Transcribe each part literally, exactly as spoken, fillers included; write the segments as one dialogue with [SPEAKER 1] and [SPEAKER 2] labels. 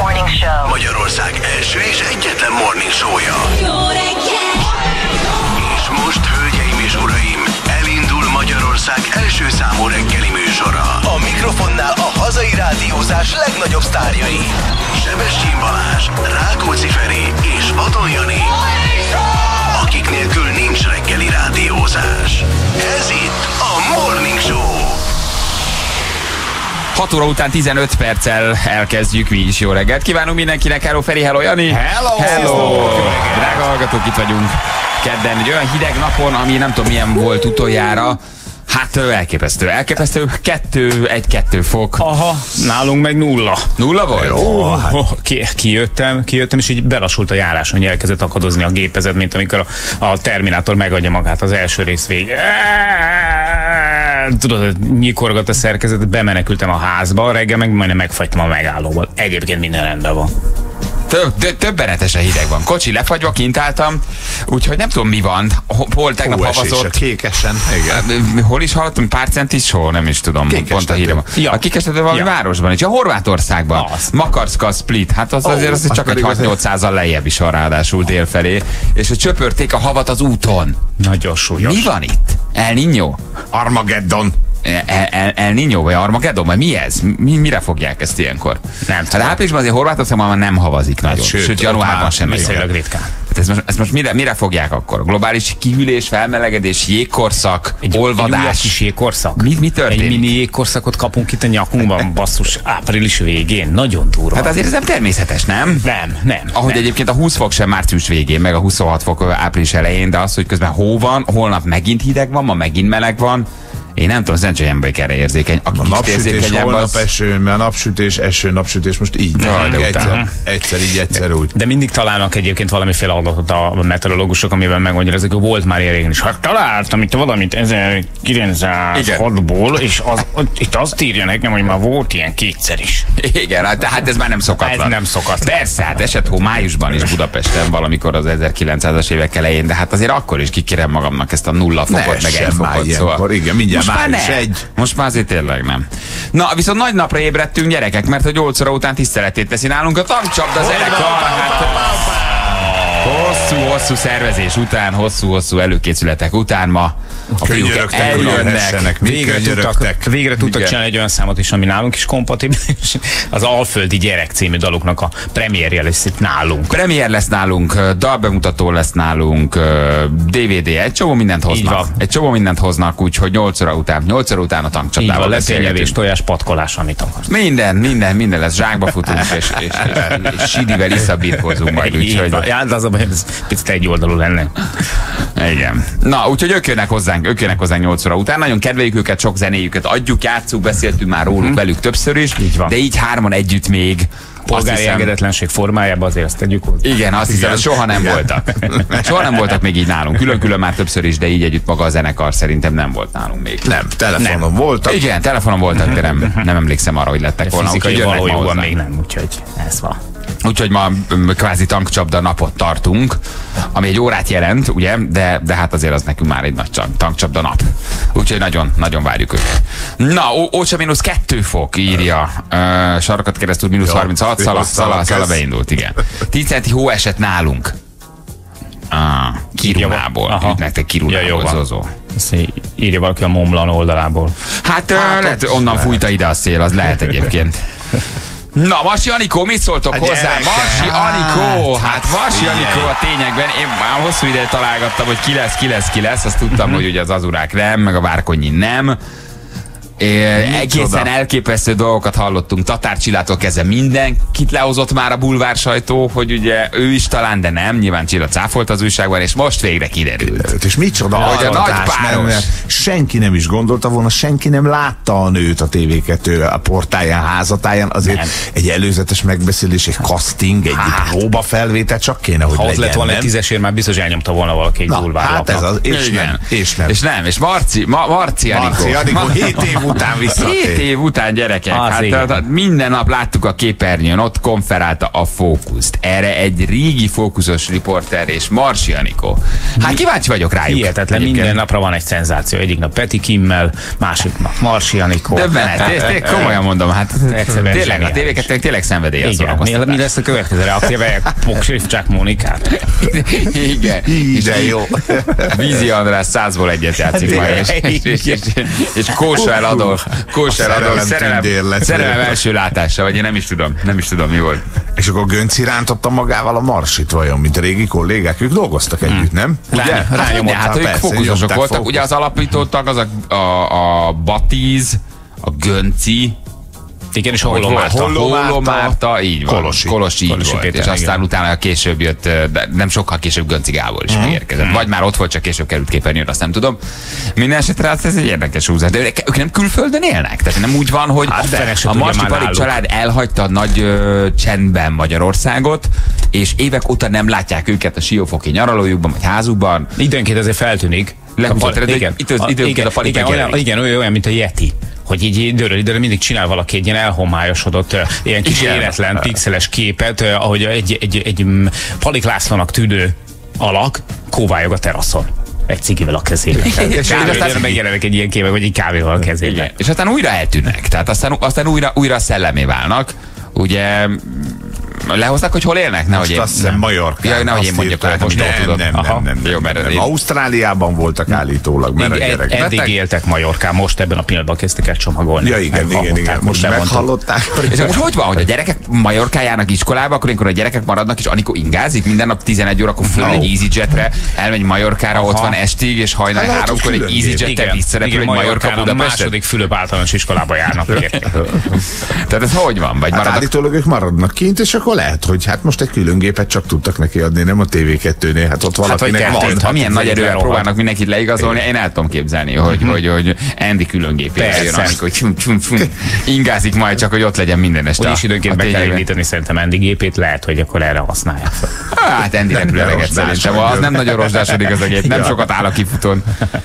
[SPEAKER 1] Morning Show.
[SPEAKER 2] Magyarország első és egyetlen morning show-ja.
[SPEAKER 3] Jó reggel!
[SPEAKER 2] És most, hölgyeim és uraim, elindul Magyarország első számú reggeli műsora. A mikrofonnál a hazai rádiózás legnagyobb sztárjai. Sebestyén Balázs, Rákóczi Feri és Vadon Jani. Akik nélkül nincs reggeli rádiózás. Ez itt a Morning Show.
[SPEAKER 4] hat óra után tizenöt perccel elkezdjük mi is. Jó reggelt kívánunk mindenkinek. Hello Feri, hello Jani.
[SPEAKER 5] Hello!
[SPEAKER 4] Hello! Drága hallgatók, itt vagyunk kedden egy olyan hideg napon, ami nem tudom milyen volt utoljára. Hát elképesztő, elképesztő. Kettő, egy-kettő fok.
[SPEAKER 5] Aha, nálunk meg nulla.
[SPEAKER 4] Nulla volt?
[SPEAKER 5] Ó, hát. ki, kijöttem, kijöttem, és így belassult a járás, hogy elkezdett akadozni a gépezet, mint amikor a, a Terminátor megadja magát az első rész végig. Tudod, nyikorgat a szerkezet, bemenekültem a házba, reggel meg majdnem megfagytam a megállóból. Egyébként minden rendben van.
[SPEAKER 4] Többenetesen hideg van. Kocsi lefagyva, kint álltam, úgyhogy nem tudom mi van. Hol tegnap havazott.
[SPEAKER 6] Kékesen, igen.
[SPEAKER 4] Hol is hallottam? Pár centis sor, nem is tudom.
[SPEAKER 6] Kékestető.
[SPEAKER 4] Pont a hírem.
[SPEAKER 5] Ja.
[SPEAKER 4] A Kékestető valami
[SPEAKER 5] Ja.
[SPEAKER 4] városban is. A Horvátországban.
[SPEAKER 5] Az.
[SPEAKER 4] Makarszka, Split. Hát az azért az csak egy hat-nyolcszázal lejjebb is van ráadásul délfelé. És hogy csöpörték a havat az úton.
[SPEAKER 5] Nagyon súlyos.
[SPEAKER 4] Mi van itt? El Niño?
[SPEAKER 6] Armageddon.
[SPEAKER 4] El, el, El Niño vagy Armageddon? Vagy mi ez? Mi, mire fogják ezt ilyenkor?
[SPEAKER 5] Nem
[SPEAKER 4] Hát
[SPEAKER 5] tudom.
[SPEAKER 4] áprilisban azért Horvátországban már nem havazik nagyon.
[SPEAKER 6] sőt,
[SPEAKER 4] Sőt, januárban
[SPEAKER 6] már
[SPEAKER 4] sem.
[SPEAKER 5] Viszonylag ritkán.
[SPEAKER 4] Hát ezt most, ezt most mire, mire fogják akkor? Globális kihűlés, felmelegedés, jégkorszak,
[SPEAKER 5] Egy
[SPEAKER 4] olvadás.
[SPEAKER 5] Egy kis jégkorszak.
[SPEAKER 4] Mi, mi történik?
[SPEAKER 5] Egy mini jégkorszakot kapunk itt a nyakunkban, basszus, április végén. Nagyon durva.
[SPEAKER 4] Hát azért ez nem természetes, nem?
[SPEAKER 5] Nem, nem.
[SPEAKER 4] Ahogy
[SPEAKER 5] nem.
[SPEAKER 4] egyébként a húsz fok sem március végén, meg a huszonhat fok április elején, de az, hogy közben hó van, holnap megint hideg van, ma megint meleg van. Én nem tudom, Szent Ember erre érzékeny. Aki
[SPEAKER 6] A napsütés,
[SPEAKER 4] érzékenyebb,
[SPEAKER 6] holnap
[SPEAKER 4] az...
[SPEAKER 6] eső, mert napsütés, eső, napsütés, most így.
[SPEAKER 4] Jaj, de
[SPEAKER 6] egyszer,
[SPEAKER 4] utána.
[SPEAKER 6] egyszer így, egyszer úgy.
[SPEAKER 5] De mindig találnak egyébként valamiféle adatot a meteorológusok, amiben megmagyarázzák, hogy volt már ilyen régen is. Hát találtam itt valamit ezerkilencszázhatból, és az, itt azt írja nekem, hogy már volt ilyen kétszer is.
[SPEAKER 4] Igen, hát, hát ez már nem szokatlan.
[SPEAKER 5] Ez nem szokatlan.
[SPEAKER 4] Persze, hát esett hó májusban is Budapesten valamikor az ezerkilencszázas évek elején, de hát azért akkor is kikérem magamnak ezt a nulla
[SPEAKER 6] Ne
[SPEAKER 4] fokot, meg egy
[SPEAKER 6] essen már
[SPEAKER 4] fokot.
[SPEAKER 6] ilyenkor.
[SPEAKER 4] Szóval.
[SPEAKER 6] Igen, mindjárt
[SPEAKER 4] Most már
[SPEAKER 6] május
[SPEAKER 4] ne.
[SPEAKER 6] egy.
[SPEAKER 4] Most már azért tényleg nem. Na, viszont nagy napra ébredtünk, gyerekek, mert a nyolc óra után tiszteletét teszi nálunk a tankcsapda zenekar. Hosszú-hosszú szervezés után, hosszú-hosszú előkészületek után ma a fiúk
[SPEAKER 6] Könyörögtek,
[SPEAKER 4] eljönnek.
[SPEAKER 5] Végre tudtak, végre tudtak
[SPEAKER 4] Igen.
[SPEAKER 5] csinálni egy olyan számot is, ami nálunk is kompatibilis. Az Alföldi Gyerek című daluknak a premierje lesz itt nálunk.
[SPEAKER 4] Premier lesz nálunk, dalbemutató lesz nálunk, dé vé dé, egy csomó mindent hoznak.
[SPEAKER 5] van.
[SPEAKER 4] Egy csomó mindent hoznak, úgyhogy nyolc óra után, nyolc óra után a
[SPEAKER 5] Így
[SPEAKER 4] tankcsapdával
[SPEAKER 5] van, lepényevés,
[SPEAKER 4] beszélgetünk.
[SPEAKER 5] tojás, patkolás, amit akarsz.
[SPEAKER 4] Minden, minden, minden lesz. Zsákba futunk, és, és, és, és sidivel visszabirkózunk majd,
[SPEAKER 5] Így
[SPEAKER 4] úgyhogy...
[SPEAKER 5] van. Ja, de az a baj, ez picit egy oldalú lenne.
[SPEAKER 4] Igen. Na, úgyhogy ők jönnek hozzánk, ők jönnek hozzánk nyolc óra után. Nagyon kedveljük őket, sok zenéjüket adjuk, játsszuk, beszéltünk már róluk, velük többször is.
[SPEAKER 5] Így van.
[SPEAKER 4] De így hárman együtt még.
[SPEAKER 5] Polgári
[SPEAKER 4] hiszem-
[SPEAKER 5] engedetlenség formájában azért ezt tegyük hozzá.
[SPEAKER 4] Igen, azt hiszem, hogy soha nem
[SPEAKER 6] Igen.
[SPEAKER 4] voltak. Soha nem voltak még így nálunk. Külön-külön már többször is, de így együtt maga a zenekar szerintem nem volt nálunk még.
[SPEAKER 6] Nem, telefonon voltak.
[SPEAKER 4] Igen, telefonon voltak, de nem, nem emlékszem arra, hogy lettek volna.
[SPEAKER 5] Fizikai
[SPEAKER 4] Úgyhogy jönnek ma
[SPEAKER 5] valójúban
[SPEAKER 4] hozzánk.
[SPEAKER 5] még nem, úgyhogy ez van.
[SPEAKER 4] Úgyhogy ma m, kvázi tankcsapda napot tartunk, ami egy órát jelent, ugye, de, de hát azért az nekünk már egy nagy csa- tankcsapda nap. Úgyhogy nagyon, nagyon várjuk őket. Na, Ó- Ócsa mínusz kettő fok írja, uh, Sarkat keresztül mínusz
[SPEAKER 6] Jó,
[SPEAKER 4] harminchat,
[SPEAKER 6] jó,
[SPEAKER 4] szala,
[SPEAKER 6] szala
[SPEAKER 4] szala, szala
[SPEAKER 6] kezd.
[SPEAKER 4] beindult, igen. tíz centi hó esett nálunk. Ah, Kirunából.
[SPEAKER 5] Aha.
[SPEAKER 4] Üt nektek
[SPEAKER 5] Ja, jó
[SPEAKER 4] Kirunából,
[SPEAKER 5] van.
[SPEAKER 4] Zozó.
[SPEAKER 5] Ezt írja valaki a Mont Blanc oldalából.
[SPEAKER 4] Hát, hát lehet, onnan fújta ide a szél, az lehet egyébként. Na, Masi Anikó, mit szóltok
[SPEAKER 6] A
[SPEAKER 4] hozzá?
[SPEAKER 6] gyerekek.
[SPEAKER 4] Masi Anikó, hát
[SPEAKER 6] Hát,
[SPEAKER 4] Masi
[SPEAKER 6] figyelj.
[SPEAKER 4] Anikó a tényekben, én már hosszú ideje találgattam, hogy ki lesz, ki lesz, ki lesz, azt tudtam, hogy ugye az Azurák nem, meg a Várkonyi nem. É, egészen elképesztő dolgokat hallottunk Tatár Csillától kezdve, mindenkit lehozott már a bulvár sajtó, hogy ugye ő is talán, de nem, nyilván Csilla cáfolt az újságban, és most végre kiderült.
[SPEAKER 6] És micsoda
[SPEAKER 4] Hogy a
[SPEAKER 6] alkotás,
[SPEAKER 4] nagy páros.
[SPEAKER 6] nem, mert senki nem is gondolta volna, senki nem látta a nőt a té vé kettő a portáján, házatáján, azért
[SPEAKER 5] Nem.
[SPEAKER 6] egy előzetes megbeszélés, egy casting, egy
[SPEAKER 5] Hát.
[SPEAKER 6] próbafelvétel csak kéne, hogy
[SPEAKER 5] Ha az
[SPEAKER 6] legyen,
[SPEAKER 5] lett volna egy
[SPEAKER 6] nem?
[SPEAKER 5] tízesért, már biztos elnyomta volna valaki egy
[SPEAKER 6] Na,
[SPEAKER 5] bulvárlapnak.
[SPEAKER 6] hát ez az, és
[SPEAKER 4] Igen.
[SPEAKER 6] nem, és nem.
[SPEAKER 4] És nem, és Marci, Ma, Marci Anikó.
[SPEAKER 6] Marci Anikó hét év után visszatér.
[SPEAKER 4] Hét év után, gyerekek.
[SPEAKER 5] Az
[SPEAKER 4] Hát,
[SPEAKER 5] igen.
[SPEAKER 4] hát minden nap láttuk a képernyőn, ott konferálta a Fókuszt. Erre egy régi fókuszos riporter és Marsi Anikó. Hát kíváncsi vagyok rájuk.
[SPEAKER 5] Hihetetlen,
[SPEAKER 4] Egyébként.
[SPEAKER 5] minden napra van egy szenzáció. Egyik nap Peti Kimmel, másik nap Marsi Anikó.
[SPEAKER 4] Döbbenet, té- té- komolyan mondom, hát
[SPEAKER 5] Egyszerűen
[SPEAKER 4] tényleg, a
[SPEAKER 5] zseniális.
[SPEAKER 4] tévéket tényleg szenvedélyes
[SPEAKER 5] Igen, mi,
[SPEAKER 4] szórakoztatás.
[SPEAKER 5] mi lesz a következő reaktíve? Poksrifcsák Mónikát.
[SPEAKER 4] Igen.
[SPEAKER 6] Így, de jó.
[SPEAKER 4] Vízi András százból egyet játszik majd, és, és, és, és, és Kósár Adolf, Kósár Adolf
[SPEAKER 6] szerelem tündér
[SPEAKER 4] szerelem,
[SPEAKER 6] lett.
[SPEAKER 4] szerelem első látása, vagy én nem is tudom, nem is tudom mi volt.
[SPEAKER 6] És akkor Gönci rántotta magával a Marsit vajon, mint a régi kollégák? Ők dolgoztak együtt, nem? Ugye?
[SPEAKER 5] Rá- rányomott,
[SPEAKER 4] Hát, hát ők
[SPEAKER 6] persze,
[SPEAKER 4] fókuszosok
[SPEAKER 6] nyomták
[SPEAKER 4] voltak,
[SPEAKER 6] fókusz.
[SPEAKER 4] ugye az alapító tag az a, a, a Batiz, a Gönci,
[SPEAKER 5] Igen, és a
[SPEAKER 4] hogy
[SPEAKER 5] Holló
[SPEAKER 4] volt,
[SPEAKER 5] Márta.
[SPEAKER 4] a
[SPEAKER 6] Holló
[SPEAKER 4] Holló
[SPEAKER 6] Márta,
[SPEAKER 4] Márta, így van.
[SPEAKER 6] Kolosi.
[SPEAKER 4] Kolosi, így
[SPEAKER 5] Kolosi
[SPEAKER 4] volt.
[SPEAKER 5] Péter,
[SPEAKER 4] És aztán
[SPEAKER 5] igen.
[SPEAKER 4] utána később jött, de nem sokkal később Gönci Gábor is megérkezett. Vagy már ott volt, csak később került képernyőre, azt nem tudom. Minden esetre hát ez egy érdekes húzás. De ők ők nem külföldön élnek? Tehát nem úgy van, hogy
[SPEAKER 5] Hát, de se
[SPEAKER 4] a
[SPEAKER 5] tudja
[SPEAKER 4] Marsi
[SPEAKER 5] már
[SPEAKER 4] Palik
[SPEAKER 5] náluk.
[SPEAKER 4] család elhagyta a nagy ö, csendben Magyarországot, és évek óta nem látják őket a siófoki nyaralójukban, vagy házukban.
[SPEAKER 5] Időnként azért feltűnik.
[SPEAKER 4] Lehúzott,
[SPEAKER 5] A pal-
[SPEAKER 4] tehát, hogy
[SPEAKER 5] igen,
[SPEAKER 4] itt az
[SPEAKER 5] A-
[SPEAKER 4] időnként
[SPEAKER 5] igen,
[SPEAKER 4] a Pali
[SPEAKER 5] igen,
[SPEAKER 4] megjelenik.
[SPEAKER 5] olyan, igen, olyan, olyan, mint a Yeti. Hogy így időről időre mindig csinál valaki egy ilyen elhomályosodott, ö, ilyen kis
[SPEAKER 4] Igen.
[SPEAKER 5] éretlen, pixeles képet, ö, ahogy egy, egy, egy mm, Palik Lászlónak tűnő alak kóvályog a teraszon. Egy cigivel a kezében.
[SPEAKER 4] És
[SPEAKER 5] Kávé,
[SPEAKER 4] aztán-
[SPEAKER 5] megjelenik egy ilyen képek, vagy egy kávéval a kezében.
[SPEAKER 4] Igen. És aztán újra eltűnnek. Tehát aztán, aztán újra, újra szellemé válnak. Ugye lehozták, hogy hol élnek? Nehogy én,
[SPEAKER 6] Azt hiszem Majorkán.
[SPEAKER 4] Ja, nehogy én
[SPEAKER 6] azt
[SPEAKER 4] mondjak
[SPEAKER 6] írták.
[SPEAKER 4] olyat, most jól
[SPEAKER 6] nem,
[SPEAKER 4] tudod.
[SPEAKER 6] nem,
[SPEAKER 4] Aha.
[SPEAKER 6] nem, nem, nem,
[SPEAKER 4] Jó, mert
[SPEAKER 6] nem.
[SPEAKER 4] én-
[SPEAKER 6] Ausztráliában voltak állítólag, mert a
[SPEAKER 5] Ed-
[SPEAKER 6] gyerek.
[SPEAKER 5] eddig
[SPEAKER 4] Vettek?
[SPEAKER 5] éltek Majorkán, most ebben a pillanatban kezdtek el csomagolni.
[SPEAKER 6] Ja, igen, igen,
[SPEAKER 5] Meghallották,
[SPEAKER 6] igen.
[SPEAKER 5] hogy
[SPEAKER 6] Most
[SPEAKER 5] bemondtuk.
[SPEAKER 6] meghallották.
[SPEAKER 4] És akkor hogy van, hogy a gyerekek Majorkán járnak iskolába, akkor ilyenkor a gyerekek maradnak, és Anikó ingázik minden nap tizenegy órakor föl
[SPEAKER 6] No.
[SPEAKER 4] egy EasyJetre, elmegy Majorkára, ott
[SPEAKER 5] Aha.
[SPEAKER 4] van estig, és hajnal
[SPEAKER 6] Hát,
[SPEAKER 4] háromkor egy
[SPEAKER 6] külön
[SPEAKER 4] EasyJettel
[SPEAKER 5] Igen,
[SPEAKER 4] visszarepül
[SPEAKER 5] igen,
[SPEAKER 4] egy Majorka
[SPEAKER 5] Majorkán a
[SPEAKER 4] Budapestet.
[SPEAKER 5] második Fülöp általános iskolába járnak. ugye?
[SPEAKER 4] Tehát ez hogy van? Vagy
[SPEAKER 6] Hát
[SPEAKER 4] maradnak?
[SPEAKER 6] állítólag ők maradnak kint, és akkor lehet, hogy hát most egy külön gépet csak tudtak neki adni, nem a té vé kettőnél, hát ott valakinek
[SPEAKER 5] kettőt,
[SPEAKER 6] van.
[SPEAKER 4] Ha milyen
[SPEAKER 5] ez
[SPEAKER 4] nagy
[SPEAKER 5] egy
[SPEAKER 4] erővel
[SPEAKER 5] rohadt.
[SPEAKER 4] próbálnak mindenkit leigazolni, én el tudom képzelni, hogy, hogy, hogy Andy különgépére
[SPEAKER 5] Persze.
[SPEAKER 4] jön, amikor csum, csum, csum, ingázik majd csak, hogy ott legyen minden este.
[SPEAKER 5] Úgyis időnként
[SPEAKER 4] a
[SPEAKER 5] be kell
[SPEAKER 4] tényében.
[SPEAKER 5] indítani szerintem Andy gépét, lehet, hogy akkor erre használják fel.
[SPEAKER 4] Hát Andy repül eleget
[SPEAKER 6] rozsdás
[SPEAKER 4] szerintem.
[SPEAKER 6] vagy.
[SPEAKER 4] Az nem nagyon rozsdásodik az a gép, nem
[SPEAKER 6] Ja.
[SPEAKER 4] sokat áll a kifutón.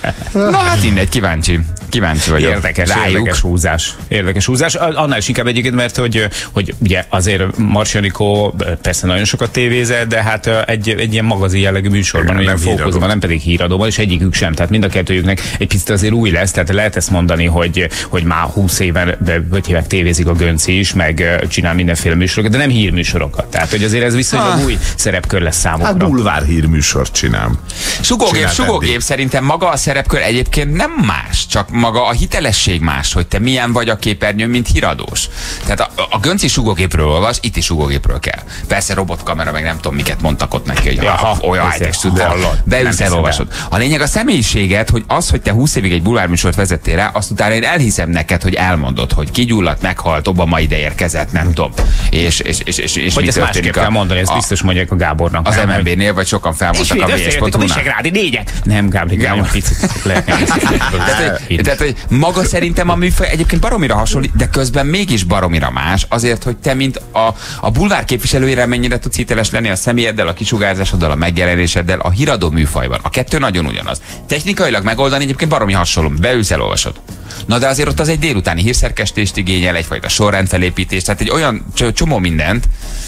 [SPEAKER 4] Na hát mindegy, kíváncsi. Kíváncsi vagyok.
[SPEAKER 5] Érdekes,
[SPEAKER 4] rájuk.
[SPEAKER 5] érdekes húzás. Érdekes húzás. Annál is inkább egyébként, mert hogy, hogy ugye azért Marsi Anikó persze nagyon sokat tévézett, de hát egy, egy ilyen magazin jellegű műsorban,
[SPEAKER 6] Igen,
[SPEAKER 5] olyan
[SPEAKER 6] nem híradó.
[SPEAKER 5] fókuszban, nem pedig híradóban, és egyikük sem. Tehát mind a kettőjüknek egy picit azért új lesz, tehát lehet ezt mondani, hogy, hogy már húsz éven, öt évek tévézik a Gönci is, meg ö, csinál mindenféle műsorokat, de nem hírműsorokat. Tehát, hogy azért ez viszonylag
[SPEAKER 4] Ah.
[SPEAKER 5] új szerepkör lesz számukra.
[SPEAKER 6] Hát bulvár hírműsort csinál.
[SPEAKER 4] Sugógép,
[SPEAKER 6] Csinált
[SPEAKER 4] sugógép
[SPEAKER 6] eddig.
[SPEAKER 4] szerintem maga a szerepkör egyébként nem más, csak maga a hitelesség más, hogy te milyen vagy a képernyőn, mint híradós. Tehát a, a Gönci sugógépről olvas, itt is sugógépről kell. Persze robotkamera, meg nem tudom miket mondtak ott neki, hogy
[SPEAKER 5] Jaha,
[SPEAKER 4] ha, olyan
[SPEAKER 5] ezért
[SPEAKER 4] high-tech stúdió.
[SPEAKER 5] hallod. Nem
[SPEAKER 4] Beülsz,
[SPEAKER 5] hiszem
[SPEAKER 4] elolvasod. A lényeg a személyiséged, hogy az, hogy te húsz évig egy bulvárműsort vezettél rá, azt utána én elhiszem neked, hogy elmondod, hogy kigyulladt, meghalt, Obama ide érkezett, nem tudom. És, és, és, és, és
[SPEAKER 5] Hogy
[SPEAKER 4] mi
[SPEAKER 5] ezt
[SPEAKER 4] történik
[SPEAKER 5] másképp
[SPEAKER 4] a-
[SPEAKER 5] kell mondani, ezt
[SPEAKER 4] a-
[SPEAKER 5] biztos mondják a Gábornak.
[SPEAKER 4] az
[SPEAKER 5] nem?
[SPEAKER 4] em en bé-nél, vagy sokan
[SPEAKER 5] És
[SPEAKER 4] felmondtak
[SPEAKER 5] mi
[SPEAKER 4] a
[SPEAKER 5] beszélgetünk a
[SPEAKER 4] vé es pont hu-nál.
[SPEAKER 5] visegrádi négyek? Nem, Gábor, nem,
[SPEAKER 4] Igen.
[SPEAKER 5] picit lehet.
[SPEAKER 4] Tehát, hogy, tehát, hogy maga szerintem a műfaj egyébként baromira hasonlít, de közben mégis baromira más, azért, hogy te, mint a, a bulvár képviselőjére mennyire tudsz hiteles lenni a személyeddel, a kisugárzásoddal, a megjelenéseddel, a híradó műfajban. A kettő nagyon ugyanaz. Technikailag megoldani egyébként baromi hasonló. Beülsz, elolvasod. Na de azért ott az egy délutáni hírszerkesztést igényel, egyfajta sorrendfelépítés, tehát egy olyan cs- csomó mindent,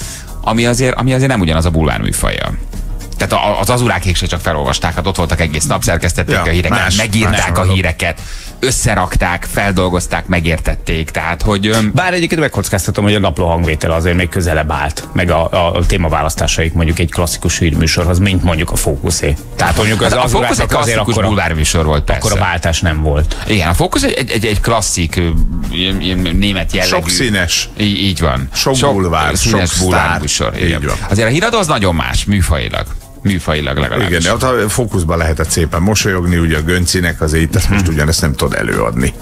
[SPEAKER 4] ami azért, ami azért nem ugyanaz a bulvár műfajja. Tehát a- az azurákék se csak felolvasták, hát ott voltak egész nap, szerkesztették
[SPEAKER 6] Ja,
[SPEAKER 4] a híreket,
[SPEAKER 6] más-
[SPEAKER 4] megírták
[SPEAKER 6] más
[SPEAKER 4] a
[SPEAKER 6] dolog.
[SPEAKER 4] híreket, összerakták, feldolgozták, megértették. Tehát, hogy öm,
[SPEAKER 5] Bár egyébként megkockáztatom, hogy a napló hangvétel azért még közelebb állt, meg a, a, a témaválasztásaik mondjuk egy klasszikus hírműsorhoz, mint mondjuk a Fókuszé. Tehát mondjuk az,
[SPEAKER 4] hát a
[SPEAKER 5] az
[SPEAKER 4] Fókusz egy
[SPEAKER 5] azért
[SPEAKER 4] klasszikus
[SPEAKER 5] akkor a,
[SPEAKER 4] bulvárműsor volt, persze.
[SPEAKER 5] akkor a váltás nem volt.
[SPEAKER 4] Igen, a Fókusz egy, egy, egy klasszik ö, ilyen, ilyen német jellegű.
[SPEAKER 6] Sok színes.
[SPEAKER 4] Így, így van.
[SPEAKER 6] Sok bulvár,
[SPEAKER 4] színes
[SPEAKER 6] sok
[SPEAKER 4] bulvárműsor.
[SPEAKER 6] sztár.
[SPEAKER 4] Igen.
[SPEAKER 6] Így van.
[SPEAKER 4] Azért a híradó az nagyon más, műfajilag. Műfajilag legalábbis.
[SPEAKER 6] Igen, de ott a fókuszban lehetett szépen mosolyogni, ugye a Göncinek azért itt ezt most ugyanezt nem tudod előadni.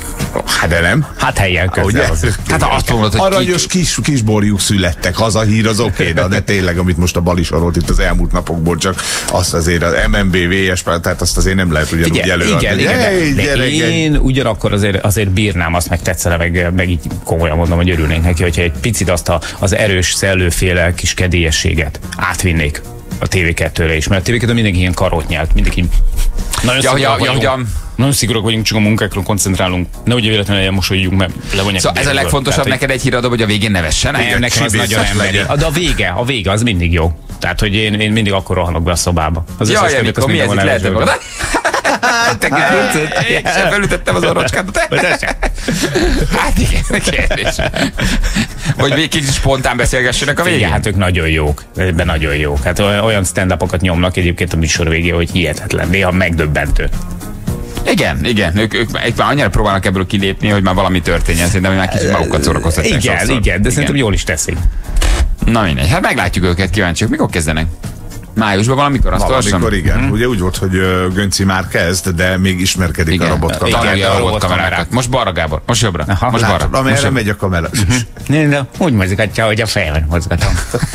[SPEAKER 6] Hát de nem?
[SPEAKER 5] Hát helyen
[SPEAKER 6] Ugye?
[SPEAKER 5] közben az.
[SPEAKER 4] Hát azt mondod, hogy
[SPEAKER 6] aranyos kis, kis borjuk születtek, az a hír, az oké, de, de tényleg, amit most a Bali sorolt itt az elmúlt napokból, csak azt azért az em en bé, vé es, tehát azt azért nem lehet ugyanúgy
[SPEAKER 5] Igen,
[SPEAKER 6] előadni.
[SPEAKER 5] igen, igen,
[SPEAKER 6] Hey,
[SPEAKER 5] de, de
[SPEAKER 6] gyerekek!
[SPEAKER 5] én ugyanakkor azért, azért bírnám, azt meg tetszene, meg, meg így komolyan mondom, hogy örülnénk neki, hogyha egy picit azt a, az erős, szellőféle kis kedélyességet átvinnék a té vé kettőre is, mert a té vé kettő mindenki ilyen karót nyelt, mindenki nagyon
[SPEAKER 4] Ja,
[SPEAKER 5] szigorúak
[SPEAKER 4] ja, ja,
[SPEAKER 5] vagyunk.
[SPEAKER 4] ja.
[SPEAKER 5] Nagyon szigorúak vagyunk, csak a munkákról koncentrálunk. Nehogy véletlenül elmosoljunk, mert levonják.
[SPEAKER 4] Szóval ez a legfontosabb neked egy híradó, hogy a végén ne vessenek?
[SPEAKER 5] Nem, nekem az nagyon emberi. De a vége, a vége az mindig jó. Tehát, hogy én, én mindig akkor rohanok be a szobába. Az
[SPEAKER 4] jaj, amikor mi ez itt lehet magad? Te kicsit, én sem felütettem az orrocskádat. Hát igen, kérdés. Vagy még kicsit spontán beszélgessenek a végén?
[SPEAKER 5] Igen, hát ők nagyon jók. Ebben nagyon jók. Hát olyan stand-upokat nyomnak egyébként a műsor végén, hogy hihetetlen. Néha megdöbbentő.
[SPEAKER 4] Igen, igen, ők, ők, ők már annyira próbálnak ebből kilépni, hogy már valami történjen, szerintem, hogy már kicsit magukat szórakoztatják.
[SPEAKER 5] Igen, sokszor. Igen, de igen. Szerintem jól is teszik.
[SPEAKER 4] Na mindegy, hát meglátjuk őket, kíváncsiak. Mikor kezdenek? Májusban valamikor, azt
[SPEAKER 6] olvasom? Valamikor, igen. Hmm. Ugye úgy volt, hogy uh, Gönci már kezd, de még ismerkedik igen. a robotkamerákat.
[SPEAKER 4] Igen, igen, a robotkamerákat. Most balra, Gábor, most jobbra. Aha, most balra.
[SPEAKER 6] Amelyre megy a kamera.
[SPEAKER 5] Uh-huh. De úgy mozgatja, hogy a fejben mozgatom.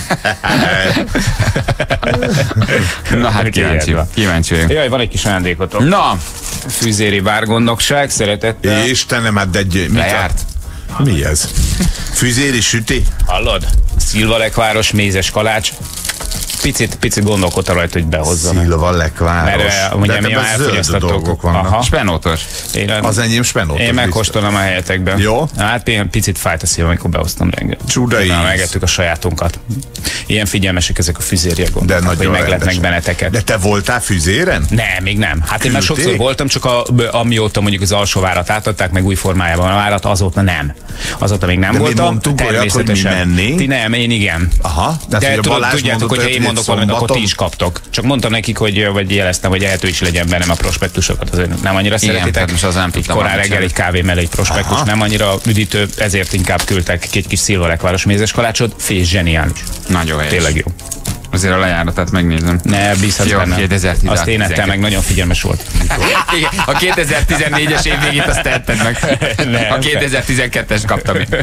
[SPEAKER 4] Na hát kíváncsi, kíváncsi vagyok.
[SPEAKER 5] Jaj, van egy kis ajándékotok.
[SPEAKER 4] Na!
[SPEAKER 5] Fűzéri várgondnokság, szeretettel.
[SPEAKER 6] Istenem, hát egy...
[SPEAKER 4] Lejárt.
[SPEAKER 6] Mi ez? Fűzéri süti?
[SPEAKER 5] Hallod? Szilvalekváros mézes kalács. Picit, picit gondolkodta rajta, hogy behozza.
[SPEAKER 6] Szilvalekváros.
[SPEAKER 5] Mert ugye mi már elfogyasztottuk.
[SPEAKER 6] Aha.
[SPEAKER 4] Spenótos.
[SPEAKER 6] Én, az enyém spenótos.
[SPEAKER 5] Én megkóstolom a helyetekben.
[SPEAKER 6] Jó.
[SPEAKER 5] Hát én picit fájt a szívem, amikor behoztam reggel.
[SPEAKER 6] Csuda íz.
[SPEAKER 5] Megettük a sajátunkat. Ilyen figyelmesek ezek a fűzériek,
[SPEAKER 6] de
[SPEAKER 5] hogy megletnek benneteket.
[SPEAKER 6] De te voltál fűzéren?
[SPEAKER 5] Nem, még nem. Hát én már sokszor voltam, csak a, amióta mondjuk az alsó várat átadták, meg új formájában a várat, azóta nem. Azóta még nem
[SPEAKER 6] de
[SPEAKER 5] voltam.
[SPEAKER 6] Mi mondtuk olyat, hogy mi mennénk?
[SPEAKER 5] Ti nem, én igen.
[SPEAKER 6] Aha.
[SPEAKER 5] De, de tudod, tudjátok, hogyha én mondok valamit, akkor ti is kaptok. Csak mondtam nekik, hogy vagy jeleztem, hogy ehető is legyen bennem a prospektusokat. Azért nem annyira igen, szeretitek.
[SPEAKER 4] Most az nem tudtam.
[SPEAKER 5] Korán reggel egy kávé mellé egy prospektus. Aha. Nem annyira üdítő, ezért inkább küldtek egy kis szilvalekváros mézes kalácsot. Fés zseniális.
[SPEAKER 4] Nagyon helyes.
[SPEAKER 5] Tényleg jó.
[SPEAKER 4] Azért a lejáratát megnézem.
[SPEAKER 5] Ne, bízhatsz benne. Azt én ettem meg, nagyon figyelmes volt.
[SPEAKER 4] Igen, a kétezer-tizennégyes év végét azt tetted meg. Nem, a kétezer-tizenkettes kaptam én.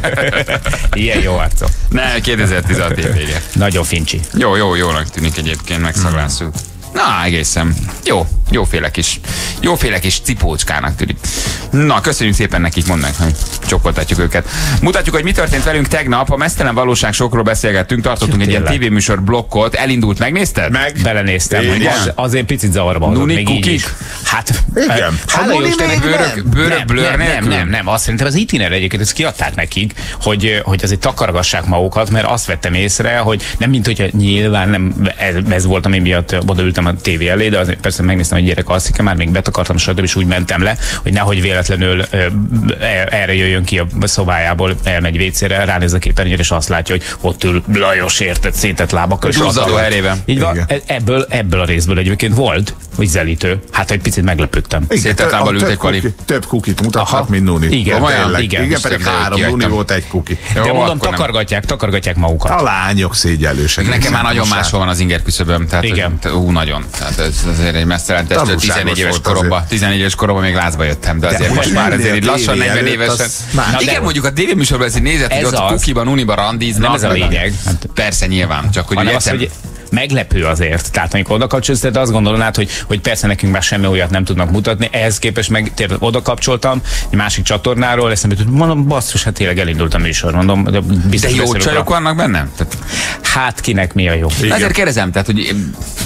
[SPEAKER 5] Ilyen jó arcok.
[SPEAKER 4] Ne, kétezer-tizenhat év vége.
[SPEAKER 5] Nagyon fincsi.
[SPEAKER 4] Jó, jó, jónak tűnik egyébként, megszaglászult. Na, egészen. Jó, jóféle kis, jóféle kis cipócskának tűnik. Na, köszönjük szépen nekik, mondanak, hogy csokkoltatjuk őket. Mutatjuk, hogy mi történt velünk tegnap. A Meztelen valóság sokról beszélgettünk, tartottunk egy ilyen tévéműsor blokkot. Elindult, megnézted?
[SPEAKER 5] Meg. Belenéztem. Az, azért picit zavarba hozott, még így is. Hát,
[SPEAKER 6] igen.
[SPEAKER 5] Hála jó Istennek,
[SPEAKER 4] bőrök, bőrök, blőr
[SPEAKER 5] nem, nem, nem, nem, azt szerintem az itiner egyébként, ezt kiadták nekik, hogy, hogy azért takargassák magukat, mert azt vettem észre, hogy nem mint hogyha nyilván nem, ez, ez volt, ami miatt odaültem a tévé elé, de azért persze megnéztem, hogy gyerek alszik, már még betakartam, stb. És úgy mentem le, hogy nehogy véletlenül ö, erre jöjjön ki a szobájából, elmegy vécére, ránéz a képernyőre, és azt látja, hogy ott ül Lajos, érted, szétett lábakkal.
[SPEAKER 4] Duzzadó herében.
[SPEAKER 5] Így van, ebből, ebből a részből egyébként volt, hogy zelítő. Hát egy picit meglepődtem.
[SPEAKER 4] Szétett lábbal ült egy kvali.
[SPEAKER 6] Több kukit mutathat, mint Nuni.
[SPEAKER 5] Igen,
[SPEAKER 6] olyan, igen,
[SPEAKER 5] igen,
[SPEAKER 6] pedig három Nuni volt, egy kuki.
[SPEAKER 5] De mondom, takargatják, takargatják magukat.
[SPEAKER 6] A lányok szégyellősek.
[SPEAKER 4] Nekem már nagyon máshol van az inger küszöböm. Tehát,
[SPEAKER 5] igen.
[SPEAKER 4] Ú, nagyon. Tehát ez azért egy mesztelen testről, tizennégy éves koromban, tizennégy éves koromban még lázba jöttem, de azért most már azért így lassan negyven évesen. Igen, mondjuk a tévéműsorban ez nézett, hogy ott a kukiban, uniban randíznak.
[SPEAKER 5] Nem ez a lényeg.
[SPEAKER 4] Persze nyilván, csak hogy
[SPEAKER 5] egyszer meglepő azért. Tehát amikor oda kapcsolsz, de azt gondolnád, hogy, hogy persze nekünk már semmi olyat nem tudnak mutatni, ehhez képest meg tényleg oda kapcsoltam egy másik csatornáról, eszembe jutott, mondom, basszus, hát tényleg elindult a műsor, mondom. De,
[SPEAKER 4] de jó csajok vannak bennem? Tehát...
[SPEAKER 5] Hát kinek mi a jó?
[SPEAKER 4] Ezért kérdezem, tehát, hogy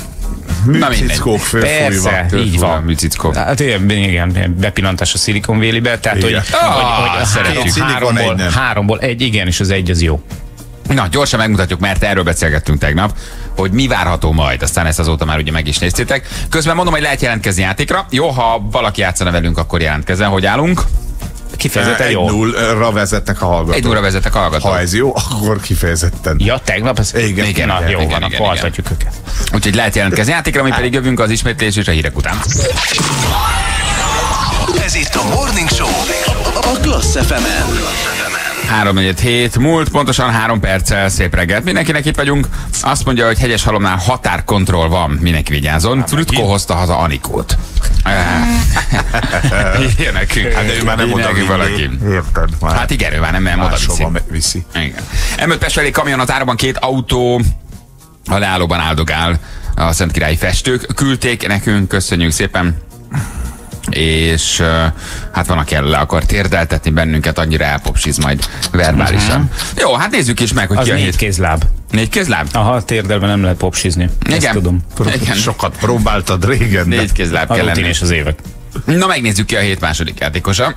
[SPEAKER 6] műcickók fölfújva.
[SPEAKER 5] Persze, így van.
[SPEAKER 4] Műcickók.
[SPEAKER 5] Hát igen, bepillantás a szilikonvélibe, tehát hogy, hogy háromból, háromból egy, igen, és az egy az jó.
[SPEAKER 4] Na, gyorsan megmutatjuk, mert erről beszélgettünk tegnap, hogy mi várható majd, aztán ezt azóta már ugye meg is néztétek. Közben mondom, hogy lehet jelentkezni játékra. Jó, ha valaki játszana velünk, akkor jelentkezzen. Hogy állunk?
[SPEAKER 5] Kifejezetten jó.
[SPEAKER 6] egy nullra vezetnek a hallgatók.
[SPEAKER 4] egy nullra vezetnek a hallgatók.
[SPEAKER 6] Ha ez jó, akkor kifejezetten.
[SPEAKER 5] Ja, tegnap ez...
[SPEAKER 6] Igen,
[SPEAKER 5] igen, na,
[SPEAKER 4] igen,
[SPEAKER 5] jó
[SPEAKER 4] igen,
[SPEAKER 5] van,
[SPEAKER 4] igen,
[SPEAKER 5] akkor altatjuk őket.
[SPEAKER 4] Úgyhogy lehet jelentkezni játékra, mi pedig jövünk az ismétlés és a hírek után.
[SPEAKER 2] Ez itt a Morning Show a Klassz ef emen.
[SPEAKER 4] három negyvenhét múlt, pontosan három perccel, szép reggelt. Mindenkinek itt vagyunk. Azt mondja, hogy Hegyeshalomnál határkontroll van, mindenki vigyázzon. Trütkó hozta haza Anikót. Írja nekünk.
[SPEAKER 6] Hát ő már nem oda
[SPEAKER 4] valaki.
[SPEAKER 6] Érted már.
[SPEAKER 4] Hát igen, ő már nem, nem oda viszi.
[SPEAKER 6] viszi.
[SPEAKER 4] Igen. em öt Pest felé kamion az árban, két autó a leállóban áldogál. A szentkirályi festők küldték nekünk, köszönjük szépen. És uh, hát van, aki le akar térdeltetni bennünket, annyira elpopsiz majd verbálisan. Uh-huh. Jó, hát nézzük is meg, hogy
[SPEAKER 5] az
[SPEAKER 4] ki a
[SPEAKER 5] négy
[SPEAKER 4] hét.
[SPEAKER 5] kézláb.
[SPEAKER 4] Négy kézláb?
[SPEAKER 5] Aha, térdelben nem lehet popsizni.
[SPEAKER 4] Igen.
[SPEAKER 5] Ezt tudom.
[SPEAKER 6] Igen. Sokat próbáltad régen.
[SPEAKER 4] Négy kézláb
[SPEAKER 5] a
[SPEAKER 4] kellene.
[SPEAKER 5] rutin és az évek.
[SPEAKER 4] Na, megnézzük ki a hét második játékosa.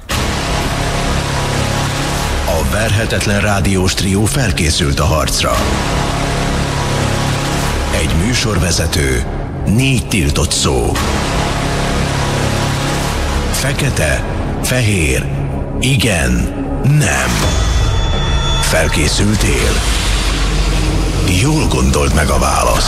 [SPEAKER 2] A verhetetlen rádiós trió felkészült a harcra. Egy műsorvezető, négy tiltott szó. Fekete, fehér, igen, nem. Felkészültél? Jól gondold meg a választ.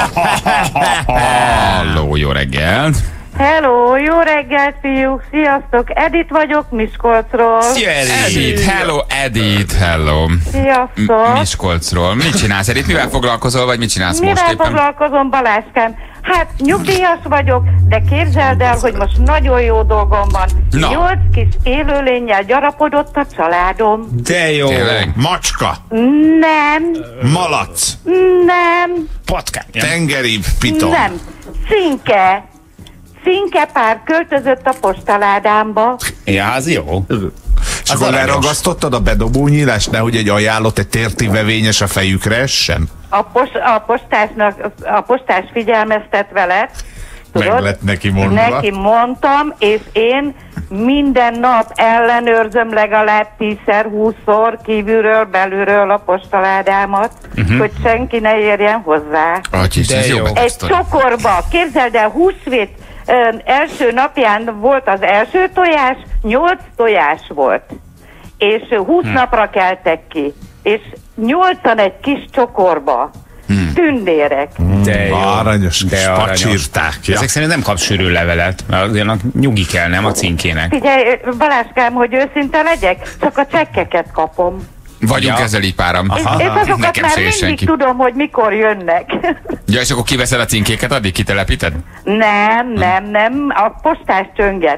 [SPEAKER 4] Halló, jó reggelt!
[SPEAKER 1] Hello, jó reggelt, fiúk! Sziasztok! Edith vagyok Miskolcról.
[SPEAKER 5] Szia,
[SPEAKER 4] Edith, hello, Edith, hello.
[SPEAKER 1] Sziasztok!
[SPEAKER 4] Miskolcról. Mit csinálsz, Edith? Mivel foglalkozol, vagy mit csinálsz
[SPEAKER 1] Mivel
[SPEAKER 4] most éppen?
[SPEAKER 1] foglalkozom, Balázskám? Hát nyugdíjas vagyok, de képzeld el, hogy most nagyon jó dolgom van.
[SPEAKER 4] Na.
[SPEAKER 1] Nyolc kis élőlénnyel gyarapodott a családom.
[SPEAKER 5] De jó.
[SPEAKER 4] Tényleg?
[SPEAKER 6] Macska,
[SPEAKER 1] Nem,
[SPEAKER 6] malac,
[SPEAKER 1] nem,
[SPEAKER 5] Patkány.
[SPEAKER 6] tengeri piton.
[SPEAKER 1] nem. Cinke. Cinke pár költözött a postaládámba.
[SPEAKER 5] Ja, az jó.
[SPEAKER 6] És akkor
[SPEAKER 5] aranyos.
[SPEAKER 6] leragasztottad a bedobó nyílást, nehogy egy ajánlott, egy térti vevényes a fejükre essen?
[SPEAKER 1] A, pos, a, postásnak, a postás figyelmeztet veled.
[SPEAKER 6] Meg lett neki mondva.
[SPEAKER 1] Neki mondtam, és én minden nap ellenőrzöm legalább tízszer, húszszor kívülről, belülről a postaládámat, uh-huh. hogy senki ne érjen hozzá.
[SPEAKER 4] Atyis,
[SPEAKER 5] De
[SPEAKER 4] ez jó
[SPEAKER 5] jó.
[SPEAKER 1] Egy
[SPEAKER 4] megasztod.
[SPEAKER 1] csokorba, képzeld el, húsvét ö, első napján volt az első tojás, nyolc tojás volt, és húsz hmm. napra keltek ki, és nyolcan egy kis csokorba, hmm. tündérek.
[SPEAKER 5] De jó.
[SPEAKER 6] Aranyos
[SPEAKER 5] De
[SPEAKER 6] kis
[SPEAKER 5] aranyos.
[SPEAKER 6] pacsirták. Ja.
[SPEAKER 5] Ezek szerint nem kap sűrű levelet, mert azért annak nyugi kell, nem a cinkének.
[SPEAKER 1] Figyelj, Balázskám, hogy őszinte legyek, csak a csekkeket kapom.
[SPEAKER 4] Vagyunk
[SPEAKER 5] Ja.
[SPEAKER 4] ezzel így páram.
[SPEAKER 1] És, és azokat
[SPEAKER 4] Nekem
[SPEAKER 1] már
[SPEAKER 4] se ér
[SPEAKER 1] mindig
[SPEAKER 4] senki.
[SPEAKER 1] tudom, hogy mikor jönnek.
[SPEAKER 4] Ja, és akkor kiveszed a cinkéket, addig kitelepíted?
[SPEAKER 1] Nem, nem, nem, a postás csönget.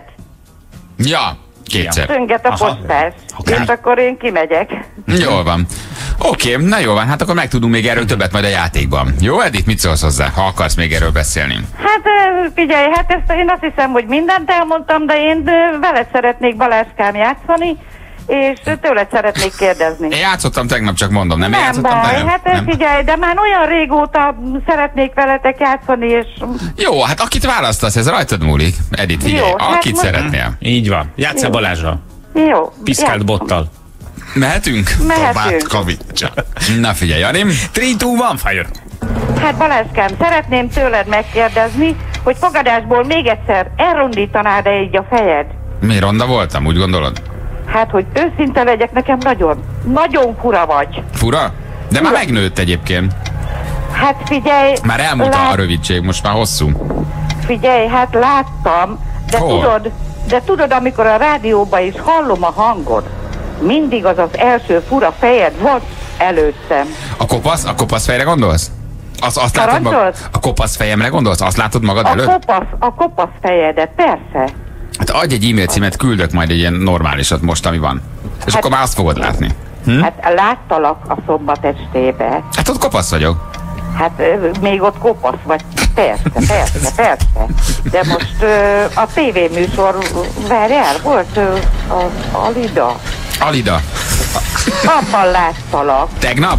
[SPEAKER 4] Ja, kétszer.
[SPEAKER 1] Csönget a postás.
[SPEAKER 5] Akár.
[SPEAKER 1] És akkor én kimegyek.
[SPEAKER 4] Jól van. Oké, na jó van, hát akkor megtudunk még erről többet majd a játékban. Jó, Edith, mit szólsz hozzá, ha akarsz még erről beszélni?
[SPEAKER 1] Hát ö, figyelj, hát ezt én azt hiszem, hogy mindent elmondtam, de én ö, veled szeretnék, Balázskám, játszani, és tőled szeretnék kérdezni.
[SPEAKER 4] Én játszottam tegnap, csak mondom, nem, én
[SPEAKER 1] Nem
[SPEAKER 4] játszottam
[SPEAKER 1] baj,
[SPEAKER 4] tegnap?
[SPEAKER 1] hát
[SPEAKER 4] Nem.
[SPEAKER 1] figyelj, de már olyan régóta szeretnék veletek játszani, és
[SPEAKER 4] Jó, hát akit választasz, ez rajtad múlik. Edith, figyelj,
[SPEAKER 1] Jó, hát
[SPEAKER 4] akit
[SPEAKER 1] most-
[SPEAKER 4] szeretnél.
[SPEAKER 5] Így van. Játsszál Balázsral.
[SPEAKER 1] jó.
[SPEAKER 5] Piszkált
[SPEAKER 1] játszom.
[SPEAKER 5] bottal.
[SPEAKER 4] Mehetünk?
[SPEAKER 6] Babát
[SPEAKER 1] Mehetünk.
[SPEAKER 6] kavicsa.
[SPEAKER 4] Na figyelj, Janim.
[SPEAKER 5] Three, two, one, fire.
[SPEAKER 1] Hát Balázskám, szeretném tőled megkérdezni, hogy fogadásból még egyszer elrondítanád-e így a fejed?
[SPEAKER 4] Mi, ronda voltam, úgy gondolod?
[SPEAKER 1] Hát, hogy őszinte legyek, nekem nagyon, nagyon fura vagy.
[SPEAKER 4] Fura? De már megnőtt egyébként.
[SPEAKER 1] Hát figyelj...
[SPEAKER 4] Már elmúlt
[SPEAKER 1] lát-
[SPEAKER 4] a rövidség, most már hosszú.
[SPEAKER 1] Figyelj, hát láttam, de
[SPEAKER 4] Hol?
[SPEAKER 1] tudod, de tudod, amikor a rádióban is hallom a hangod, mindig az az első fura fejed volt előttem.
[SPEAKER 4] A kopasz, a kopasz fejre gondolsz? Az, azt látod mag-
[SPEAKER 1] Parancsolsz?
[SPEAKER 4] a kopasz fejemre gondolsz? Azt látod magad
[SPEAKER 1] A
[SPEAKER 4] előtt?
[SPEAKER 1] kopasz, a kopasz fejedet, persze.
[SPEAKER 4] Hát adj egy e-mail címet, küldök majd egy ilyen normálisat most, ami van. És
[SPEAKER 1] Hát-
[SPEAKER 4] akkor már azt fogod látni.
[SPEAKER 1] Hm? Hát láttalak a szombat estébe.
[SPEAKER 4] Hát ott kopasz vagyok.
[SPEAKER 1] Hát ö, még ott kopasz vagy. Persze, persze, persze. De most ö, a tévéműsor, várjál, volt ö, az Alida.
[SPEAKER 4] Alida.
[SPEAKER 1] Abban láttalak.
[SPEAKER 4] Tegnap?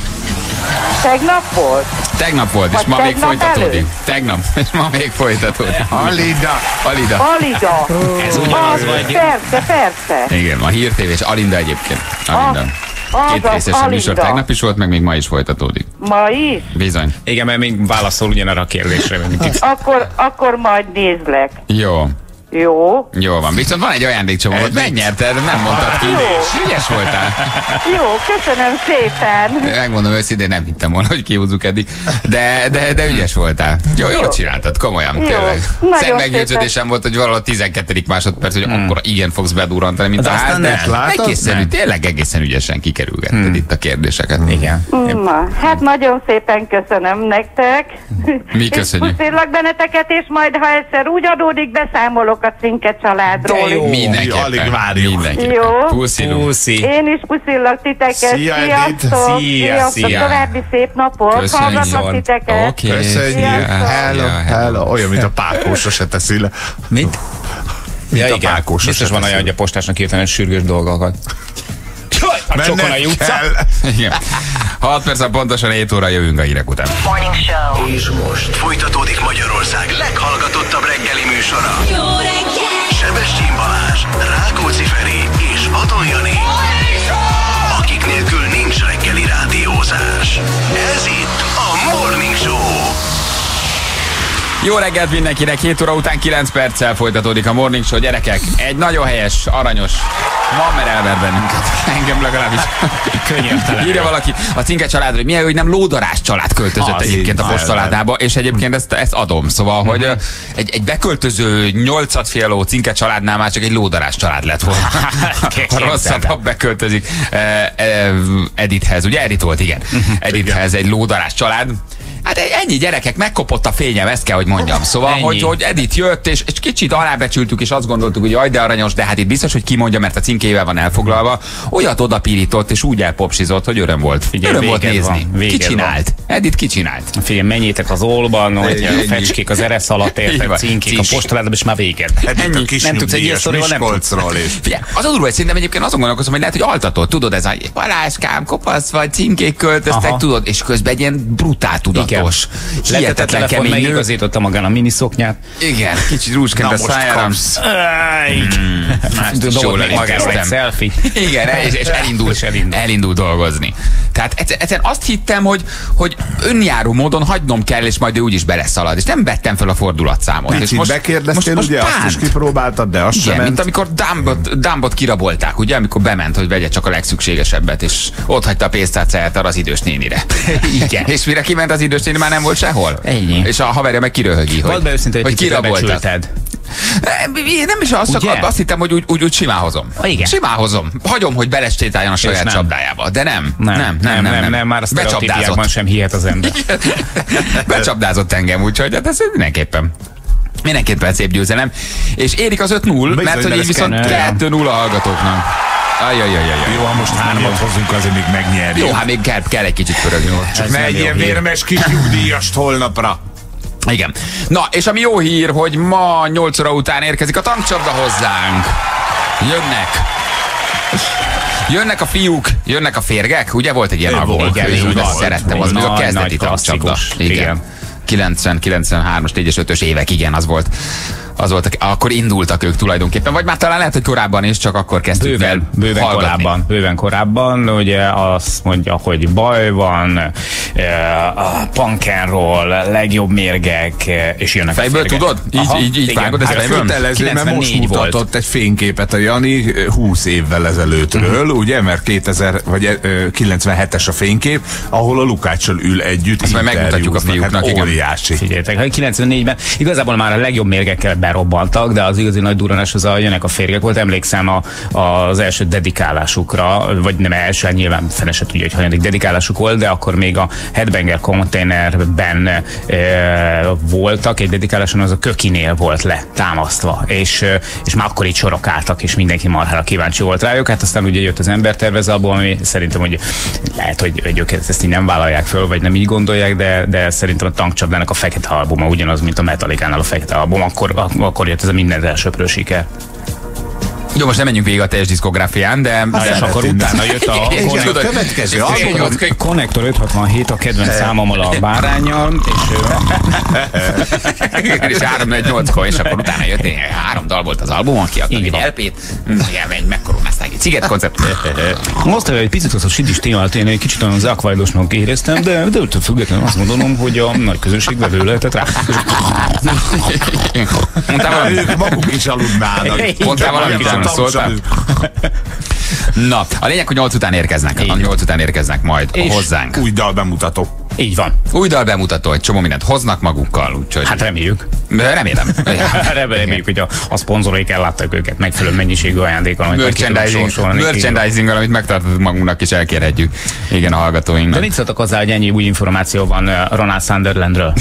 [SPEAKER 1] Tegnap volt?
[SPEAKER 4] Tegnap volt, és
[SPEAKER 1] Vagy
[SPEAKER 4] ma még
[SPEAKER 1] tegnap
[SPEAKER 4] folytatódik.
[SPEAKER 1] előtt?
[SPEAKER 4] Tegnap, és ma még folytatódik.
[SPEAKER 6] Alida.
[SPEAKER 4] Alida.
[SPEAKER 1] Alida.
[SPEAKER 5] Ez ugyanaz
[SPEAKER 1] Az,
[SPEAKER 5] vagy.
[SPEAKER 1] persze, persze.
[SPEAKER 4] Igen, a hírtévés Alinda egyébként. Alinda.
[SPEAKER 1] Az
[SPEAKER 4] Két
[SPEAKER 1] az
[SPEAKER 4] részes a műsor
[SPEAKER 1] Alida.
[SPEAKER 4] tegnap is volt, meg még ma is folytatódik.
[SPEAKER 1] Ma is?
[SPEAKER 4] Bizony.
[SPEAKER 5] Igen, mert még válaszol ugyanarra a kérdésre, mint itt.
[SPEAKER 1] Akkor, akkor majd nézlek.
[SPEAKER 4] Jó.
[SPEAKER 1] Jó?
[SPEAKER 4] Jó van. Viszont van egy ajándékcsomagot. Megnyerted, nem mondtad ki.
[SPEAKER 1] Jó.
[SPEAKER 4] Ügyes voltál.
[SPEAKER 1] Jó, köszönöm szépen.
[SPEAKER 4] Megmondom őszintén, nem hittem volna, hogy kihúzzuk eddig. De, de, de ügyes voltál. Jó, jól csináltad, komolyan,
[SPEAKER 1] Jó.
[SPEAKER 4] tényleg.
[SPEAKER 1] Nagyon
[SPEAKER 4] Szent meggyőződésem volt, hogy valahol a tizenkettedik másodperc, hogy akkor igen fogsz bedurrantani, mint
[SPEAKER 5] De
[SPEAKER 4] a
[SPEAKER 5] aztán
[SPEAKER 4] hát, de
[SPEAKER 5] nem.
[SPEAKER 6] Látod?
[SPEAKER 4] egészen,
[SPEAKER 5] Nem.
[SPEAKER 4] tényleg egészen ügyesen kikerülgetted itt a kérdéseket.
[SPEAKER 5] Igen.
[SPEAKER 1] Na, hát nagyon szépen köszönöm nektek.
[SPEAKER 4] Mi köszönjük.
[SPEAKER 1] És puszillak benneteket, és majd, ha egyszer úgy adódik, beszámolok a Cinke családról.
[SPEAKER 5] De jó.
[SPEAKER 4] Mindenképpen.
[SPEAKER 6] Alig várjuk.
[SPEAKER 4] Mindenképpen.
[SPEAKER 1] Jó.
[SPEAKER 4] Puszilunk.
[SPEAKER 5] Puszi.
[SPEAKER 1] Én is puszillak titeket.
[SPEAKER 6] Szia, Edith.
[SPEAKER 1] Sziasztok.
[SPEAKER 5] Szia,
[SPEAKER 1] Sziasztok.
[SPEAKER 5] szia.
[SPEAKER 1] További szép napot.
[SPEAKER 4] Köszönjük.
[SPEAKER 1] Hallgatlak titeket.
[SPEAKER 4] Oké.
[SPEAKER 6] Köszönjük.
[SPEAKER 1] Sziasztok.
[SPEAKER 6] Hello, hello. Olyan, mint a pákósra se teszi le.
[SPEAKER 5] Mit? Ja,
[SPEAKER 6] a
[SPEAKER 5] igen.
[SPEAKER 6] pákósra
[SPEAKER 5] Biztos
[SPEAKER 6] se
[SPEAKER 5] van
[SPEAKER 6] teszi
[SPEAKER 5] olyan,
[SPEAKER 6] le.
[SPEAKER 5] hogy a postásnak hirtelen sürgős dolgokat. Jaj, a Csokonai
[SPEAKER 6] Menned
[SPEAKER 5] utca.
[SPEAKER 6] kell.
[SPEAKER 4] Igen. hat perc, pontosan hét óra jövünk a hírek után.
[SPEAKER 2] Morning Show. És most folytatódik Magyarország leghallgatottabb reggeli műsora. Jó reggel! Sebestyén Balázs, Rákóczi Feri és Vadon Jani. Akik nélkül nincs reggeli rádiózás. Ez itt a Morning Show.
[SPEAKER 4] Jó reggelt mindenkinek, hét óra után kilenc perccel folytatódik a Morning Show. Gyerekek, egy nagyon helyes, aranyos, van mer elver bennünket. Engem legalábbis.
[SPEAKER 5] Könyörtelen.
[SPEAKER 4] Írja valaki a Cinke családra, hogy milyen, hogy nem Lódarás család költözött
[SPEAKER 5] az
[SPEAKER 4] egyébként a
[SPEAKER 5] így,
[SPEAKER 4] postaládába, és egyébként ezt, ezt adom. Szóval, uh-huh. hogy egy, egy beköltöző nyolcat fialó Cinke családnál már csak egy Lódarás család lett volna. A rosszabb beköltözik Edithez, ugye Edit volt, igen. Edithez egy Lódarás család. Hát ennyi, gyerekek, megkopott a fényem, ezt kell, hogy mondjam. Szóval, hogy, hogy Edith jött, és, és kicsit alábecsültük, és azt gondoltuk, hogy jaj, de aranyos, de hát itt biztos, hogy kimondja, mert a cinkével van elfoglalva. Olyat odapirított, és úgy elpopsizott, hogy öröm volt. Figyelj, öröm volt nézni. Van, ki csinált? Van. Edith ki csinált?
[SPEAKER 5] Figyelj, menjétek az Olban, hogy a fecskék az eresz alatt értek, cinkék a postaládban, és már véged.
[SPEAKER 6] Ennyi.
[SPEAKER 5] Nem tudsz egy ilyen sztorival, nem tudsz.
[SPEAKER 4] Figyelj, az a durva, hogy szerintem egyébként azon gondolkozom, hogy lehet, hogy altatott, tudod, ez a Baláskám, kopasz vagy, cinkék költöztek, aha. Tudod, és közben egy ilyen brutál tudatos.
[SPEAKER 5] Letette a telefon, megigazította magán a miniszoknyát.
[SPEAKER 4] Igen, kicsit rúzsként a szájára.
[SPEAKER 5] Dobott még magáról egy selfie.
[SPEAKER 4] Igen, és, és elindul, elindul. elindul dolgozni. Tehát egyszerűen azt hittem, hogy, hogy önjáró módon hagynom kell, és majd ő úgyis beleszalad. És nem vettem fel a fordulatszámot.
[SPEAKER 6] És most bekérdeztél, most, ugye most azt is kipróbáltad, de azt sem ment.
[SPEAKER 4] Mint amikor Dumbot, Dumbot kirabolták, ugye, amikor bement, hogy vegye csak a legszükségesebbet, és ott hagyta a pénztárcáját az idős nénire. Igen. És mire kiment az idős néni, már nem volt sehol.
[SPEAKER 5] Ennyi.
[SPEAKER 4] És a haverja meg kiröhögi, hogy,
[SPEAKER 5] őszinte,
[SPEAKER 4] hogy kiraboltad. Én nem is azt, csak azt hittem, hogy úgy, úgy, úgy simálhozom.
[SPEAKER 5] Igen.
[SPEAKER 4] Simálhozom. Hagyom, hogy belestétáljon a saját csapdájába. De nem.
[SPEAKER 5] Nem, nem, nem, nem, nem, nem már a sztereotípiákban sem hihet az ember.
[SPEAKER 4] Becsapdázott engem, úgyhogy hát ez mindenképpen. Mindenképpen szép győzelem. És érik az öt null, mert hogy így viszont kettő null a hallgatóknak. Ajajajajaj.
[SPEAKER 6] Jó, ha most hármat hozunk, azért még megnyerjük.
[SPEAKER 4] Jó, hát még kell, kell egy kicsit pörögni.
[SPEAKER 6] Csak ne egy ilyen vérmes kis nyugdíjast holnapra.
[SPEAKER 4] Igen. Na, és ami jó hír, hogy ma nyolc óra után érkezik a tankcsapda hozzánk. Jönnek. Jönnek a fiúk, jönnek a férgek. Ugye volt egy ilyen alkoholkőz, úgy azt szerettem, az még a kezdeti tankcsapda. Igen. kilencven kilencvenhárom-as, négyes, ötös évek, igen, az volt. Az volt, akkor indultak ők tulajdonképpen, vagy már talán lehet, hogy korábban is, csak akkor kezdtük bőven, el
[SPEAKER 5] bőven korábban, bőven korábban, ugye azt mondja, hogy baj van, a punk and roll, legjobb mérgek, és jönnek
[SPEAKER 4] fejből
[SPEAKER 5] a férgek.
[SPEAKER 4] Tudod? Így,
[SPEAKER 5] aha,
[SPEAKER 4] így, így vágod ezt fejből?
[SPEAKER 6] Kötelező, mert most mutatott volt. Egy fényképet a Jani húsz évvel ezelőttről, uh-huh. ugye, mert kétezer vagy kilencvenhetes a fénykép, ahol a Lukáccsal ül együtt.
[SPEAKER 4] Azt majd megmutatjuk a fiúknak,
[SPEAKER 6] hát óriási.
[SPEAKER 5] Figyeljetek, kilencvennégyben igazából már a legjobb mérgekkel berobbantak, de az igazi nagy durranás az a Jönnek a férgek volt. Emlékszem a, az első dedikálásukra, vagy nem első, nyilván fene se tudja, hogy hanyadik dedikálásuk volt, de akkor még a Headbanger konténerben e, voltak, egy dedikáláson az a Kökinél volt le támasztva, és, és már akkor így sorokáltak, és mindenki marhára kíváncsi volt rájuk. Hát aztán ugye jött az Embertervez album, ami szerintem, hogy lehet, hogy, hogy ők ezt így nem vállalják föl, vagy nem így gondolják, de, de szerintem a tankcsapdának a fekete albuma ugyanaz, mint a Metallicánál a fekete album, akkor, akkor jött ez a minden elsöprő siker.
[SPEAKER 4] Jó, most nem menjünk végig a teljes diszkográfián, de...
[SPEAKER 5] Na, és akkor utána jött a
[SPEAKER 6] következő
[SPEAKER 5] Konnektor ötszázhatvanhét, a kedvenc számommal a báránnyal,
[SPEAKER 4] és... és három négy nyolckor, és akkor utána jött három dal volt az albumon, kiadtak egy el pét, egy megkoronázták egy szigetkoncert.
[SPEAKER 5] Azt, hogy egy picit az a sidis témát én egy kicsit olyan zákvajdosnak éreztem, de de ettől függetlenül azt gondolom, hogy a nagy közönség vevő lehetett rá.
[SPEAKER 6] Ők maguk is aludnának.
[SPEAKER 4] Mondtál valami kicsit szóltál? Na, a lényeg, hogy nyolc után érkeznek. A nyolc után érkeznek majd és hozzánk.
[SPEAKER 6] Új dal bemutató.
[SPEAKER 5] Így van.
[SPEAKER 4] Új dal bemutató, egy csomó mindent hoznak magukkal, úgyhogy...
[SPEAKER 5] Hát reméljük.
[SPEAKER 4] Remélem.
[SPEAKER 5] Reméljük, hogy a, a szponzoraik ellátták őket megfelelő mennyiségű ajándékkal, amit
[SPEAKER 4] merchandising, merchandising amit megtartottuk magunknak, és elkérhetjük. Igen, a hallgatóinknak.
[SPEAKER 5] De mit szóltak hozzá, hogy ennyi új információ van Ronald Sunderlandről?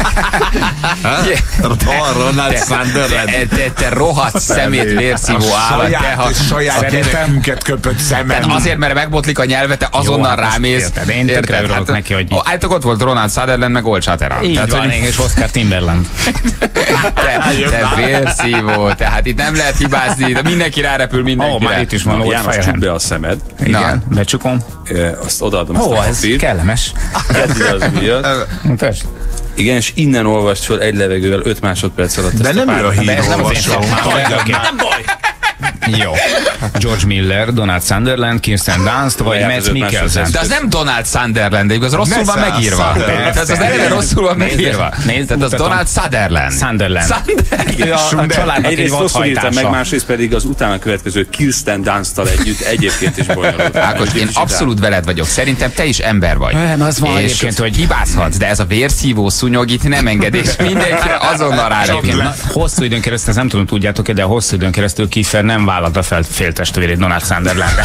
[SPEAKER 6] Ronald Sunderland.
[SPEAKER 4] Te rohadt szemét vérszívó állat.
[SPEAKER 6] A saját gyerekünket köpött szemem.
[SPEAKER 4] Azért, mert megbotlik a nyelve, te azonnal rámész.
[SPEAKER 5] Én tökre örülök neki, hogy...
[SPEAKER 4] Állítok, ott volt Ronald Sutherland, meg Old Shatterhand.
[SPEAKER 5] Így van, és Oscar Timberland.
[SPEAKER 4] Te, te vérszívó, tehát itt nem lehet hibázni, de mindenki rárepül mindenkire.
[SPEAKER 5] Ó, már itt is van,
[SPEAKER 3] János, csukd be a szemed.
[SPEAKER 5] Igen, becsukom.
[SPEAKER 3] E, azt odaadom ezt
[SPEAKER 5] Ó,
[SPEAKER 3] a
[SPEAKER 5] ez
[SPEAKER 3] papírt.
[SPEAKER 5] kellemes.
[SPEAKER 3] Kezdd az ujjat.
[SPEAKER 5] Mutasd.
[SPEAKER 3] Igen, és innen olvast fel egy levegővel öt másodperc alatt.
[SPEAKER 6] De nem ő a hírolvasó.
[SPEAKER 5] Nem baj. Jó. George Miller, Donald Sunderland, Kirsten Dunst, vagy Mads Mikkelsen.
[SPEAKER 4] De az nem Donald Sunderland, de igaz, rosszul van megírva.
[SPEAKER 6] Sunderland.
[SPEAKER 4] Tehát az eleve rosszul van megírva.
[SPEAKER 5] Nézd,
[SPEAKER 4] Tehát az Donald Sutherland.
[SPEAKER 5] Sunderland.
[SPEAKER 4] Sunderland.
[SPEAKER 5] A, a családnak egy
[SPEAKER 3] Egyrészt rosszul írtam meg,
[SPEAKER 5] vadhajtása.
[SPEAKER 3] másrészt pedig az utána következő Kirsten Dunst-tal együtt egyébként is bonyolult.
[SPEAKER 4] Ákos, én abszolút veled vagyok. Szerintem te is ember vagy.
[SPEAKER 5] Nem, az van
[SPEAKER 4] és
[SPEAKER 5] egyébként, hogy-
[SPEAKER 4] hibázhatsz, de ez a vérszívó szúnyog itt nem enged, és mindenki azonnal rálépni.
[SPEAKER 5] Na, hosszú időn keresztül, ezt nem tudom, tudjátok-e, de hosszú időn keresztül Kiefer nem vállalta fel féltestvérét Donald Sunderlandre.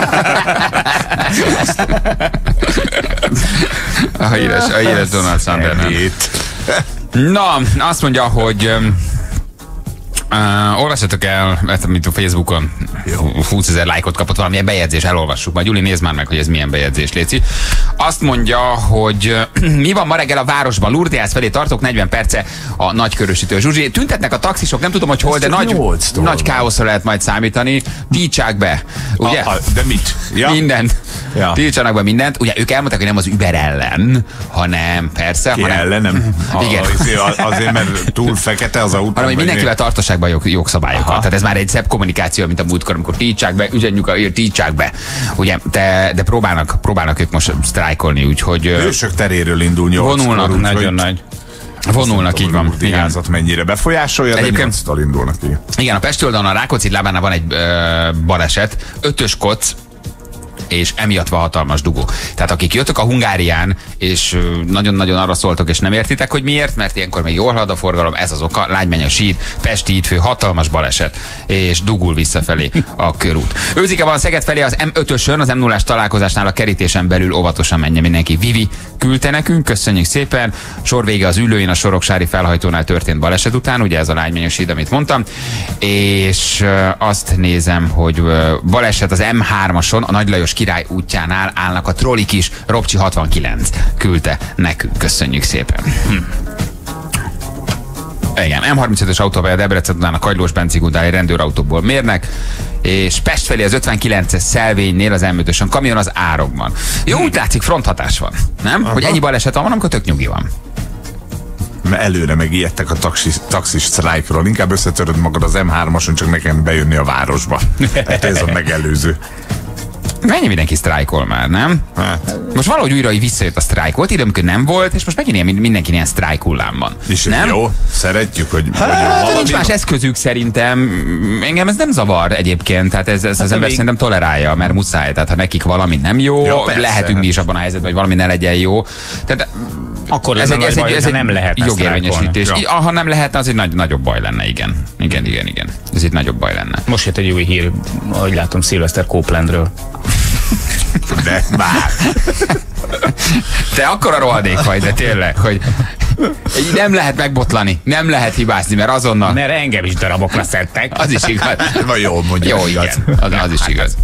[SPEAKER 4] A híres, a híres Donald Sunderland. Na, azt mondja, hogy um, uh, olvassatok el, mert mint a Facebookon húszezer lájkot kapott valamilyen bejegyzés, elolvassuk. Majd Gyuri, nézd már meg, hogy ez milyen bejegyzés, léci. Azt mondja, hogy uh, mi van ma reggel a városban? Lourdes felé tartok, negyven perce a nagykörösítő. Zsuzsi, tüntetnek a taxisok, nem tudom, hogy hol, de nagy, nagy káoszra lehet majd számítani. Tiltsák be, ugye?
[SPEAKER 6] A, a, de mit? Ja.
[SPEAKER 4] Mindent.
[SPEAKER 6] Ja.
[SPEAKER 4] Tiltsanak be mindent. Ugye ők elmondták, hogy nem az Uber ellen, hanem persze,
[SPEAKER 6] Ki
[SPEAKER 4] hanem,
[SPEAKER 6] ellenem?
[SPEAKER 4] Igen.
[SPEAKER 6] A, azért, mert túl fekete az autó.
[SPEAKER 4] hanem hogy mindenkivel tartassák be a jog, jogszabályokat. Aha. Tehát ez már egy szebb kommunikáció, mint a múltkor, amikor tiltsák be, üzenjük a tiltsák be. Ugye, de, de próbálnak, próbálnak ők most sztrájkolni, úgyhogy
[SPEAKER 6] Hősök teréről indul nyolckor.
[SPEAKER 4] vonulnak,
[SPEAKER 5] Nagyon nagy.
[SPEAKER 4] vonulnak, így van.
[SPEAKER 6] A házat mennyire befolyásolja, de nyolctól indulnak ki.
[SPEAKER 4] Igen, a Pesti oldalon a Rákóczi lábánál van egy ö, baleset, ötös koc, és emiatt van hatalmas dugó. Tehát akik jöttök a Hungárián, és nagyon-nagyon arra szóltok, és nem értitek, hogy miért, mert ilyenkor még jól halad a forgalom, ez az oka, Lágymányos híd, Pesti hídfő, hatalmas baleset, és dugul visszafelé a körút. Őzike van Szeged felé az em ötösön, az em nullás találkozásnál a kerítésen belül óvatosan menjen mindenki. Vivi küldte nekünk, köszönjük szépen. Sor vége az Üllőin, a Soroksári felhajtónál történt baleset után, ugye ez a Lágymányos híd, amit mondtam, és azt nézem, hogy baleset az em hármason, a Nagy Lajos Király útjánál állnak a trollik is, Robcsi hatvankilenc küldte nekünk. Köszönjük szépen. Hm. Igen, em harmincötös autópálya Debrecen után a Kagylós Bencig után egy rendőrautóból mérnek, és Pest felé az ötvenkilences Szelvénynél az em ötösön kamion az árokban. Jó, úgy látszik, fronthatás van, nem? Aha. Hogy ennyi baleset van, amikor tök nyugi van.
[SPEAKER 6] Mert előre megijedtek a taxis, taxis sztrájkról. Inkább összetöröd magad az em hármason, csak nekem bejönni a városba. Hát ez a megelőző.
[SPEAKER 4] Mennyi mindenki sztrájkol már, nem?
[SPEAKER 6] Hát.
[SPEAKER 4] Most valahogy újra visszajött a sztrájk. Volt idő, amikor nem volt, és most megint ilyen, mindenki ilyen sztrájk hullámban.
[SPEAKER 6] És
[SPEAKER 4] nem?
[SPEAKER 6] Jó, szeretjük, hogy,
[SPEAKER 4] Hát,
[SPEAKER 6] hogy
[SPEAKER 4] nincs más eszközük szerintem. Engem ez nem zavar egyébként, tehát ez, ez hát az ember még... szerintem tolerálja, mert muszáj. Tehát ha nekik valami nem jó,
[SPEAKER 6] ja,
[SPEAKER 4] lehetünk mi is abban a helyzetben, hogy valami ne legyen jó. Tehát
[SPEAKER 5] Akkor ez egy, ez egy, ez egy nem lehetne
[SPEAKER 4] jogérvényesítés.
[SPEAKER 5] Ja.
[SPEAKER 4] Ha nem lehetne, az egy nagy, nagyobb baj lenne, igen. Igen, igen, igen. Ez egy nagyobb baj lenne.
[SPEAKER 5] Most jött egy új hír, ahogy látom, Sylvester Copelandről.
[SPEAKER 6] De már.
[SPEAKER 4] Te akkora rohadék vagy, de tényleg, hogy nem lehet megbotlani, nem lehet hibázni, mert azonnal...
[SPEAKER 5] Mert engem is darabokra szedtek.
[SPEAKER 4] Az is igaz.
[SPEAKER 6] Vagy jó, mondja.
[SPEAKER 4] Jó, igaz. Az, az is igaz.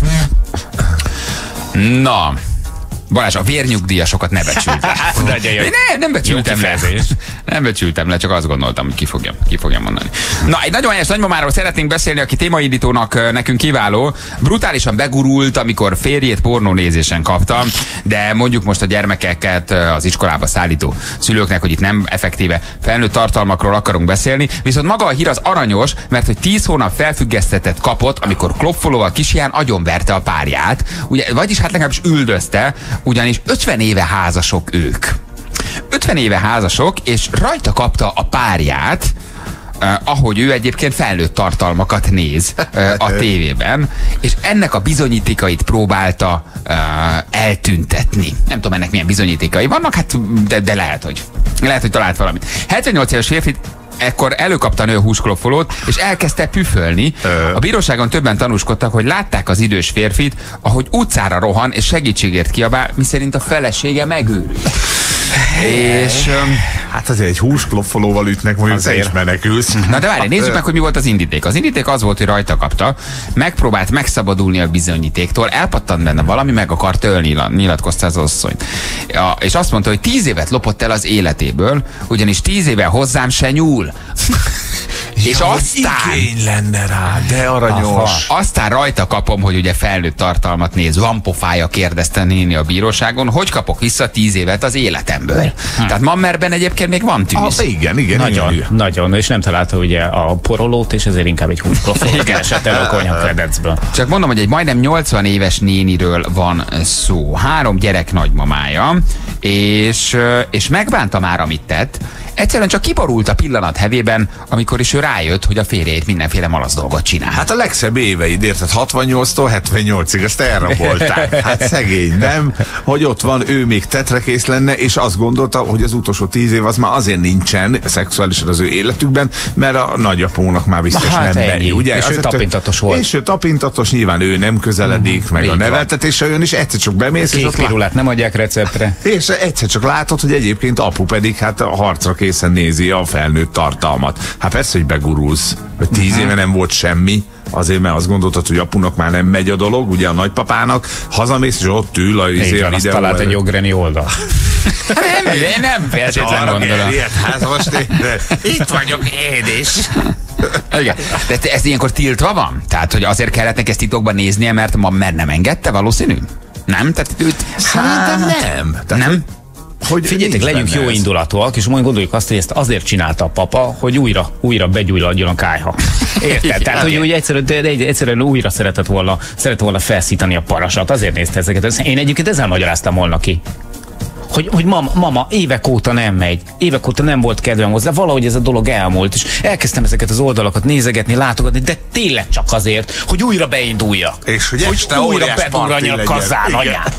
[SPEAKER 4] Na, Balázs, a vérnyugdíjasokat ne becsült le. Nem, nem becsültem le. Nem becsültem le, csak azt gondoltam, hogy ki fogja, ki fogja mondani. Na, egy nagyon helyes nagymamáról szeretnénk beszélni, aki témaindítónak nekünk kiváló. Brutálisan begurult, amikor férjét pornónézésen kapta, de mondjuk most a gyermekeket az iskolába szállító szülőknek, hogy itt nem effektíve felnőtt tartalmakról akarunk beszélni, viszont maga a hír az aranyos, mert hogy tíz hónap felfüggesztetet kapott, amikor klopfolóval kisján agyonverte a párját, ugye, vagyis hát legalábbis üldözte, ugyanis ötven éve házasok ők. ötven éve házasok, és rajta kapta a párját, Uh, ahogy ő egyébként felnőtt tartalmakat néz uh, a tévében, és ennek a bizonyítékait próbálta uh, eltüntetni. Nem tudom, ennek milyen bizonyítékai vannak, hát de, de lehet, hogy lehet, hogy talált valamit. hetvennyolc éves férfit ekkor előkapta a nő a húsklopfolót, és elkezdte püfölni. A bíróságon többen tanúskodtak, hogy látták az idős férfit, ahogy utcára rohan, és segítségért kiabál, miszerint a felesége megőrült. És... Um,
[SPEAKER 6] hát azért egy húskloffolóval ütnek, mondjuk te is menekülsz.
[SPEAKER 4] Na de várj, nézzük meg, hogy mi volt az indíték. Az indíték az volt, hogy rajta kapta, megpróbált megszabadulni a bizonyítéktól, elpattant benne valami, meg akart ölni, nyilatkozta az asszony. Ja, és azt mondta, hogy tíz évet lopott el az életéből, ugyanis tíz éve hozzám se nyúl. És
[SPEAKER 6] ja,
[SPEAKER 4] aztán...
[SPEAKER 6] igény lenne rá, de aranyos.
[SPEAKER 4] Aha. Aztán rajta kapom, hogy ugye felnőtt tartalmat néz, van pofája, kérdezte néni a bíróságon, hogy kapok vissza tíz évet az életemből. Hm. Tehát Mammerben egyébként még van tűz.
[SPEAKER 6] Ah, igen, igen.
[SPEAKER 5] Nagyon,
[SPEAKER 6] igen.
[SPEAKER 5] nagyon, és nem találta ugye a porolót, és ezért inkább egy húskloffolót keresett el a konyhakredecből.
[SPEAKER 4] Csak mondom, hogy egy majdnem nyolcvan éves néniről van szó. Három gyerek nagymamája, és, és megbánta már, amit tett. Egyszerűen csak kiborult a pillanat hevében, amikor is ő rájött, hogy a férjét mindenféle malasz dolgot csinál.
[SPEAKER 6] Hát a legszebb éveid, érted? hatvannyolctól hetvennyolcig, ezt elrabolták. Hát szegény, nem? Hogy ott van, ő még tetrekész lenne, és azt gondolta, hogy az utolsó tíz év az már azért nincsen szexuálisan az ő életükben, mert a nagyapónak már biztos
[SPEAKER 5] hát
[SPEAKER 6] nem
[SPEAKER 5] ennyi.
[SPEAKER 6] beni, ugye?
[SPEAKER 5] És
[SPEAKER 6] az
[SPEAKER 5] ő tapintatos volt.
[SPEAKER 6] És ő tapintatos, nyilván ő nem közeledik, mm, meg a neveltetése jön, és egyszer csak bemész,
[SPEAKER 5] és ott pirulát nem adják receptre.
[SPEAKER 6] És egyszer csak látod, hogy egyébként apu pedig hát a harcra készen nézi a felnőtt tartalmat. Hát persze, hogy begurulsz, hogy tíz uh-huh. éve nem volt semmi, azért, mert azt gondoltad, hogy apunak már nem megy a dolog, ugye a nagypapának, hazamész, és ott ül a izé a videó.
[SPEAKER 5] Talált egy jogreni oldal.
[SPEAKER 4] nem, én nem feltétlen gondolom.
[SPEAKER 6] Hát most én, itt vagyok én is.
[SPEAKER 4] Igen. De ez ilyenkor tiltva van? Tehát, hogy azért kellett neki ezt titokban néznie, mert ma mert nem engedte valószínű? Nem? Tehát őt...
[SPEAKER 6] Szerintem nem. Tehát,
[SPEAKER 4] nem?
[SPEAKER 5] Hogy figyeljetek, legyünk jó indulatúak, és majd gondoljuk azt, hogy ezt azért csinálta a papa, hogy újra, újra begyújladjon a kályha. Érted? Tehát, hogy úgy egyszerűen, egyszerűen újra szeretett volna, szeretett volna felszítani a parasat, azért nézte ezeket. Én egyébként ezzel magyaráztam volna ki. Hogy, hogy mama, mama évek óta nem megy, évek óta nem volt kedvem hozzá, valahogy ez a dolog elmúlt, és elkezdtem ezeket az oldalakat nézegetni, látogatni, de tényleg csak azért, hogy újra beinduljak.
[SPEAKER 6] És hogy,
[SPEAKER 5] hogy újra bedurranja a kazán anyát.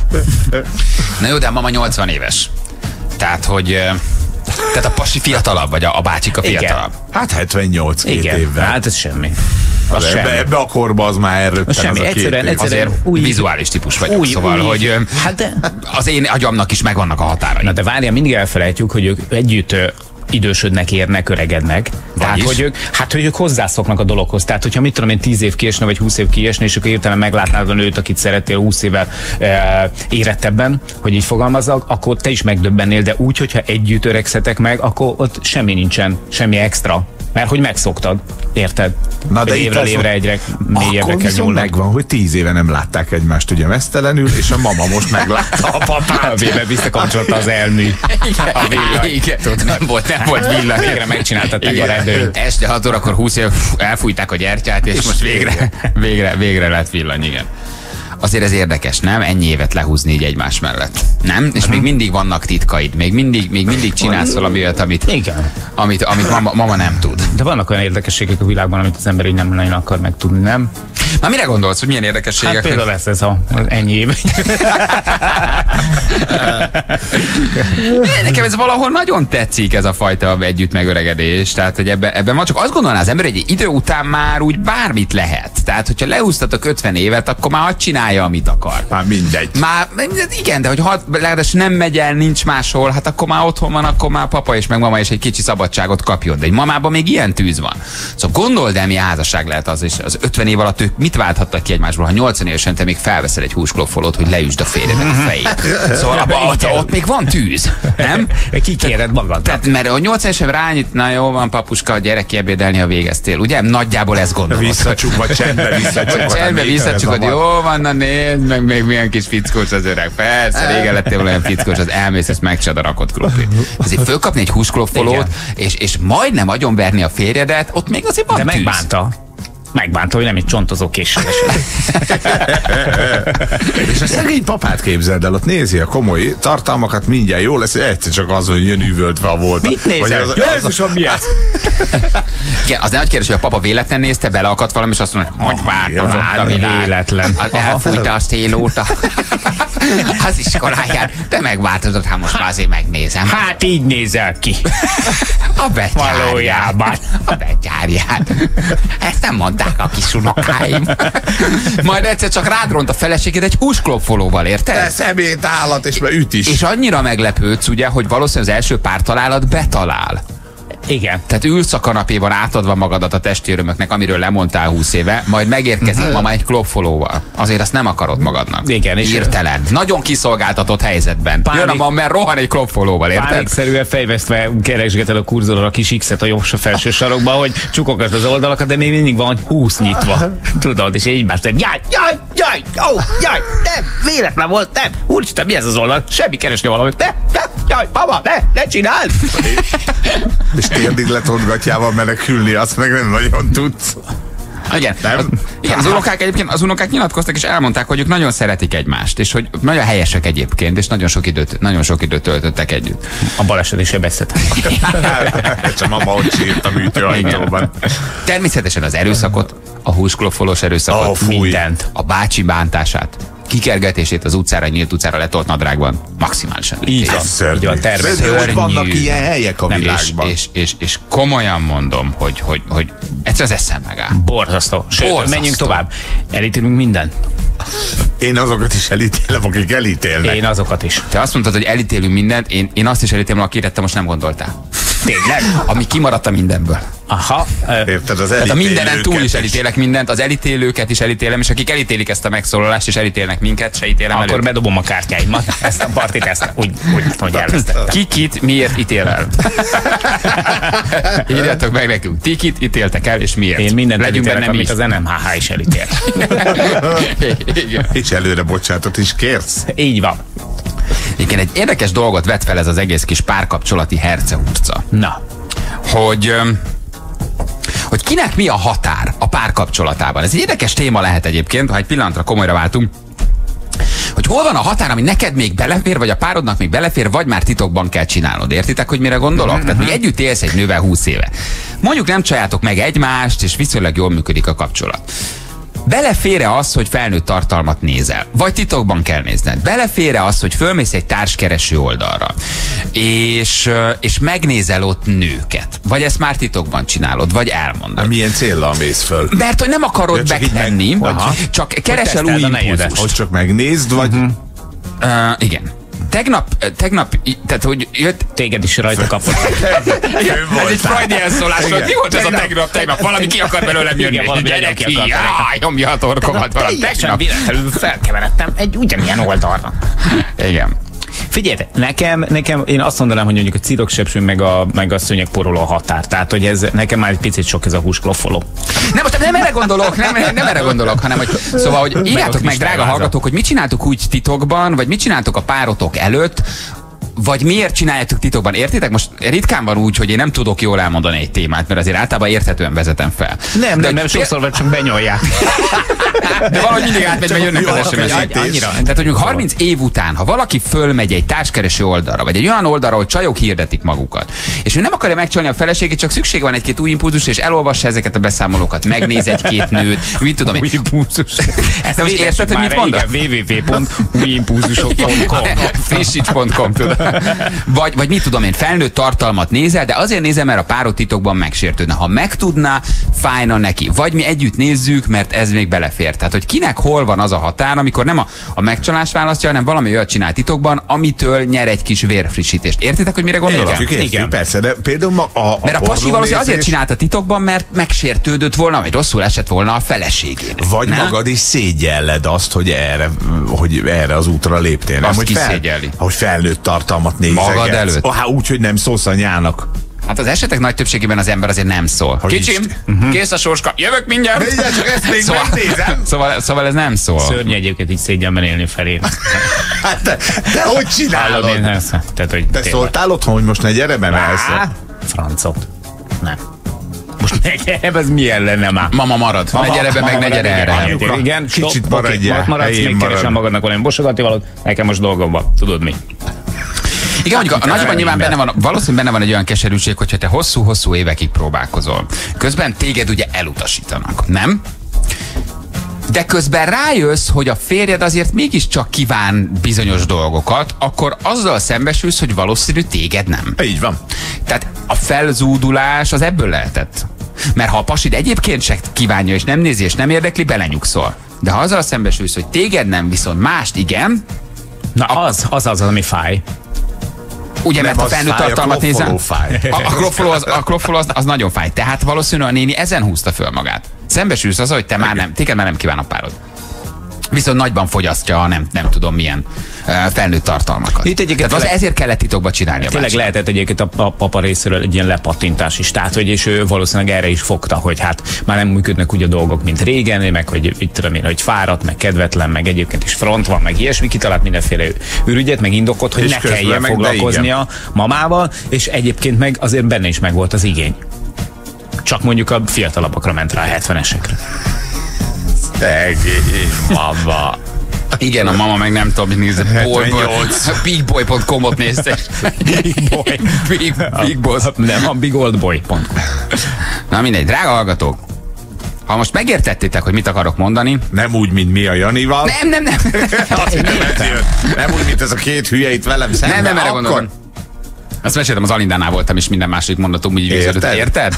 [SPEAKER 4] Na jó, de a mama nyolcvan éves. Tehát, hogy... Tehát a pasi fiatalabb, vagy a, a bácsika fiatalabb?
[SPEAKER 6] Igen. Hát hetvennyolc két
[SPEAKER 5] igen.
[SPEAKER 6] évvel.
[SPEAKER 5] Hát ez semmi.
[SPEAKER 6] Az ebbe, semmi. Ebbe a korba az már erőtten
[SPEAKER 5] semmi.
[SPEAKER 6] Az a
[SPEAKER 5] egyszerűen,
[SPEAKER 6] két
[SPEAKER 5] egyszerűen
[SPEAKER 4] azért
[SPEAKER 5] új,
[SPEAKER 4] vizuális típus vagyok,
[SPEAKER 5] új,
[SPEAKER 4] szóval,
[SPEAKER 5] új,
[SPEAKER 4] hogy
[SPEAKER 5] hát de,
[SPEAKER 4] az én agyamnak is megvannak a határai.
[SPEAKER 5] Na de várjál, mindig elfelejtjük, hogy ők együtt idősödnek, érnek, öregednek. Tehát, hogy ők, hát, hogy ők hozzászoknak a dologhoz. Tehát, hogyha mit tudom én, tíz év kiesne, vagy húsz év kiesne, és akkor értelem meglátnád a nőt, akit szerettél húsz évvel e, érettebben, hogy így fogalmazzak, akkor te is megdöbbennél, de úgy, hogyha együtt öregszetek meg, akkor ott semmi nincsen, semmi extra. Mert hogy megszoktad, érted?
[SPEAKER 6] Na de
[SPEAKER 5] évről évre egyre mélyebbre kell nyúlni.
[SPEAKER 6] Megvan, hogy tíz éve nem látták egymást ugye mesztelenül, és a mama most meglátta a papát.
[SPEAKER 5] A vébe visszakapcsolta az elmű. A villany.
[SPEAKER 4] Igen, nem volt, nem volt villany.
[SPEAKER 5] Végre megcsináltatták a rendőrt.
[SPEAKER 4] Este hat órakor húsz év elfújták a gyertyát, és most végre, végre, végre lett villany, igen. Azért ez érdekes, nem? Ennyi évet lehúzni így egymás mellett. Nem? És még mindig vannak titkaid, még mindig, még mindig csinálsz valami olyat, amit,
[SPEAKER 5] igen.
[SPEAKER 4] amit, amit mama, mama nem tud.
[SPEAKER 5] De vannak olyan érdekességek a világban, amit az ember így nem nagyon akar megtudni, nem?
[SPEAKER 4] Na mire gondolsz, hogy milyen érdekességek?
[SPEAKER 5] Hát például lesz ez a, az ennyi év.
[SPEAKER 4] Nekem ez valahol nagyon tetszik, ez a fajta együtt megöregedés. Tehát, hogy ebben, ebben van, csak azt gondolná az ember, hogy egy idő után már úgy bármit lehet. Tehát, hogyha leúsztatok ötven évet, akkor már hadd csinálja, amit akar.
[SPEAKER 6] Már mindegy.
[SPEAKER 4] Már, igen, de hogy ha legalábbis nem megy el, nincs máshol, hát akkor már otthon van, akkor már papa és meg mama is egy kicsi szabadságot kapjon. De egy mamában még ilyen tűz van. Szóval gondold el, milyen házasság lehet az, és az ötven év alatt ők mit válthattak ki egymásból, ha nyolcvan évesen te még felveszel egy húskloffolót, hogy leüsd a férjedet a fejét. Szóval abba, ott, ott még van tűz, nem?
[SPEAKER 5] Kikéred magad.
[SPEAKER 4] Tehát, mert a nyolcvan évesen rányit, na jó van, papuska, a gyerek kiebédelni, ha végeztél, ugye? Nagyjából ezt gondolod.
[SPEAKER 6] Visszacsukva, csendbe visszacsukva.
[SPEAKER 4] Csendbe visszacsukod, jó van, na nézd, meg még milyen kis fickós az öreg. Persze, régen lettél olyan fickós, az elmész, és megcsad a rakott krumplit. Azért fölkapni egy húskloffolót, és, és majdnem agyonverni a férjedet, ott még azért van
[SPEAKER 5] de
[SPEAKER 4] tűz.
[SPEAKER 5] megbánta. Megbánta, hogy nem egy csontozó késsel.
[SPEAKER 6] És a szegény papát képzeld el, ott nézi a komoly tartalmakat, mindjárt jó lesz, egyszer csak az, hogy jön üvöltve a volt.
[SPEAKER 5] Mit nézel?
[SPEAKER 6] Az,
[SPEAKER 5] az, az, az, mi ez?
[SPEAKER 4] Igen, az nagy kérdés, hogy a papa véletlen nézte, beleakadt valami, és azt mondja, hogy változott a világ.
[SPEAKER 5] Véletlen.
[SPEAKER 4] Elfújta a szélóta. Az iskoláján. De megváltozott, hát most már azért megnézem.
[SPEAKER 5] Hát így nézel ki.
[SPEAKER 4] A betyárját.
[SPEAKER 5] Valójában.
[SPEAKER 4] A betyárját. Ezt nem mondták a kis unokáim. Majd egyszer csak rádront a feleséged egy húsklopfolóval, érted?
[SPEAKER 6] Te szemét állat, és már üt is.
[SPEAKER 4] És annyira meglepődsz, ugye, hogy valószínűleg az első pártalálat betalál.
[SPEAKER 5] Igen.
[SPEAKER 4] Tehát ülsz a kanapéban átadva magadat a testi örömöknek, amiről lemondtál húsz éve, majd megérkezik ma már egy klopfolóval. Azért azt nem akarod magadnak.
[SPEAKER 5] Igen, és
[SPEAKER 4] hirtelen. Nagyon kiszolgáltatott helyzetben.
[SPEAKER 5] Pánik...
[SPEAKER 4] Jön a man, mert rohan egy klopfolóval, érted?
[SPEAKER 5] Pánikszerűen fejvesztve keresgeted a kurzorral a kis X-et a jobb felső sarokba, hogy csukogasd az oldalakat, de még mindig van húsz nyitva. Tudod, és így más, jaj, jaj, jaj, ó, jaj, nem, véletlen volt, nem. Úristen, mi ez az oldal? Semmi keresni valamit. Ne, ne, jaj, mama, ne, ne csináld!
[SPEAKER 6] És térdig letolgatjával menekülni, azt meg nem nagyon tudsz.
[SPEAKER 4] Igen,
[SPEAKER 6] Nem?
[SPEAKER 4] az, igen, az unokák egyébként, az unokák nyilatkoztak és elmondták, hogy ők nagyon szeretik egymást, és hogy nagyon helyesek egyébként, és nagyon sok időt, nagyon sok időt töltöttek együtt.
[SPEAKER 5] A baleset is sebezhet.
[SPEAKER 6] És a mama ott sírt a műtőajtóban.
[SPEAKER 4] Természetesen az erőszakot, a húsklopfolós erőszakot,
[SPEAKER 6] Oh, fúj.
[SPEAKER 4] mindent, a bácsi bántását, kikergetését az utcára, nyílt utcára letolt nadrágban maximálisan.
[SPEAKER 5] Így van, így van, természetesen.
[SPEAKER 6] Hogy vannak ilyen helyek a
[SPEAKER 4] Nem, és,
[SPEAKER 6] világban.
[SPEAKER 4] és, és, és komolyan mondom, hogy, hogy, hogy egyszer az eszem megáll.
[SPEAKER 5] Borzasztó. Sőt,
[SPEAKER 4] Borzasztó.
[SPEAKER 5] menjünk tovább. Elítélünk mindent.
[SPEAKER 6] Én azokat is elítélem, akik elítélnek.
[SPEAKER 5] Én azokat is.
[SPEAKER 4] Te azt mondtad, hogy elítélünk mindent, én, én azt is elítélem, akire te most nem gondoltál.
[SPEAKER 5] Tényleg?
[SPEAKER 4] Ami kimaradt a mindenből.
[SPEAKER 5] Aha.
[SPEAKER 6] Érted, az
[SPEAKER 4] Tehát a mindenen túl
[SPEAKER 6] elítélőket
[SPEAKER 4] is elítélek mindent, az elítélőket is elítélem, és akik elítélik ezt a megszólalást, és elítélnek minket, se ítélem
[SPEAKER 5] Akkor
[SPEAKER 4] előtt.
[SPEAKER 5] bedobom a kártyáimat. Ezt a partit, ezt úgy, úgy, hogy elvesztettem.
[SPEAKER 4] Ki kit miért ítél el? Írjátok meg nekünk. Ti kit ítéltek el, és miért?
[SPEAKER 5] Én mindent
[SPEAKER 4] Legyünk
[SPEAKER 5] elítélek,
[SPEAKER 4] benne mi
[SPEAKER 5] amit
[SPEAKER 4] is.
[SPEAKER 5] az en em há há is elítél.
[SPEAKER 4] Igen.
[SPEAKER 6] És előre bocsátot is kérsz.
[SPEAKER 5] Így van.
[SPEAKER 4] Igen, egy érdekes dolgot vet fel ez az egész kis párkapcsolati hercehurca.
[SPEAKER 5] Na.
[SPEAKER 4] Hogy... öm, hogy kinek mi a határ a párkapcsolatában. Ez egy érdekes téma lehet egyébként, ha egy pillanatra komolyra váltunk, hogy hol van a határ, ami neked még belefér, vagy a párodnak még belefér, vagy már titokban kell csinálnod. Értitek, hogy mire gondolok? Mm-hmm. Tehát, hogy együtt élsz egy nővel húsz éve. Mondjuk nem csaljátok meg egymást, és viszonylag jól működik a kapcsolat. Belefér-e az, hogy felnőtt tartalmat nézel? Vagy titokban kell nézned? Belefér-e az, hogy fölmész egy társkereső oldalra, és, és megnézel ott nőket? Vagy ezt már titokban csinálod? Vagy elmondod?
[SPEAKER 6] Milyen céllal mész föl?
[SPEAKER 4] Mert hogy nem akarod
[SPEAKER 6] Ja, csak így
[SPEAKER 4] megtenni,
[SPEAKER 6] meg- Aha.
[SPEAKER 4] csak keresel új
[SPEAKER 5] teszteld a nejedet.
[SPEAKER 4] impulzust.
[SPEAKER 6] Hogy csak megnézd, vagy...
[SPEAKER 4] Uh, igen. Tegnap, tegnap, tehát hogy jött...
[SPEAKER 5] Téged is rajta kapott.
[SPEAKER 4] Ez egy freudian szólás volt. Mi volt ez a tegnap? Tegnap valami ki akar belőlem jönni.
[SPEAKER 5] Igen, valami
[SPEAKER 4] Gyere
[SPEAKER 5] ki
[SPEAKER 4] ki,
[SPEAKER 5] akar
[SPEAKER 4] jaj, nyomja a torkomat valami.
[SPEAKER 5] Teljesen
[SPEAKER 4] Tegnap.
[SPEAKER 5] véletlenül felkeveredtem egy ugyanilyen oldalra.
[SPEAKER 4] Igen.
[SPEAKER 5] Figyelj, nekem, nekem, én azt mondanám, hogy mondjuk a ciroksepső meg a, meg a szőnyegporoló a határ. Tehát, hogy ez nekem már egy picit sok ez a húskloffoló.
[SPEAKER 4] Nem, most nem erre gondolok, nem, nem erre gondolok, hanem hogy szóval, hogy írjátok meg, drága hallgatók, hogy mit csináltok úgy titokban, vagy mit csináltok a párotok előtt, vagy miért csináljátok titokban? Értitek? Most ritkán van úgy, hogy én nem tudok jól elmondani egy témát, mert azért általában érthetően vezetem fel.
[SPEAKER 5] Nem,
[SPEAKER 4] de
[SPEAKER 5] nem, nem sokszor vagy csak benyolják.
[SPEAKER 4] De valahogy mindig átmegy, mert jönnek az es em es-ek.
[SPEAKER 5] Annyira.
[SPEAKER 4] Tehát, hogy mondjuk harminc év után, ha valaki fölmegy egy társkereső oldalra, vagy egy olyan oldalra, hogy csajok hirdetik magukat, és ő nem akarja megcsalni a feleségét, csak szüksége van egy-két új impulzus, és elolvassa ezeket a beszámolókat, megnéz egy-két nőt, mit tudom én.
[SPEAKER 5] Új impulzus.
[SPEAKER 4] Ezt most érted, hogy mit mondok?
[SPEAKER 5] W W W pont új impulzusok pont com
[SPEAKER 4] Frissíts pont com, tudod. Vagy, vagy mit tudom én, felnőtt tartalmat nézel, de azért nézem, mert a párod titokban megsértődne. Ha megtudná, fájna neki. Vagy mi együtt nézzük, mert ez még belefér. Tehát, hogy kinek hol van az a határ, amikor nem a, a megcsalás választja, hanem valami olyat csinál titokban, amitől nyer egy kis vérfrissítést. Értitek, hogy mire gondolok?
[SPEAKER 6] Értjük, értjük,
[SPEAKER 5] Igen.
[SPEAKER 6] persze, de például ma a, a
[SPEAKER 4] Mert a pasi valószínűleg azért
[SPEAKER 6] pornónézés-
[SPEAKER 4] csinálta titokban, mert megsértődött volna, vagy rosszul esett volna a feleségének.
[SPEAKER 6] Vagy
[SPEAKER 4] nem?
[SPEAKER 6] magad is szégyelled azt, hogy erre, hogy erre az útra léptél. Nem?
[SPEAKER 4] Azt
[SPEAKER 6] Hogy,
[SPEAKER 4] kiszégyelli.
[SPEAKER 6] hogy felnőtt tartalmat nézegetsz.
[SPEAKER 4] Magad előtt?
[SPEAKER 6] Ah, úgy, hogy nem szólsz anyának.
[SPEAKER 4] Hát az esetek nagy többségében az ember azért nem szól.
[SPEAKER 6] Hogy
[SPEAKER 4] Kicsim,
[SPEAKER 6] is-
[SPEAKER 4] uh-huh. kész a sorska, jövök mindjárt.
[SPEAKER 6] Mindjárt, csak ezt még
[SPEAKER 4] szóval,
[SPEAKER 6] megnézem.
[SPEAKER 4] szóval, szóval ez nem szól.
[SPEAKER 5] Szörnyű egyébként így szégyenben élni felé.
[SPEAKER 6] Hát te, te hogy
[SPEAKER 5] Hallod, én
[SPEAKER 6] csinálod?
[SPEAKER 5] ezt? Tehát, hogy
[SPEAKER 6] Te
[SPEAKER 5] tényleg.
[SPEAKER 6] szóltál otthon, hogy most ne gyere be,
[SPEAKER 5] Á,
[SPEAKER 6] mert
[SPEAKER 5] francot. Nem. Most nekem ez milyen lenne már?
[SPEAKER 4] Mama marad. Ne gyere be, meg ne gyere erre.
[SPEAKER 5] Igen,
[SPEAKER 6] Kicsit
[SPEAKER 5] stop,
[SPEAKER 6] maradjál,
[SPEAKER 5] oké, maradsz,
[SPEAKER 6] helyén
[SPEAKER 5] még
[SPEAKER 6] marad.
[SPEAKER 5] keresem magadnak valami bosogati valót, nekem most dolgom van. Tudod mi?
[SPEAKER 4] Igen, mondjuk a nagyban nyilván benne van, valószínűleg benne van egy olyan keserűség, hogyha te hosszú-hosszú évekig próbálkozol. Közben téged ugye elutasítanak, nem? de közben rájössz, hogy a férjed azért mégiscsak kíván bizonyos dolgokat, akkor azzal szembesülsz, hogy valószínű téged nem.
[SPEAKER 6] Így van.
[SPEAKER 4] Tehát a felzúdulás az ebből lehetett. Mert ha a pasid egyébként se kívánja, és nem nézi, és nem érdekli, belenyugszol. De ha azzal szembesülsz, hogy téged nem, viszont mást igen,
[SPEAKER 5] na az, az az, ami fáj.
[SPEAKER 4] ugye, mert
[SPEAKER 6] Nem,
[SPEAKER 4] a felnőtt
[SPEAKER 6] fáj,
[SPEAKER 4] tartalmat
[SPEAKER 6] a kloffoló
[SPEAKER 4] nézem.
[SPEAKER 6] fáj.
[SPEAKER 4] A, a kloffoló az, a kloffoló az, az nagyon fáj. Tehát valószínűleg a néni ezen húzta föl magát. Szembesülsz az, hogy te már nem, téged már nem kíván a párod. Viszont nagyban fogyasztja a nem, nem tudom milyen uh, felnőtt tartalmakat.
[SPEAKER 5] Itt egyébként
[SPEAKER 4] Tehát az ezért kellett titokba csinálni a
[SPEAKER 5] tényleg
[SPEAKER 4] bácsinak.
[SPEAKER 5] lehetett egyébként a, a papa részéről egy ilyen lepattintás is. Tehát, hogy és ő valószínűleg erre is fogta, hogy hát már nem működnek úgy a dolgok, mint régen, meg hogy itt tudom én, hogy fáradt, meg kedvetlen, meg egyébként is front van, meg ilyesmi, kitalált mindenféle ürügyet, meg indokot, hogy
[SPEAKER 6] És
[SPEAKER 5] ne
[SPEAKER 6] közben
[SPEAKER 5] kelljen
[SPEAKER 6] meg,
[SPEAKER 5] foglalkoznia mamával, és egyébként meg azért benne is megvolt az igény. Csak mondjuk a fiatalabbakra ment rá, a hetvenesekre.
[SPEAKER 6] Szegény mama.
[SPEAKER 4] Igen, a mama meg nem tudom, nézze, bigboy pont com-ot nézte.
[SPEAKER 5] Big boy.
[SPEAKER 4] Big, big boss.
[SPEAKER 5] Nem, a bigoldboy pont com.
[SPEAKER 4] Na mindegy, drága hallgatók. Ha most megértettétek, hogy mit akarok mondani.
[SPEAKER 6] Nem úgy, mint mi a Janival.
[SPEAKER 4] Nem, nem, nem.
[SPEAKER 6] Azt hittem, ez jön. Nem úgy, mint ez a két hülye itt velem szemben.
[SPEAKER 4] Nem, nem erre
[SPEAKER 6] Akkor...
[SPEAKER 4] gondolom. Azt meséltem, az Alindánál voltam, és minden második mondatom úgy végződött.
[SPEAKER 6] Érted?
[SPEAKER 4] Érted?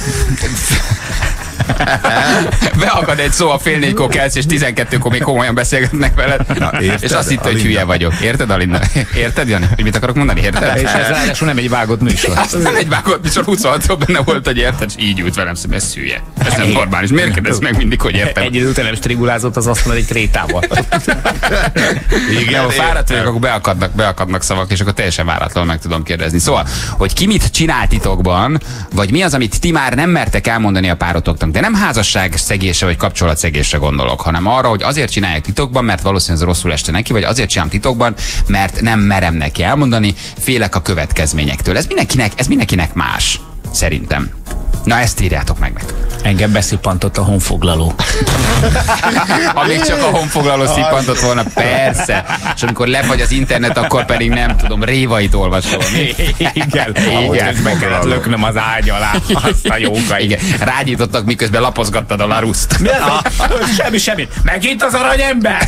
[SPEAKER 4] Beakad egy szó a fél négykor kelsz, és tizenkettőkor még komolyan beszélgetnek veled.
[SPEAKER 6] Na, érted,
[SPEAKER 4] és azt hitt, hogy
[SPEAKER 6] Alinda?
[SPEAKER 4] hülye vagyok. Érted, Alinda? Érted, Jani? Hogy mit akarok mondani? Érted?
[SPEAKER 5] És ez ráadásul nem egy vágott műsor.
[SPEAKER 4] Azt nem egy vágott műsor, huszonhatszor benne volt, hogy érted, és így ült velem szemben, ez hülye. Ez nem normális. Miért kérdez meg mindig, hogy értem?
[SPEAKER 5] Egy idő után nem strigulázott az asztalon egy krétával.
[SPEAKER 4] Igen, ha fáradt vagyok, akkor beakadnak, beakadnak szavak, és akkor teljesen váratlanul meg tudom kérdezni. Szóval, hogy ki mit csinál titokban, vagy mi az, amit ti már nem mertek elmondani a párotoknak, de nem házasság szegése vagy kapcsolatszegésre gondolok, hanem arra, hogy azért csinálják titokban, mert valószínűleg ez rosszul este neki, vagy azért csinálom titokban, mert nem merem neki elmondani, félek a következményektől. Ez mindenkinek, ez mindenkinek más, szerintem. Na, ezt írjátok meg meg.
[SPEAKER 5] Engem beszippantott a honfoglaló.
[SPEAKER 4] Ha még csak a honfoglaló szippantott volna, persze. És amikor lefagy az internet, akkor pedig nem tudom, révait olvasol.
[SPEAKER 5] Igen, igen, meg kellett löknöm az ágy alá azt a jókai.
[SPEAKER 4] Igen, rágyítottak, miközben lapozgattad a laruszt.
[SPEAKER 5] Na, semmi, semmi. Megint az aranyember!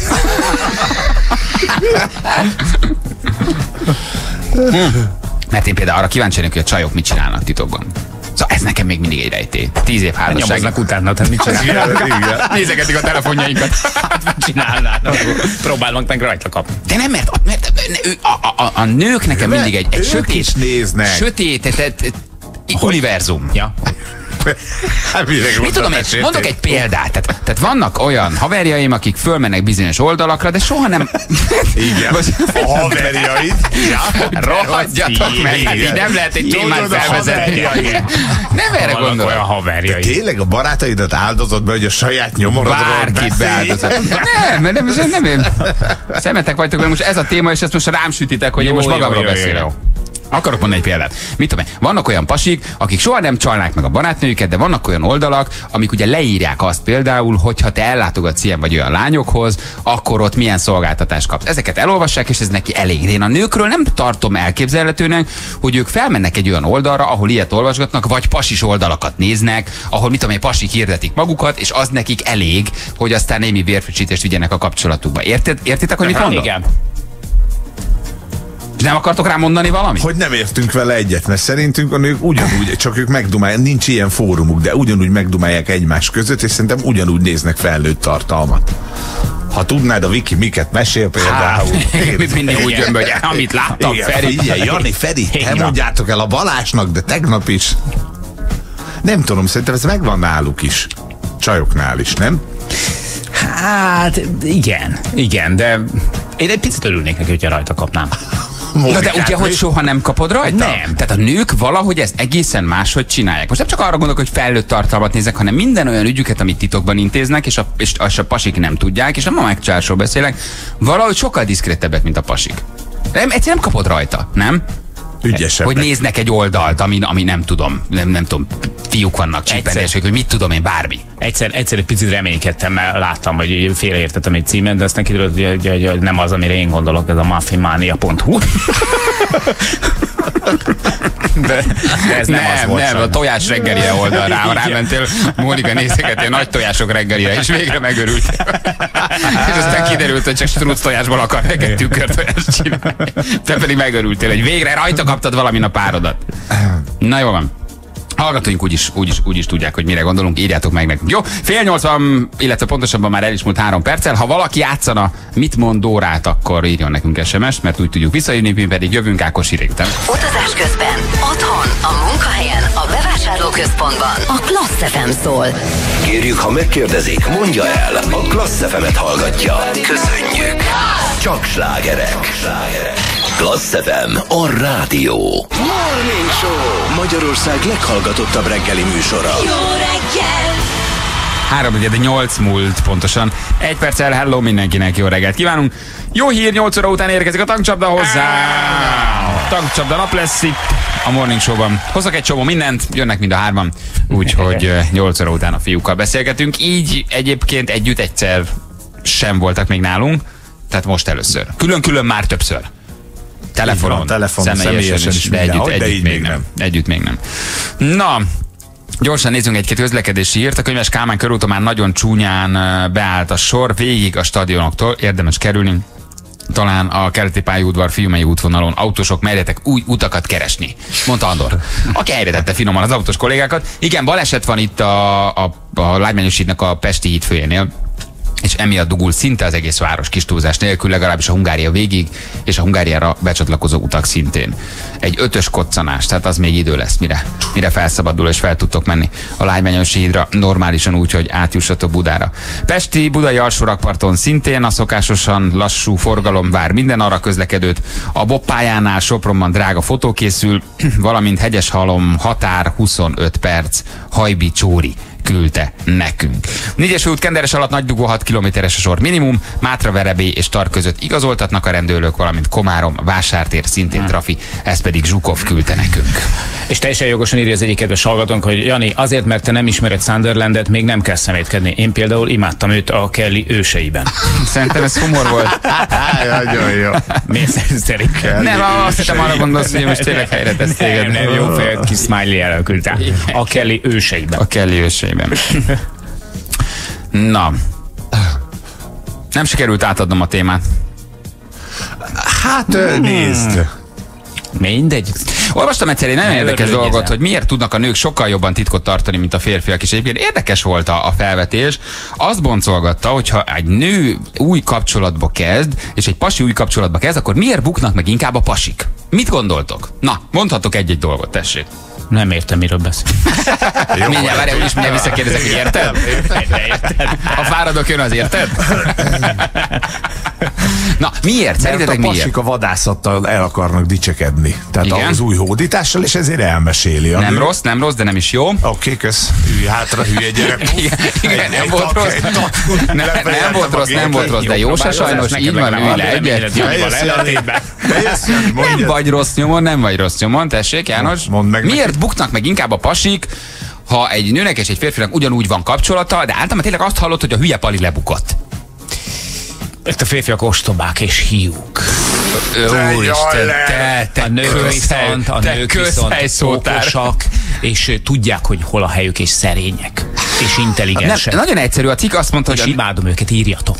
[SPEAKER 4] Mert én például arra kíváncsi vagyok, hogy a csajok mit csinálnak titokban. Szóval ez nekem még mindig egy rejtély. Tíz év házasság.
[SPEAKER 5] Nyomoznak utána, tehát mit csinálnak?
[SPEAKER 4] Nézegetik a telefonjainkat.
[SPEAKER 5] Mit csinálnának? Próbálnak meg rajta kapni.
[SPEAKER 4] De nem, mert, mert ő- a, a, a nők nekem mindig egy, egy
[SPEAKER 6] ők
[SPEAKER 4] sötét,
[SPEAKER 6] is néznek.
[SPEAKER 4] sötét, tehát, tehát, univerzum.
[SPEAKER 5] Ja.
[SPEAKER 6] Hát, mire
[SPEAKER 4] Mit tudom én,
[SPEAKER 6] meséltél?
[SPEAKER 4] mondok egy példát. Tehát, tehát vannak olyan haverjaim, akik fölmennek bizonyos oldalakra, de soha nem...
[SPEAKER 6] Igen. A haverjaid. Ja,
[SPEAKER 4] Rohadjatok meg, hát így nem lehet egy témát
[SPEAKER 6] Tudod, a
[SPEAKER 4] felvezetni.
[SPEAKER 6] haverjaid.
[SPEAKER 4] Nem erre
[SPEAKER 5] Vannak
[SPEAKER 4] gondolok.
[SPEAKER 5] olyan haverjai.
[SPEAKER 6] Tényleg a barátaidat áldozod be, hogy a saját nyomorodról
[SPEAKER 4] Bárkit beáldozott. Nem, mert nem, nem, nem én. Szemetek vagytok, mert most ez a téma, és ezt most rám sütitek, hogy én
[SPEAKER 5] Jó,
[SPEAKER 4] most
[SPEAKER 5] jó,
[SPEAKER 4] magamról
[SPEAKER 5] jó, jó,
[SPEAKER 4] beszélek.
[SPEAKER 5] jó.
[SPEAKER 4] Akarok mondani egy példát. Mit tudom én, vannak olyan pasik, akik soha nem csalnák meg a barátnőjüket, de vannak olyan oldalak, amik ugye leírják azt például, hogy ha te ellátogatsz ilyen vagy olyan lányokhoz, akkor ott milyen szolgáltatást kapsz. Ezeket elolvassák, és ez neki elég. De én a nőkről nem tartom elképzelhetőnek, hogy ők felmennek egy olyan oldalra, ahol ilyet olvasgatnak, vagy pasis oldalakat néznek, ahol mit tudom én, pasik hirdetik magukat, és az nekik elég, hogy aztán némi vérfrissítést vigyenek a kapcsolatukba. Érted? Értitek, hogy mit mondok?
[SPEAKER 5] Igen.
[SPEAKER 4] Nem akartok rá mondani valamit?
[SPEAKER 6] Hogy nem értünk vele egyet, mert szerintünk a nők ugyanúgy, csak ők megdumálják, nincs ilyen fórumuk, de ugyanúgy megdumálják egymás között, és szerintem ugyanúgy néznek felnőtt tartalmat. Ha tudnád, a Viki miket mesél például.
[SPEAKER 4] Mit mindig úgy jön be, hogy amit láttam,
[SPEAKER 6] Igen,
[SPEAKER 4] Feri.
[SPEAKER 6] figyelj, Jani, Feri, te
[SPEAKER 5] Igen.
[SPEAKER 6] mondjátok el a Balázsnak, de tegnap is. Nem tudom, szerintem ez megvan náluk is. Csajoknál is, nem?
[SPEAKER 5] Hát igen, igen, de én egy picit örülnék neki, hogyha rajta kapnám.
[SPEAKER 4] Na de ugye, hogy soha nem kapod rajta?
[SPEAKER 5] Nem.
[SPEAKER 4] Tehát a nők valahogy ezt egészen máshogy csinálják. Most nem csak arra gondolok, hogy felnőtt tartalmat nézek, hanem minden olyan ügyüket, amit titokban intéznek, és a, és a, a pasik nem tudják, és nem a megcsálásról beszélek, valahogy sokkal diszkrétebbek, mint a pasik. Nem, egyszerűen nem kapod rajta, nem?
[SPEAKER 6] Ügyesebb.
[SPEAKER 4] Hogy néznek egy oldalt, ami, ami nem tudom, nem, nem tudom, fiúk vannak csípendesek, hogy mit tudom én, bármi.
[SPEAKER 5] Egyszer, egyszer egy picit reménykedtem, mert láttam, hogy félreértettem egy címet, de aztán kiderült, hogy, hogy, hogy nem az, amire én gondolok, ez a muffinmania pont hu. De, de ez nem, nem az volt.
[SPEAKER 4] Nem, a tojás reggelire oldalra rámentél, Mónika nézegetél nagy tojások reggelire, és végre megörültél. És aztán kiderült, hogy csak struc tojásból akar neked tükörtojást csinálni. Te pedig megörültél, hogy végre rajta kaptad valamin a párodat. Na jó van. Hallgatóink úgyis, úgyis, úgyis tudják, hogy mire gondolunk, írjátok meg nekünk. Jó, fél nyolc van, illetve pontosabban már el is múlt három perccel. Ha valaki játszana Mit mond Dórát, akkor írjon nekünk es em est, mert úgy tudjuk visszaírni, mi pedig jövünk Ákos hírek után.
[SPEAKER 7] Utazás közben, otthon, a munkahelyen, a bevásárlóközpontban. A Klassz ef em szól.
[SPEAKER 2] Kérjük, ha megkérdezik, mondja el, a Klassz ef emet hallgatja. Köszönjük! Csak slágerek. Klassz ef em, a rádió. Morning Show, Magyarország leghallgatottabb reggeli műsora.
[SPEAKER 7] Jó reggel!
[SPEAKER 4] három nyolc múlt pontosan. Egy perccel, hello mindenkinek, jó reggelt kívánunk. Jó hír, nyolc óra után érkezik a tankcsapda hozzá. Tankcsapda nap lesz itt a Morning Show-ban. Hozok egy csomó mindent, jönnek mind a hárman, úgyhogy nyolc óra után a fiúkkal beszélgetünk. Így egyébként együtt egyszer sem voltak még nálunk, tehát most először. Külön-külön már többször. Telefonon,
[SPEAKER 6] van, telefon,
[SPEAKER 4] személyesen,
[SPEAKER 6] személyesen
[SPEAKER 4] is,
[SPEAKER 6] is
[SPEAKER 4] de együtt,
[SPEAKER 6] mindenhogy,
[SPEAKER 4] együtt,
[SPEAKER 6] de így
[SPEAKER 4] még
[SPEAKER 6] még
[SPEAKER 4] nem.
[SPEAKER 6] nem.
[SPEAKER 4] Együtt még nem. Na, gyorsan nézzünk egy-két közlekedési hírt. A Könyves Kálmán körúton már nagyon csúnyán beállt a sor, végig a stadionoktól, érdemes kerülni. Talán a keleti pályaudvar Fiumei útvonalon autósok merjetek új utakat keresni, mondta Andor, aki helyre tette finoman az autós kollégákat. Igen, baleset van itt a, a, a Lágymányos hídnak a Pesti híd főjénél, és emiatt dugul szinte az egész város kis túlzás nélkül, legalábbis a Hungária végig, és a Hungáriára becsatlakozó utak szintén. Egy ötös koccanás, tehát az még idő lesz, mire, mire felszabadul, és fel tudtok menni a Lágymányosi hídra normálisan úgy, hogy átjussatok Budára. Pesti, budai alsórakparton szintén a szokásosan lassú forgalom vár minden arra közlekedőt. A Boppájánál Sopronban drága fotó készül, valamint Hegyeshalom határ huszonöt perc, Hajbi Csóri küldte nekünk. Négyes út Kenderes alatt nagy dugó hat kilométeres a sor minimum, Mátra, Verebély és Tar között igazoltatnak a rendőrök, valamint Komárom, Vásártér szintén trafi, ez pedig Zsukov küldte nekünk.
[SPEAKER 5] És teljesen jogosan írja az egyik kedves hallgatónk, hogy Jani, azért, mert te nem ismered Sunderlandet, még nem kell szemétkedni. Én például imádtam őt a Kelly őseiben.
[SPEAKER 4] Szerintem ez humor volt.
[SPEAKER 6] Nagyon jó.
[SPEAKER 5] Miért szerint?
[SPEAKER 4] Nem, azt hittem arra gondolsz, hogy most tényleg helyre tesz téged.
[SPEAKER 5] Nem, nem, jó fel, kis smiley elküldte. A Kelly őseiben.
[SPEAKER 4] A Kelly őseiben. Na. Nem sikerült átadnom a témát.
[SPEAKER 6] Hát nézd.
[SPEAKER 5] Mindegy.
[SPEAKER 4] Olvastam egyszer egy nagyon
[SPEAKER 5] Ne
[SPEAKER 4] érdekes
[SPEAKER 5] örülj
[SPEAKER 4] dolgot,
[SPEAKER 5] ezzel.
[SPEAKER 4] hogy miért tudnak a nők sokkal jobban titkot tartani, mint a férfiak, és egyébként érdekes volt a, a felvetés. Azt boncolgatta, hogyha egy nő új kapcsolatba kezd, és egy pasi új kapcsolatba kezd, akkor miért buknak meg inkább a pasik? Mit gondoltok? Na, mondhatok egy-egy dolgot, tessék.
[SPEAKER 5] Nem értem, miről beszél.
[SPEAKER 4] Mindjárt, várjál, úgyis mindjárt visszakérdezek, hogy érted? A fáradok jön, az érted? Na, miért? Szerintetek
[SPEAKER 6] Mert a
[SPEAKER 4] miért?
[SPEAKER 6] pasik a vadászattal el akarnak dicsekedni. Tehát
[SPEAKER 4] Igen?
[SPEAKER 6] az új hódítással, és ezért elmeséli. A
[SPEAKER 4] Nem
[SPEAKER 6] nő.
[SPEAKER 4] rossz, nem rossz, de nem is jó.
[SPEAKER 6] Oké, okay, kösz. Ülj hátra, hülye gyerek.
[SPEAKER 4] Igen, igen, nem
[SPEAKER 6] Egy
[SPEAKER 4] volt
[SPEAKER 6] tak-
[SPEAKER 4] rossz.
[SPEAKER 6] egy tak-
[SPEAKER 4] Nem, nem
[SPEAKER 6] lefelejtem
[SPEAKER 4] volt
[SPEAKER 6] a
[SPEAKER 4] rossz, nem
[SPEAKER 6] gépet.
[SPEAKER 4] volt rossz, de jó se sajnos, így van, ülj le egyet. Nem vagy rossz nyomon, nem vagy rossz nyomon, tessék, János.
[SPEAKER 6] Mondd meg
[SPEAKER 4] Miért
[SPEAKER 6] neki.
[SPEAKER 4] buknak meg inkább a pasik, ha egy nőnek és egy férfinak ugyanúgy van kapcsolata, de általában tényleg azt hallott, hogy a hülye pali lebukott.
[SPEAKER 5] Itt a férfiak ostobák és hiúk.
[SPEAKER 4] Úristen, te, te
[SPEAKER 5] A nők viszont, a
[SPEAKER 4] te
[SPEAKER 5] nők viszont
[SPEAKER 4] közhelyszótár.
[SPEAKER 5] okosak, és ö, tudják, hogy hol a helyük, és szerények, és
[SPEAKER 4] Nem,
[SPEAKER 5] intelligensek.
[SPEAKER 4] nagyon egyszerű, a cikk azt mondta,
[SPEAKER 5] És
[SPEAKER 4] hogy a...
[SPEAKER 5] imádom őket, írjatok.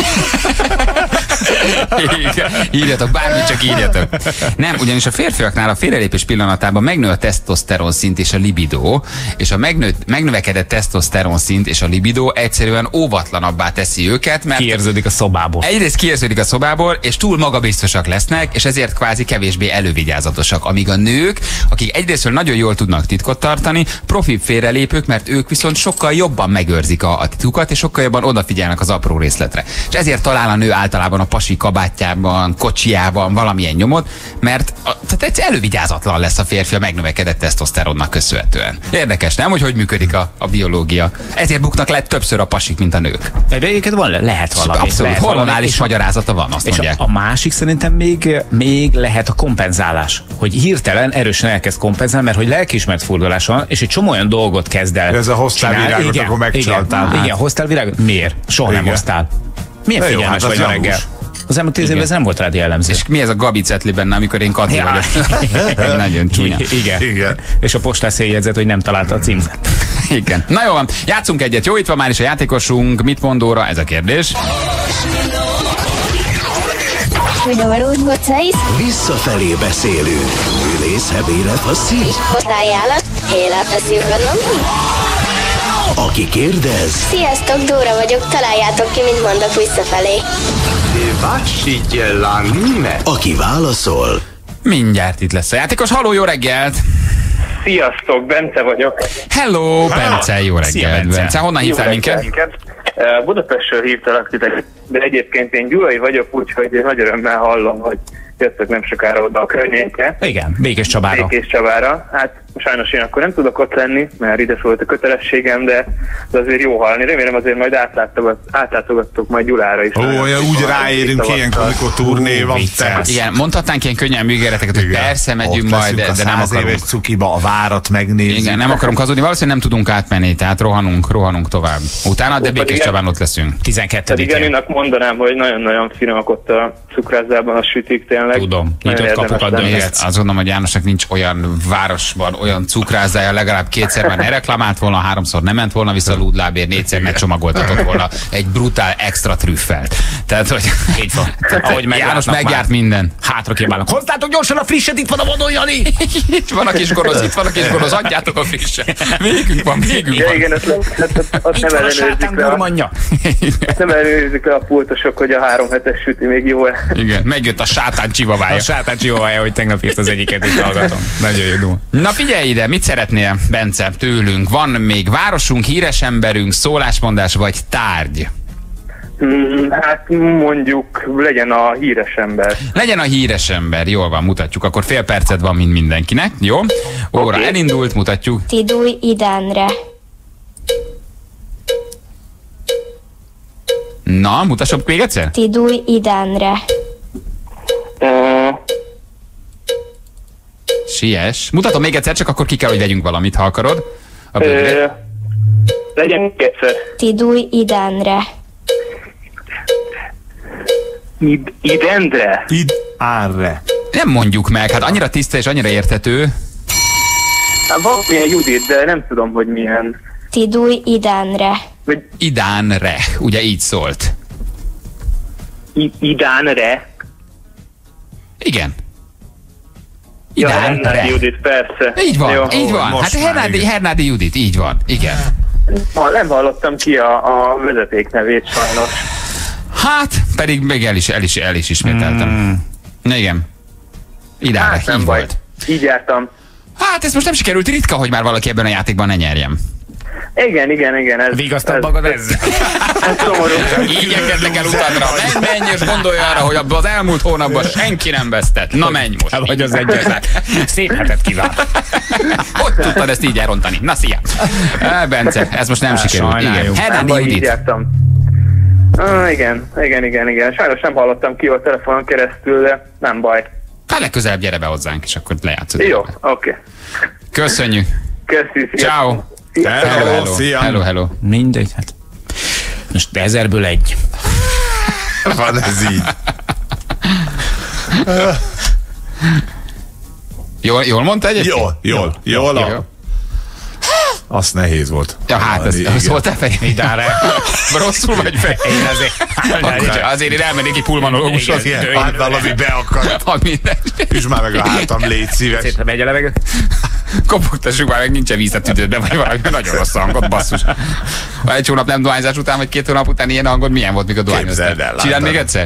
[SPEAKER 4] Igen, írjatok, bármit csak írjatok. Nem, ugyanis a férfiaknál a félrelépés pillanatában megnő a tesztoszteron szint és a libido, és a megnőtt, megnövekedett tesztoszteron szint és a libido egyszerűen óvatlanabbá teszi őket, mert
[SPEAKER 5] Kiérződik a szobából.
[SPEAKER 4] egyrészt kiérződik a szobából, és túl magabiztosak lesznek, és ezért kvázi kevésbé elővigyázatosak. Amíg a nők, akik egyrésztről nagyon jól tudnak titkot tartani, profi félrelépők, mert ők viszont sokkal jobban megőrzik a, a titkukat, és sokkal jobban odafigyelnek az apró részletre. És ezért talál a nő általában a pasi kabátjában, kocsiában valamilyen nyomot, mert a, tehát egy elővigyázatlan lesz a férfi a megnövekedett tesztoszteronnak köszönhetően. Érdekes, nem, hogy hogy működik a, a biológia. Ezért buknak le többször a pasik, mint a nők.
[SPEAKER 5] De egyébként van, lehet valami.
[SPEAKER 4] Abszolút,
[SPEAKER 5] lehet valami.
[SPEAKER 4] hormonális
[SPEAKER 5] És a-
[SPEAKER 4] magyarázata van, azt
[SPEAKER 5] És
[SPEAKER 4] mondják.
[SPEAKER 5] a, a másik szerintem még, még lehet a kompenzálás. Hogy hirtelen erősen elkezd kompenzálni, mert hogy lelkiismert furdalás van, és egy csomó olyan dolgot kezd el.
[SPEAKER 6] Ez a hoztál
[SPEAKER 5] csinálni.
[SPEAKER 6] virágot,
[SPEAKER 5] Igen,
[SPEAKER 6] akkor megcsaltál.
[SPEAKER 5] Igen,
[SPEAKER 6] Hát.
[SPEAKER 5] igen, hoztál virágot? Miért? Soha nem
[SPEAKER 6] Igen.
[SPEAKER 5] hoztál. Milyen
[SPEAKER 6] De jó,
[SPEAKER 5] figyelmes
[SPEAKER 6] hát az
[SPEAKER 5] vagy ma
[SPEAKER 6] gyanús.
[SPEAKER 5] reggel? Az elmúlt tíz évben ez nem volt rád jellemző.
[SPEAKER 4] És mi ez a Gabi cetli benne, amikor én Kati
[SPEAKER 5] Ja.
[SPEAKER 4] vagyok? Nagyon csúnya.
[SPEAKER 5] Igen.
[SPEAKER 6] Igen.
[SPEAKER 5] És a postás jegyzett, hogy nem találta a címzet.
[SPEAKER 4] Igen. Na jó van, játszunk egyet. Jó, itt van már is a játékosunk. Mit mond óra? Ez a kérdés.
[SPEAKER 2] Visszafelé beszélünk. Ülész, hebére, faszín.
[SPEAKER 8] Hozzájállat, életeszívben.
[SPEAKER 2] Aki kérdez,
[SPEAKER 8] Sziasztok, Dóra vagyok, találjátok ki, mit mondok visszafelé.
[SPEAKER 2] aki válaszol,
[SPEAKER 9] Mindjárt itt lesz a játékos. Halló, jó reggelt!
[SPEAKER 10] Sziasztok, Bence vagyok.
[SPEAKER 9] Hello, Bence, jó reggelt.
[SPEAKER 5] Szia, Bence.
[SPEAKER 9] Bence, honnan hívtál minket?
[SPEAKER 10] Uh, Budapestről hívtalak titeket, de egyébként én gyulai vagyok, úgyhogy nagy örömmel hallom, hogy jöttök nem sokára oda a környékre.
[SPEAKER 5] Igen, Békés Csabára.
[SPEAKER 10] Békés Csabára. Hát sajnos én akkor nem tudok ott lenni, mert ide szólt a kötelességem, de, de azért jó hallani. Remélem azért majd átlátogat, átlátogattok majd Gyulára is.
[SPEAKER 6] Ó, olyan úgy ráérünk ilyenkor, amikor turné van.
[SPEAKER 5] vicces.
[SPEAKER 4] Igen, mondhatnánk ilyen könnyen ígéreteket, hogy persze megyünk majd, de, de nem akarunk.
[SPEAKER 6] éves cukiba a várat megnézni.
[SPEAKER 4] Igen, nem akarunk hazudni, valószínűleg nem tudunk átmenni, tehát rohanunk, rohanunk tovább. Utána, de Békés Csabán ott leszünk.
[SPEAKER 10] Pedig
[SPEAKER 5] tizenkettedikén.
[SPEAKER 10] Janinak mondanám, hogy nagyon-nagyon finomak ott a cukrászában a sütik tényleg.
[SPEAKER 5] Tudom,
[SPEAKER 10] Nagyon
[SPEAKER 5] nyitott
[SPEAKER 10] érdemes
[SPEAKER 5] kapukat
[SPEAKER 10] lenni.
[SPEAKER 5] döngetsz.
[SPEAKER 4] Azt gondolom, hogy Jánosnak nincs olyan városban, olyan cukrászdája, legalább kétszer már ne reklamált volna, háromszor nem ment volna vissza Ludlábért, négyszer ne csomagoltatott volna egy brutál extra trüffelt. Tehát, hogy
[SPEAKER 5] Így van. Ahogy
[SPEAKER 4] János
[SPEAKER 5] meglátnak
[SPEAKER 4] megjárt
[SPEAKER 5] már.
[SPEAKER 4] minden.
[SPEAKER 5] Hátra kívánok. Hozzátok gyorsan a frisset, itt van a Vadon Jani!
[SPEAKER 4] Itt van a kis gorosz, itt van a kis gorosz, adjátok a frisset. Végünk van, végünk
[SPEAKER 10] Ja,
[SPEAKER 4] van.
[SPEAKER 10] igen, azt, azt, azt, azt
[SPEAKER 5] Itt
[SPEAKER 10] nem
[SPEAKER 5] van a
[SPEAKER 10] ellenőrzik
[SPEAKER 5] sátán
[SPEAKER 10] le. a-
[SPEAKER 5] gurmanja.
[SPEAKER 10] Azt nem ellenőrzik le a pultosok, hogy a három hetes süti még jó-e.
[SPEAKER 4] Igen, megjött a sátán
[SPEAKER 5] A
[SPEAKER 4] csivavája.
[SPEAKER 5] sátán csivavája, hogy tegnap írt az egyiket, itt hallgatom. Nagyon jó duma.
[SPEAKER 4] Na figyelj ide, mit szeretnél, Bence, tőlünk? Van még városunk, híres emberünk, szólásmondás vagy tárgy?
[SPEAKER 10] Hmm, hát mondjuk legyen a híres ember.
[SPEAKER 4] Legyen a híres ember, jól van, mutatjuk. Akkor fél percet van, mint mindenkinek, jó? Óra
[SPEAKER 10] Oké.
[SPEAKER 4] elindult, mutatjuk.
[SPEAKER 8] Tidulj Idenre.
[SPEAKER 4] Na, mutassuk még egyszer?
[SPEAKER 8] Tidulj Idenre.
[SPEAKER 10] Uh,
[SPEAKER 4] Siess. Mutatom még egyszer, csak akkor ki kell, hogy vegyünk valamit, ha akarod. A
[SPEAKER 10] uh,
[SPEAKER 4] bőrre.
[SPEAKER 10] legyen még egyszer.
[SPEAKER 8] Tidulj Idenre.
[SPEAKER 10] Id- Idendre?
[SPEAKER 6] Id árre.
[SPEAKER 4] Nem mondjuk meg, hát annyira tiszta és annyira érthető.
[SPEAKER 10] Hát van milyen Judit, de nem tudom, hogy milyen.
[SPEAKER 8] Tidulj Idenre.
[SPEAKER 10] Vagy
[SPEAKER 4] Idánre, ugye így szólt.
[SPEAKER 10] I- Idánre?
[SPEAKER 4] Igen.
[SPEAKER 10] Ja,
[SPEAKER 4] Idánre.
[SPEAKER 10] Hernádi Judit, persze.
[SPEAKER 4] Így van,
[SPEAKER 10] Jó.
[SPEAKER 4] így van.
[SPEAKER 6] most
[SPEAKER 4] Hát
[SPEAKER 6] már
[SPEAKER 4] Hernádi,
[SPEAKER 6] igen.
[SPEAKER 4] Hernádi Judit, így van. Igen.
[SPEAKER 10] Ha, nem hallottam ki a, a vezeték nevét sajnos.
[SPEAKER 4] Hát, pedig még el is, el is, el is ismételtem. Mm. Igen. Idánre,
[SPEAKER 10] Hát nem
[SPEAKER 4] így
[SPEAKER 10] baj.
[SPEAKER 4] volt.
[SPEAKER 10] Így jártam.
[SPEAKER 4] Hát ez most nem sikerült, ritka, hogy már valaki ebben a játékban ne nyerjem.
[SPEAKER 10] Igen, igen, igen. Ez,
[SPEAKER 5] Vigasztad magad ezzel?
[SPEAKER 10] ez szomorú.
[SPEAKER 4] Így engedlek el utadra. Menj, menj, és gondolj arra, hogy abban az elmúlt hónapban senki nem vesztett. Na menj most.
[SPEAKER 5] Vagy az egyetlen. Szép hetet kíván.
[SPEAKER 4] Hogy tudtad ezt így elrontani? Na, szia! Á, Bence, ez most nem sikerült. Igen.
[SPEAKER 5] sajnáljuk.
[SPEAKER 10] Nem
[SPEAKER 4] Hernádi
[SPEAKER 10] baj, így
[SPEAKER 4] Judit.
[SPEAKER 10] jártam. Ah, igen, igen, igen, igen. Sajnos nem hallottam ki a telefonon keresztül, de nem baj.
[SPEAKER 4] Hát legközelebb gyere be hozzánk, és akkor lejátszod.
[SPEAKER 10] Jó, oké. Okay.
[SPEAKER 4] Köszönjük.
[SPEAKER 10] Köszi, szia.
[SPEAKER 4] Ciao.
[SPEAKER 10] Sziasztok.
[SPEAKER 4] Hello,
[SPEAKER 6] Hello,
[SPEAKER 4] hello.
[SPEAKER 6] szia.
[SPEAKER 4] Hello, hello.
[SPEAKER 5] Mindegy, hát. Most ezerből egy.
[SPEAKER 6] Van ez így.
[SPEAKER 4] Jól, jól mondta egyébként?
[SPEAKER 6] Jól, jól, jól.
[SPEAKER 4] Jó.
[SPEAKER 6] jól. Az nehéz volt.
[SPEAKER 4] Ja, hát, ez,
[SPEAKER 6] Igen.
[SPEAKER 4] ez volt a fej.
[SPEAKER 5] Idára.
[SPEAKER 4] Rosszul vagy fej?
[SPEAKER 5] Én azért.
[SPEAKER 4] Azért én elmennék egy pulmonológushoz.
[SPEAKER 6] Igen, hát valami beakadt.
[SPEAKER 4] Ha minden.
[SPEAKER 6] Üsd már meg a hátam, légy szíves.
[SPEAKER 5] Szépen megy a levegő.
[SPEAKER 4] Kopogtassuk már, meg nincsen víz a tüdődbe, vagy valami nagyon rossz hangod, basszus. Ha egy hónap nem dohányzás után, vagy két hónap után ilyen hangod, milyen volt, mikor dohányoztál?
[SPEAKER 6] Képzeld el,
[SPEAKER 4] Csináld még
[SPEAKER 6] látod.
[SPEAKER 4] egyszer?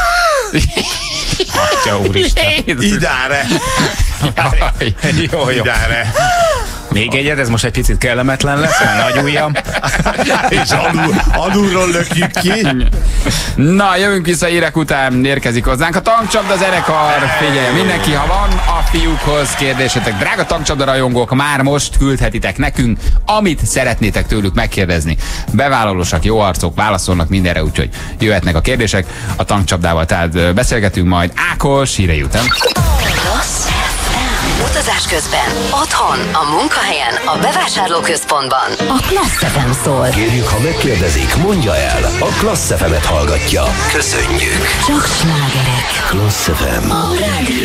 [SPEAKER 5] Atya úristen.
[SPEAKER 6] Idáre.
[SPEAKER 4] Jaj.
[SPEAKER 5] Jó, jó.
[SPEAKER 6] Idáre.
[SPEAKER 5] Még egyet, ez most egy picit kellemetlen lesz, mert nagy ujjam.
[SPEAKER 6] És alul, alulról lökjük ki.
[SPEAKER 4] Na, jövünk vissza érek után, érkezik hozzánk a tankcsapda zenekar. Figyelj, mindenki, ha van a fiúkhoz kérdésetek, drága tankcsapda rajongók, már most küldhetitek nekünk, amit szeretnétek tőlük megkérdezni. Bevállalósak, jó arcok, válaszolnak mindenre, úgyhogy jöhetnek a kérdések. A tankcsapdával tehát beszélgetünk majd. Ákos, hírei után.
[SPEAKER 7] Klassz ef em. Utazás közben, otthon, a munkahelyen, a bevásárlóközpontban. A Klassz ef em szól.
[SPEAKER 2] Kérjük, ha megkérdezik, mondja el. A Klassz ef emet hallgatja. Köszönjük.
[SPEAKER 7] Csak slágerek.
[SPEAKER 2] Klassz ef em.
[SPEAKER 7] A rádió.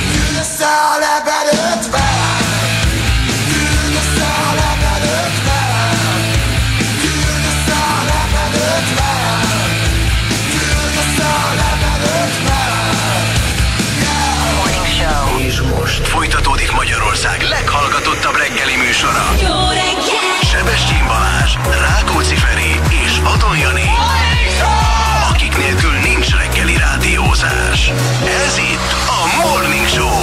[SPEAKER 2] És most folytatódik Magyarország leghallgatottabb reggeli műsora.
[SPEAKER 7] Jó reggel!
[SPEAKER 2] Sebestyén Balázs, Rákóczi Feri és Adon Jani. Akik nélkül nincs reggeli rádiózás. Ez itt a Morning Show.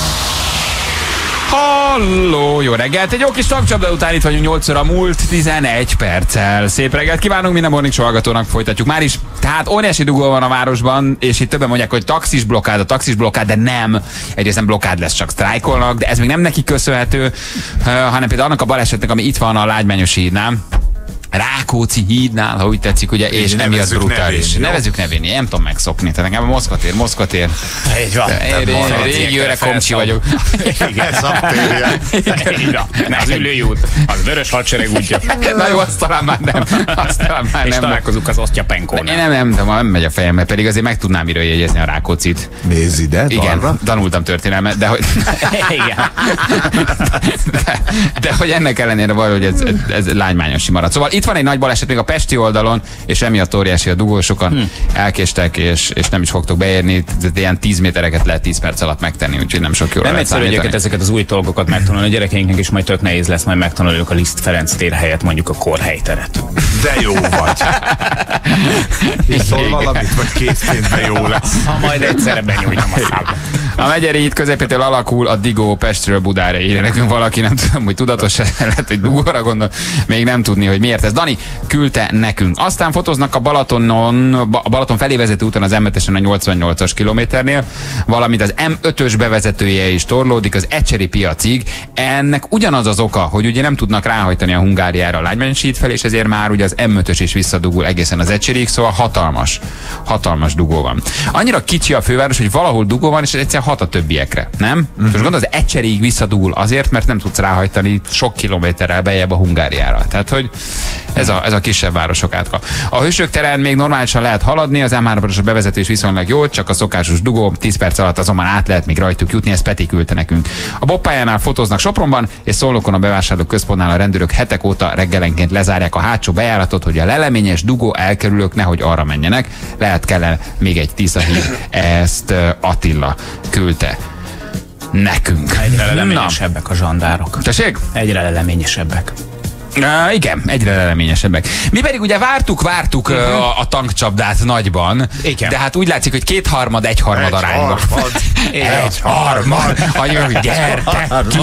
[SPEAKER 4] Halló, jó reggelt! Egy jó kis tagcsapda után itt vagyunk, nyolc óra múlt, tizenegy perccel. Szép reggelt kívánunk minden Morning Show hallgatónak, folytatjuk már is. Tehát óriási dugó van a városban, és itt többen mondják, hogy taxis blokkád, a taxis blokkád, de nem. Egyrészt nem blokkád lesz, csak sztrájkolnak, de ez még nem neki köszönhető, hanem például annak a balesetnek, ami itt van a Lágymányos hídnál. Rákóczi hídnál, ha úgy tetszik, ugye, és emiatt brutális. Nevén, nevezzük nevén, én nem tudom megszokni. Tehát nekem a Moszkvatér, Moszkvatér.
[SPEAKER 5] Így van.
[SPEAKER 4] Én régi öreg komcsi vagyok.
[SPEAKER 6] Igen, szabtérje.
[SPEAKER 5] Ne, az ülői út, az vörös hadsereg útja.
[SPEAKER 4] Na jó, azt talán már nem. Azt talán már
[SPEAKER 5] és
[SPEAKER 4] nem.
[SPEAKER 5] találkozunk az Osztyapenkónál.
[SPEAKER 4] Én nem, nem, nem, nem megy a fejembe, pedig azért meg tudnám miről jegyezni a Rákóczit.
[SPEAKER 6] Nézd ide,
[SPEAKER 4] igen,
[SPEAKER 6] balra.
[SPEAKER 4] Tanultam történelmet, de hogy...
[SPEAKER 5] Igen.
[SPEAKER 4] De, de hogy ennek ellenére valahogy ez, ez lágymányosi marad. Szóval itt van egy nagy baleset még a pesti oldalon, és emiatt óriási a dugó, sokan hmm. elkéstek, és, és nem is fogtok beérni. Ilyen tíz métereket lehet tíz perc alatt megtenni, úgyhogy nem sok jóra
[SPEAKER 5] nem egyszerű egyébként ezeket az új dolgokat megtanulni. A gyerekeinknek is majd tök nehéz lesz majd megtanuljuk a Liszt Ferenc tér helyett mondjuk a Kórhelyteret.
[SPEAKER 6] De jó vagy. Iszol valamit, vagy készpénzben jó lesz.
[SPEAKER 5] Ha majd egyszerre benyújtom a számba.
[SPEAKER 4] A Megyeri híd közepétől alakul a Digó Pestről Budára, írja nekünk valaki, nem tudom, hogy tudatos lehet, hogy dugóra gondol, még nem tudni, hogy miért ez. Dani küldte nekünk. Aztán fotóznak a Balatonon, a Balaton felé vezető úton az em ötösen a nyolcvannyolcas kilométernél, valamint az em ötös bevezetője is torlódik az Ecseri piacig. Ennek ugyanaz az oka, hogy ugye nem tudnak ráhajtani a Hungáriára a Lágymányos híd felé, és ezért már ugye az em ötös is visszadugul egészen az Ecserig, szóval hatalmas, hatalmas dugó van. Annyira kicsi a főváros, hogy valahol dugó van, és egyszer hat a többiekre, nem? Uh-huh. Most gondolod, az Ecserig visszadugul azért, mert nem tudsz ráhajtani sok kilométerrel bejebb a Hungáriára. Tehát, hogy ez a, ez a kisebb városok átka. A Hősök teren még normálisan lehet haladni, az em hármas bevezetés viszonylag jó, csak a szokásos dugó, tíz perc alatt azonban át lehet még rajtuk jutni, ezt Peti küldte nekünk. A Boppájánál fotóznak Sopronban, és Szolnokon a bevásárlók központnál a rendőrök hetek óta reggelenként lezárják a hátsó bejáratot, hogy a leleményes dugó elkerülők nehogy arra menjenek. Lehet kellene még egy Tisza-híd, ezt Attila küldte nekünk.
[SPEAKER 5] Egyre leleményesebbek a zsandárok.
[SPEAKER 4] Tessék?
[SPEAKER 5] Egyre leleményesebbek.
[SPEAKER 4] Uh, igen, egyre leleményesebbek. Mi pedig ugye vártuk, vártuk uh-huh. uh, a tankcsapdát nagyban, igen. De hát úgy látszik, hogy kétharmad, egyharmad arányban. Egyharmad. Egyharmad. Gyertek ki.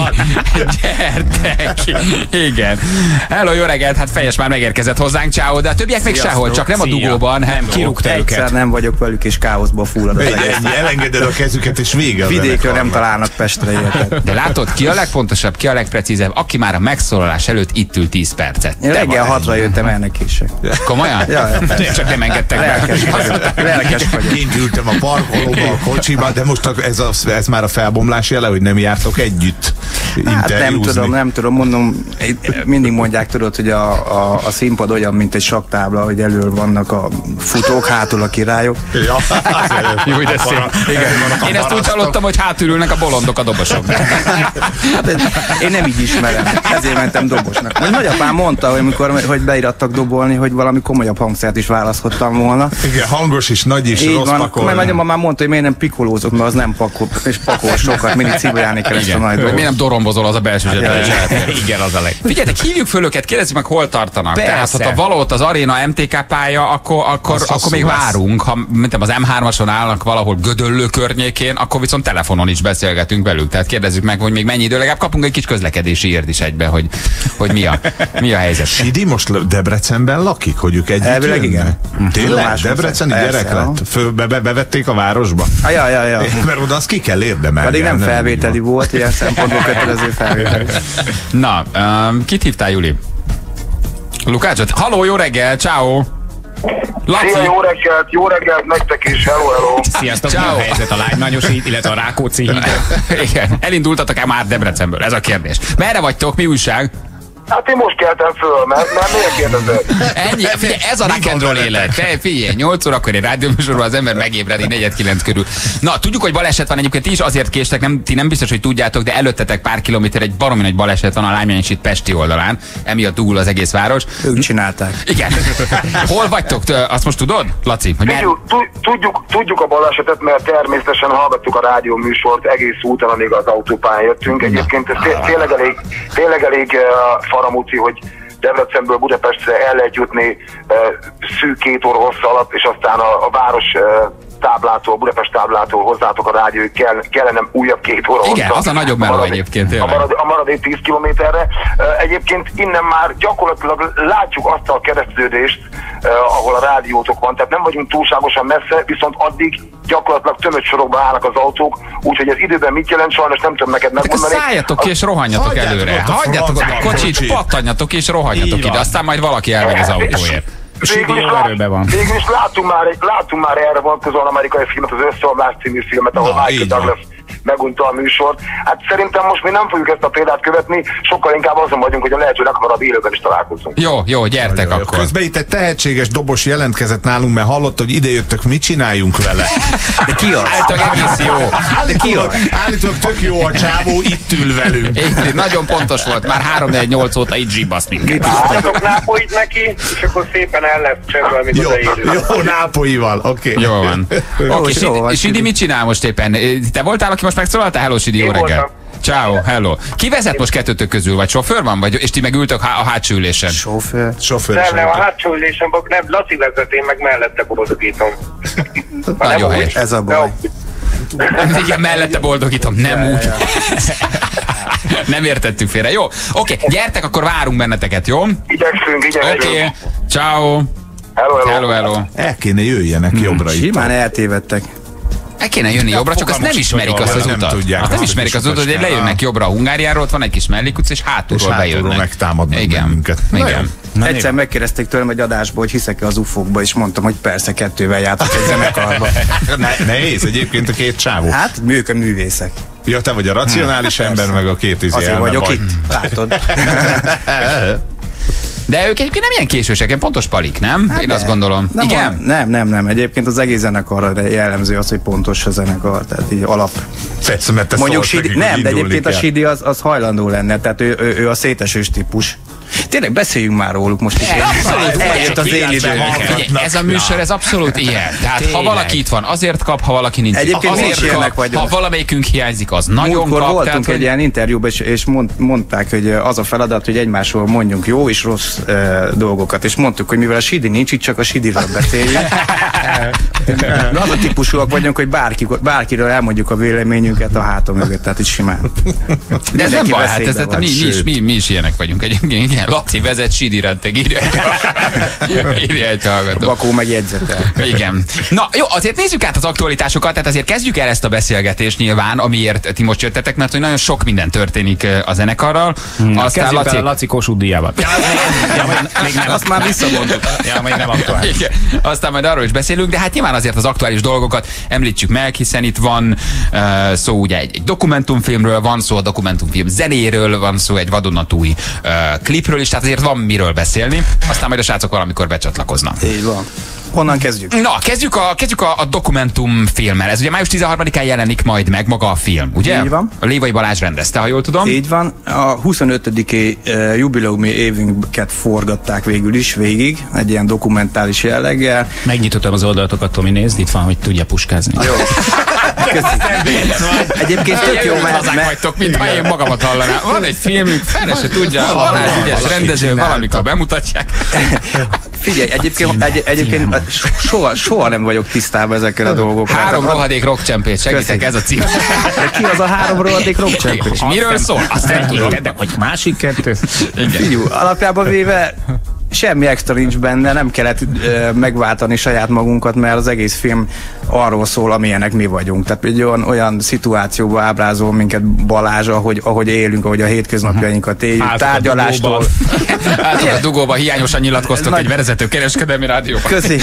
[SPEAKER 4] Gyertek ki. Igen. Hello, jó reggelt, hát Fejes már megérkezett hozzánk, ciao, de a többiek még sehol, csak nem a dugóban, nem kirúgta őket.
[SPEAKER 11] Egyszer nem vagyok velük, és káoszba fullad az egész.
[SPEAKER 6] Elengeded a kezüket, és vége.
[SPEAKER 11] Vidékről nem találnak Pestre érted.
[SPEAKER 4] De látod, ki a legfontosabb, ki a legprecízebb, aki már a megszólalás előtt itt ült tíz percet.
[SPEAKER 11] Én reggel hatra jöttem el neki is.
[SPEAKER 4] Komolyan?
[SPEAKER 11] Ja, ja,
[SPEAKER 4] csak nem engedtek be.
[SPEAKER 11] Lelkes vagyok. Lelkes vagyok.
[SPEAKER 6] Kint ültem a parkolóba, a kocsiba, de most ez, a, ez már a felbomlás jele, hogy nem jártok együtt
[SPEAKER 11] hát nem tudom, nem tudom, mondom, mindig mondják, tudod, hogy a, a, a színpad olyan, mint egy saktábla, hogy elől vannak a futók, hátul a királyok.
[SPEAKER 6] Ja,
[SPEAKER 4] jó, de szép. Igen. Én ezt úgy hallottam, hogy hátul ülnek a bolondok a dobosok.
[SPEAKER 11] Hát, én nem így ismerem, ezért mentem dobosnak. Majd nagyapám mondta, hogy amikor hogy beirattak dobolni, hogy valami komolyabb hangszert is választhattam volna.
[SPEAKER 6] Igen, hangos is, nagy is,
[SPEAKER 11] így
[SPEAKER 6] rossz
[SPEAKER 11] van,
[SPEAKER 6] pakolni.
[SPEAKER 11] Mert nagyapám már mondta, hogy miért nem pikolózok, mert az nem pakol, és pakol sokat, mindig cibolálni kell ezt a nagy dolgot.
[SPEAKER 4] Miért nem dorombozol, az a belső zsebben?
[SPEAKER 5] Igen, az a leg.
[SPEAKER 4] Figyeljetek, hívjuk föl őket, kérdezzük meg, hol tartanak.
[SPEAKER 5] Persze.
[SPEAKER 4] Tehát, ha valahol az Aréna em té ká pálya, akkor, akkor, akkor még várunk. Ha mint az em hármason állnak valahol Gödöllő környékén, akkor viszont telefonon is beszélgetünk velük. Tehát kérdezzük meg, hogy még mennyi idő, legalább kapunk egy kis közlekedési ért is egybe, hogy, hogy mi, a, mi a helyzet.
[SPEAKER 6] Sidi most Debrecenben lakik, hogy ők együtt
[SPEAKER 11] elvileg igen.
[SPEAKER 6] Tényleg? Debreceni gyerek lett? Fő, be, be, bevették a városba?
[SPEAKER 11] Ah, ja, ja, ja.
[SPEAKER 6] Mert oda azt ki kell érdemelni.
[SPEAKER 11] Pedig nem, nem felvételi nem volt, ilyen szempontból kötelező felvételi.
[SPEAKER 4] Na, um, kit hívtál, Juli? Lukácsot? Halló, jó reggel, ciao. Laci.
[SPEAKER 12] Szia, jó reggelt, jó reggelt nektek is, hello, hello.
[SPEAKER 5] Sziasztok, mi a helyzet a Lágymányos híd, illetve a Rákóczi híd?
[SPEAKER 4] Igen, elindultatok-e már Debrecenből? Ez a kérdés. Merre vagytok, mi újság?
[SPEAKER 12] Hát én most keltem föl, mert, mert miért kérdezed?
[SPEAKER 4] Ennyi, figyelj, ez a rock and roll élet. Fe- Figyelj, nyolc órakor egy rádióműsorban az ember megébred, negyed kilenc körül. Na, tudjuk, hogy baleset van, egyébként ti is azért késtek, nem, ti nem biztos, hogy tudjátok, de előttetek pár kilométer egy baromi nagy baleset van a Lágymányos híd Pesti oldalán. Emiatt dugul az egész város.
[SPEAKER 11] Ők csinálták.
[SPEAKER 4] Igen. Hol vagytok? Azt most tudod, Laci? Hogy
[SPEAKER 12] tudjuk, tudjuk, tudjuk a balesetet, mert természetesen hallgattuk a rádió műsort egész úton, amíg az autópályán jöttünk. Egyébként ez té- tényleg elég, tényleg elég uh, faramúci, hogy Debrecenből Budapestre el lehet jutni uh, szűk két óra hossz alatt, és aztán a, a város uh, táblától, Budapest táblától hozzátok a rádióig kell, kellene újabb két óra hossza.
[SPEAKER 4] Igen, az a nagyobb meló egyébként.
[SPEAKER 12] A maradék, a maradék tíz kilométerre. Uh, egyébként innen már gyakorlatilag látjuk azt a keresztődést, uh, ahol a rádiótok van, tehát nem vagyunk túlságosan messze, viszont addig gyakorlatilag tömött sorokban állnak az autók, úgyhogy ez időben mit jelent, sajnos nem tudom neked megmondani.
[SPEAKER 4] Szálljatok ki és rohanjatok előre. Hagyjátok a kocsit, pattanjatok ki és rohanjatok ide, aztán majd valaki elmegy az autóért.
[SPEAKER 12] Végül is, lát, végül is láttunk, már, láttunk már erre vonatkozóan amerikai filmet, az Összeomlás című filmet, ahol Michael Douglas megunta a műsort. Hát szerintem most mi nem fogjuk ezt a példát követni, sokkal inkább azon vagyunk, hogy a lehető leghamarabb élőben is találkozunk.
[SPEAKER 4] Jó, jó, gyertek
[SPEAKER 6] jó,
[SPEAKER 4] akkor.
[SPEAKER 6] Közben itt egy tehetséges dobos jelentkezett nálunk, mert hallott, hogy ide jöttök, mit csináljunk vele?
[SPEAKER 11] De ki az?
[SPEAKER 4] Állítólag egész jó.
[SPEAKER 6] De ki az? Állítólag tök jó a csávó, itt ül velünk.
[SPEAKER 4] Én, nagyon pontos volt, már három négy nyolc óta itt zsibbasz minket.
[SPEAKER 10] Álltok nápolyt neki, és akkor szépen el lesz csöbből, amikor odaérünk.
[SPEAKER 6] Jó, nápolyival, oké.
[SPEAKER 4] Okay. Jó van. Oké, okay, Sidi mit csinál most éppen? Te voltál, aki most megszólaltál? Hello, Sidi, jó reggel. Ciao, hello. Ki vezet most kettőtök közül, vagy sofőr van, vagy, és ti meg ültök a hátsó ülésen?
[SPEAKER 11] Sofőr.
[SPEAKER 6] Sofőr.
[SPEAKER 10] Nem, nem, a hátsó ülésen, nem, Laci vezet, én meg mellette boldogítom.
[SPEAKER 4] Nagyon helyes.
[SPEAKER 11] Ez a baj.
[SPEAKER 4] Igen, mellette boldogítom, nem ja, úgy. Ja, ja. Nem értettük félre. Jó, oké, okay, gyertek, akkor várunk benneteket, jó?
[SPEAKER 12] Igyekszünk, igyekszünk.
[SPEAKER 4] Oké, okay. Ciao.
[SPEAKER 12] Hello, hello.
[SPEAKER 4] Hello, hello.
[SPEAKER 6] El kéne jöjjenek hmm. jobbra itt.
[SPEAKER 11] Simán eltévedtek.
[SPEAKER 4] El kéne jönni ja, jobbra, csak azt nem ismerik azt az utat. Nem, azt nem ismerik az utat, hogy lejönnek jobbra a Hungáriáról, ott van egy kis mellékutca, és hátulról és bejönnek. És
[SPEAKER 6] megtámadnak
[SPEAKER 4] igen.
[SPEAKER 6] bennünket.
[SPEAKER 4] Igen.
[SPEAKER 11] Na, egyszer megkérdezték tőlem egy adásból, hogy hiszek-e az ufókba, és mondtam, hogy persze, kettővel jártak egy zenekarba.
[SPEAKER 6] ne, nehéz egyébként a két csávó.
[SPEAKER 11] Hát, ők a művészek.
[SPEAKER 6] Ja, te vagy a racionális hmm. ember, meg a két izé
[SPEAKER 11] azért vagyok vagy. Itt, látod.
[SPEAKER 4] De ők egyébként nem ilyen késősek, ilyen pontos palik, nem? Hát Én de. azt gondolom.
[SPEAKER 11] Nem,
[SPEAKER 4] igen?
[SPEAKER 11] Van, nem, nem, nem. Egyébként az egész zenekarra jellemző az, hogy pontos a zenekar, tehát így alap.
[SPEAKER 6] Persze, mert te
[SPEAKER 11] mondjuk Sidi,
[SPEAKER 6] nekik,
[SPEAKER 11] nem, de egyébként
[SPEAKER 6] kell.
[SPEAKER 11] A Sidi az, az hajlandó lenne, tehát ő, ő, ő a szétesős típus. Tényleg beszéljünk már róluk most is.
[SPEAKER 4] Abszolút, eljött az én időn. Ez a műsor, ez abszolút ilyen. Tehát tényleg. Ha valaki itt van, azért kap, ha valaki nincs.
[SPEAKER 11] Egyébként
[SPEAKER 4] azért kap,
[SPEAKER 11] vagyok.
[SPEAKER 4] Ha valamelyikünk hiányzik, az nagyon
[SPEAKER 11] Múltkor
[SPEAKER 4] kap.
[SPEAKER 11] voltunk
[SPEAKER 4] tehát,
[SPEAKER 11] egy
[SPEAKER 4] hogy...
[SPEAKER 11] ilyen interjúban, és, és mond, mondták, hogy az a feladat, hogy egymásról mondjunk jó és rossz e, dolgokat. És mondtuk, hogy mivel a Sidi nincs itt, csak a Sidiről beszéljünk. Az a típusúak vagyunk, hogy bárki, bárkiről elmondjuk a véleményünket a hátam mögött, tehát itt simán.
[SPEAKER 4] De ez nem baj, hát ez, mi, mi, is, mi, mi is ilyenek vagyunk egyébként. Igen, Laci vezet, Sidi rentek, írja egy hallgató.
[SPEAKER 11] Bakó meg jegyzetel.
[SPEAKER 4] Igen. Na jó, azért nézzük át az aktualitásokat, tehát azért kezdjük el ezt a beszélgetést nyilván, amiért ti most jöttetek, mert hogy nagyon sok minden történik a zenekarral.
[SPEAKER 5] Hmm. Aztán Laci... a Laci Kossuth díjával.
[SPEAKER 11] Ja, még nem, azt már visszamondtuk.
[SPEAKER 5] Ja, még nem aktuális.
[SPEAKER 4] Igen. Aztán majd arról is beszélünk, de hát nyilván azért az aktuális dolgokat említsük meg, hiszen itt van uh, szó ugye egy, egy dokumentumfilmről, van szó a dokumentumfilm zenéről, van szó egy vadonatúj uh, klipről is, tehát azért van miről beszélni, aztán majd a srácok valamikor becsatlakoznak.
[SPEAKER 11] Így van. Honnan kezdjük?
[SPEAKER 4] Na, kezdjük a, kezdjük a, a dokumentumfilmmel. Ez ugye május tizenharmadikán jelenik majd meg maga a film, ugye?
[SPEAKER 11] Így van.
[SPEAKER 4] A Lévai Balázs rendezte, ha jól tudom.
[SPEAKER 11] Így van. A huszonötödik uh, jubileumi évünket forgatták végül is végig, egy ilyen dokumentális jelleggel.
[SPEAKER 5] Megnyitottam az oldalatokat, Tomi, nézd, itt van, hogy tudja puskázni.
[SPEAKER 11] Jó. Egyébként tök jó, mert...
[SPEAKER 4] Hazák vagytok, mintha én magamat hallanám. Van egy filmünk, fele se tudja, Balázs ügyes rendező, valamikor bemutatják.
[SPEAKER 11] Figyelj, egyébként, egy, egyébként soha, soha nem vagyok tisztában ezekkel a dolgokkal.
[SPEAKER 4] Három rohadék rockcsempét, segítek, ez a cím.
[SPEAKER 11] De ki az a három rohadék rockcsempét?
[SPEAKER 4] Miről szól?
[SPEAKER 5] Azt nem tudod, de hogy másik kettő.
[SPEAKER 11] Figyelj, alapjában véve semmi extra nincs benne, nem kellett ö, megváltani saját magunkat, mert az egész film arról szól, amilyenek mi vagyunk. Tehát egy olyan, olyan szituációba ábrázol minket Balázs, ahogy, ahogy élünk, ahogy a hétköznapjainkat éljük, hát tárgyalástól.
[SPEAKER 4] Hát a dugóban hiányosan nyilatkoztok Nagy... egy vezető kereskedelmi rádióban.
[SPEAKER 11] Köszi.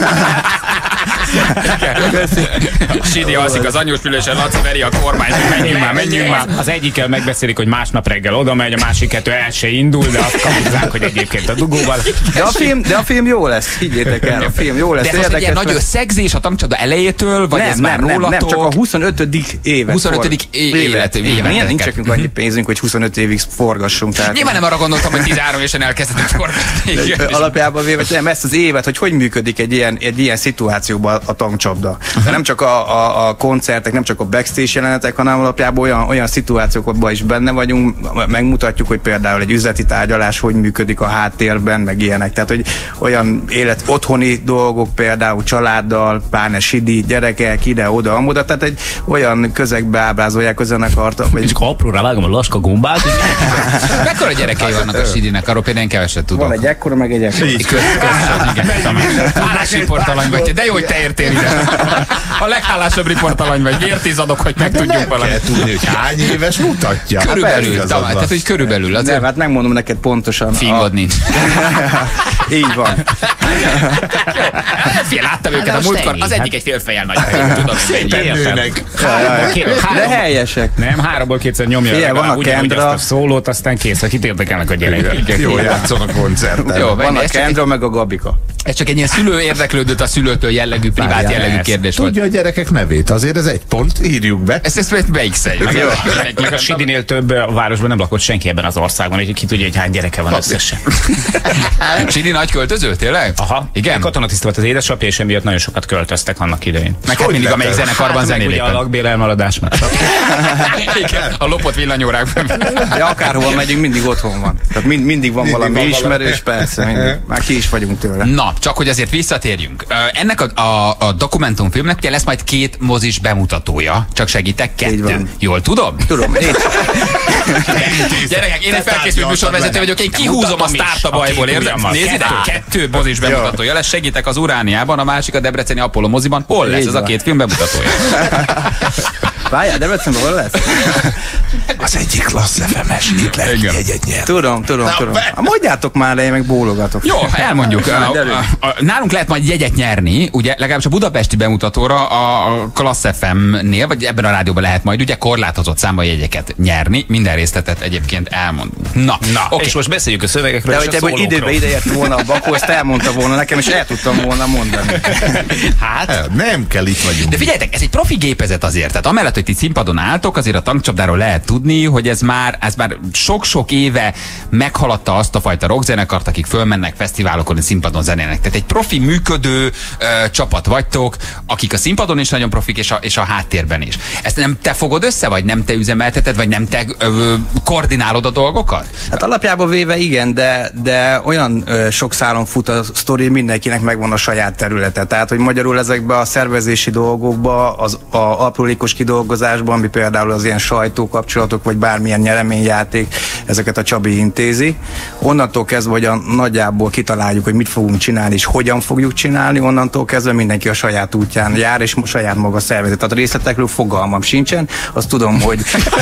[SPEAKER 4] Sidi alszik az anyósülésen, Laci veri a kormányt, menjünk már, menjünk már.
[SPEAKER 5] Az egyikkel megbeszélik, hogy másnap reggel oda megy, a másik kettő el se indul, de azt kapuzzák, hogy egyébként a dugóval.
[SPEAKER 11] De a film, de a film jó lesz, higgyétek el, a film jó lesz.
[SPEAKER 4] De ez egy ilyen nagy összegzés a tankcsapda elejétől, vagy
[SPEAKER 11] nem,
[SPEAKER 4] ez már
[SPEAKER 11] nem,
[SPEAKER 4] rólatok?
[SPEAKER 11] Nem, nem, csak a huszonötödik évet.
[SPEAKER 4] huszonötödik évet.
[SPEAKER 11] Milyen nincs nekünk annyi pénzünk, hogy huszonöt évig forgassunk. Tehát...
[SPEAKER 4] Nyilván nem arra gondoltam, hogy tizenhárom évesen elkezdett forgatni.
[SPEAKER 11] Alapjában véve, nem ezt az évet, hogy hogy működik egy ilyen, egy ilyen szituációban a tankcsapda. De nem csak a, a, a koncertek, nem csak a backstage jelenetek, hanem alapjában olyan, olyan szituációkban is benne vagyunk, megmutatjuk, hogy például egy üzleti tárgyalás hogy működik a háttérben, meg ilyenek. Tehát, hogy olyan élet, otthoni dolgok, például családdal, pláne Sidi, gyerekek, ide-oda, amoda, tehát egy olyan közegbe ábrázolják a zenekart.
[SPEAKER 5] És akkor apróra vágom a laska gombát.
[SPEAKER 4] Mekkora gyerekei vannak a Sidinek? Arról például én keveset tudok.
[SPEAKER 11] Van egy ekkora, meg egy ekkora.
[SPEAKER 4] Hálás riportalany vagy, de jó, hogy te értél ide. A leghálásabb riportalany vagy. Vértízadok, hogy megtudjuk valamit.
[SPEAKER 6] Nem kell tudni, hogy hány éves mutatja.
[SPEAKER 4] Körülbelül, hát, tehát, hogy körülbelül.
[SPEAKER 11] Nem, hát megmondom neked pontosan.
[SPEAKER 4] Fingod nincs.
[SPEAKER 11] Így van.
[SPEAKER 4] Fél, láttam őket a múltkor, az egyik egy fél fejjel nagy. Tudom,
[SPEAKER 6] szépen nőnek.
[SPEAKER 11] De helyesek.
[SPEAKER 5] Nem, háromból kétszer nyomja.
[SPEAKER 11] Ilyen, van a Kendra.
[SPEAKER 5] A szólót, aztán kész, akit érdekelnek a gyerekek.
[SPEAKER 6] Jó játszol a koncerten.
[SPEAKER 11] Jó, van a Kendra, meg a Gabika.
[SPEAKER 4] Ez csak egy ilyen szülő érdeklődött a szülőtől jellegű, privát jellegű kérdés volt.
[SPEAKER 6] Tudja a gyerekek nevét, azért ez egy pont, írjuk be.
[SPEAKER 4] Ezt, ezt beigszeljük.
[SPEAKER 5] Meg a Sidinél több a városban nem lakott senki ebben az országban, hogy ki tudja, hogy hány gyereke van összesen.
[SPEAKER 4] Sidi nagy költöző, tényleg?
[SPEAKER 5] Aha.
[SPEAKER 4] Igen.
[SPEAKER 5] Katonatiszt volt az édesapja, és emiatt nagyon sokat költöztek annak idején.
[SPEAKER 4] Meg hát mindig, amelyik zenekarban hát, zenélében.
[SPEAKER 5] Ugye a lakbér elmaradás meg.
[SPEAKER 4] Igen, a lopott villanyórákban.
[SPEAKER 11] De akárhol megyünk, mindig otthon van. Tehát mind, mindig van mindig valami van ismerős, persze. Mindig. Már ki is vagyunk tőle.
[SPEAKER 4] Na, csak hogy azért visszatérjünk. Ennek a, a, a dokumentumfilmnek lesz majd két mozis bemutatója. Csak segítek, kettő. Jól tudom?
[SPEAKER 11] Tudom. Én...
[SPEAKER 4] Gyerekek, én egy felkészült műsorvezető vagyok, én kihúzom a sztárt a bajból, érzed? Nézzétek, kettő mozis bemutatója lesz, segítek az Urániában, a másik a debreceni Apollo moziban. Hol lesz ez a két film bemutatója?
[SPEAKER 11] Várjál, Debrecenben hol lesz?
[SPEAKER 6] Az egyik klassz ef em-es, itt lehet jegyet nyert.
[SPEAKER 11] Tudom, tudom, tudom. Mondjátok már, én meg bólogatok.
[SPEAKER 4] Jó, elmondjuk. A, a, a, nálunk lehet majd jegyet nyerni, ugye legalábbis a budapesti bemutatóra a klassz ef em-nél, vagy ebben a rádióban lehet majd ugye korlátozott számban jegyeket nyerni. Minden részletet egyébként elmondunk. Na,
[SPEAKER 5] Na
[SPEAKER 4] okay.
[SPEAKER 5] És most beszéljük a szövegekről.
[SPEAKER 11] De hogy ebből időbe ideért volna a Bakó, ezt elmondta volna nekem, és el tudtam volna mondani.
[SPEAKER 4] Hát,
[SPEAKER 6] nem kell, itt vagyunk.
[SPEAKER 4] De figyeljetek, ez egy profi gépezet azért. Tehát amellett, hogy ti színpadon álltok, azért a tankcsapdáról lehet tudni, hogy ez már, ez már sok-sok éve meghaladta azt a fajta rockzenekart, akik fölmennek fesztiválokon és színpadon zenélnek. Tehát egy profi működő ö, csapat vagytok, akik a színpadon is nagyon profik, és a, és a háttérben is. Ezt nem te fogod össze, vagy nem te üzemelteted, vagy nem te ö, koordinálod a dolgokat?
[SPEAKER 11] Hát alapjában véve igen, de, de olyan ö, sok szálon fut a sztori, mindenkinek megvan a saját területe. Tehát, hogy magyarul ezekbe a szervezési dolgokba, az a aprólékos kidolgozásban, ami például az ilyen sajtókapcsolatok, vagy bármilyen nyereményjáték, ezeket a Csabi intézi. Onnantól kezdve, hogy a nagyjából kitaláljuk, hogy mit fogunk csinálni, és hogyan fogjuk csinálni, onnantól kezdve mindenki a saját útján jár, és saját maga szervezet. Tehát a részletekről fogalmam sincsen, azt tudom, hogy...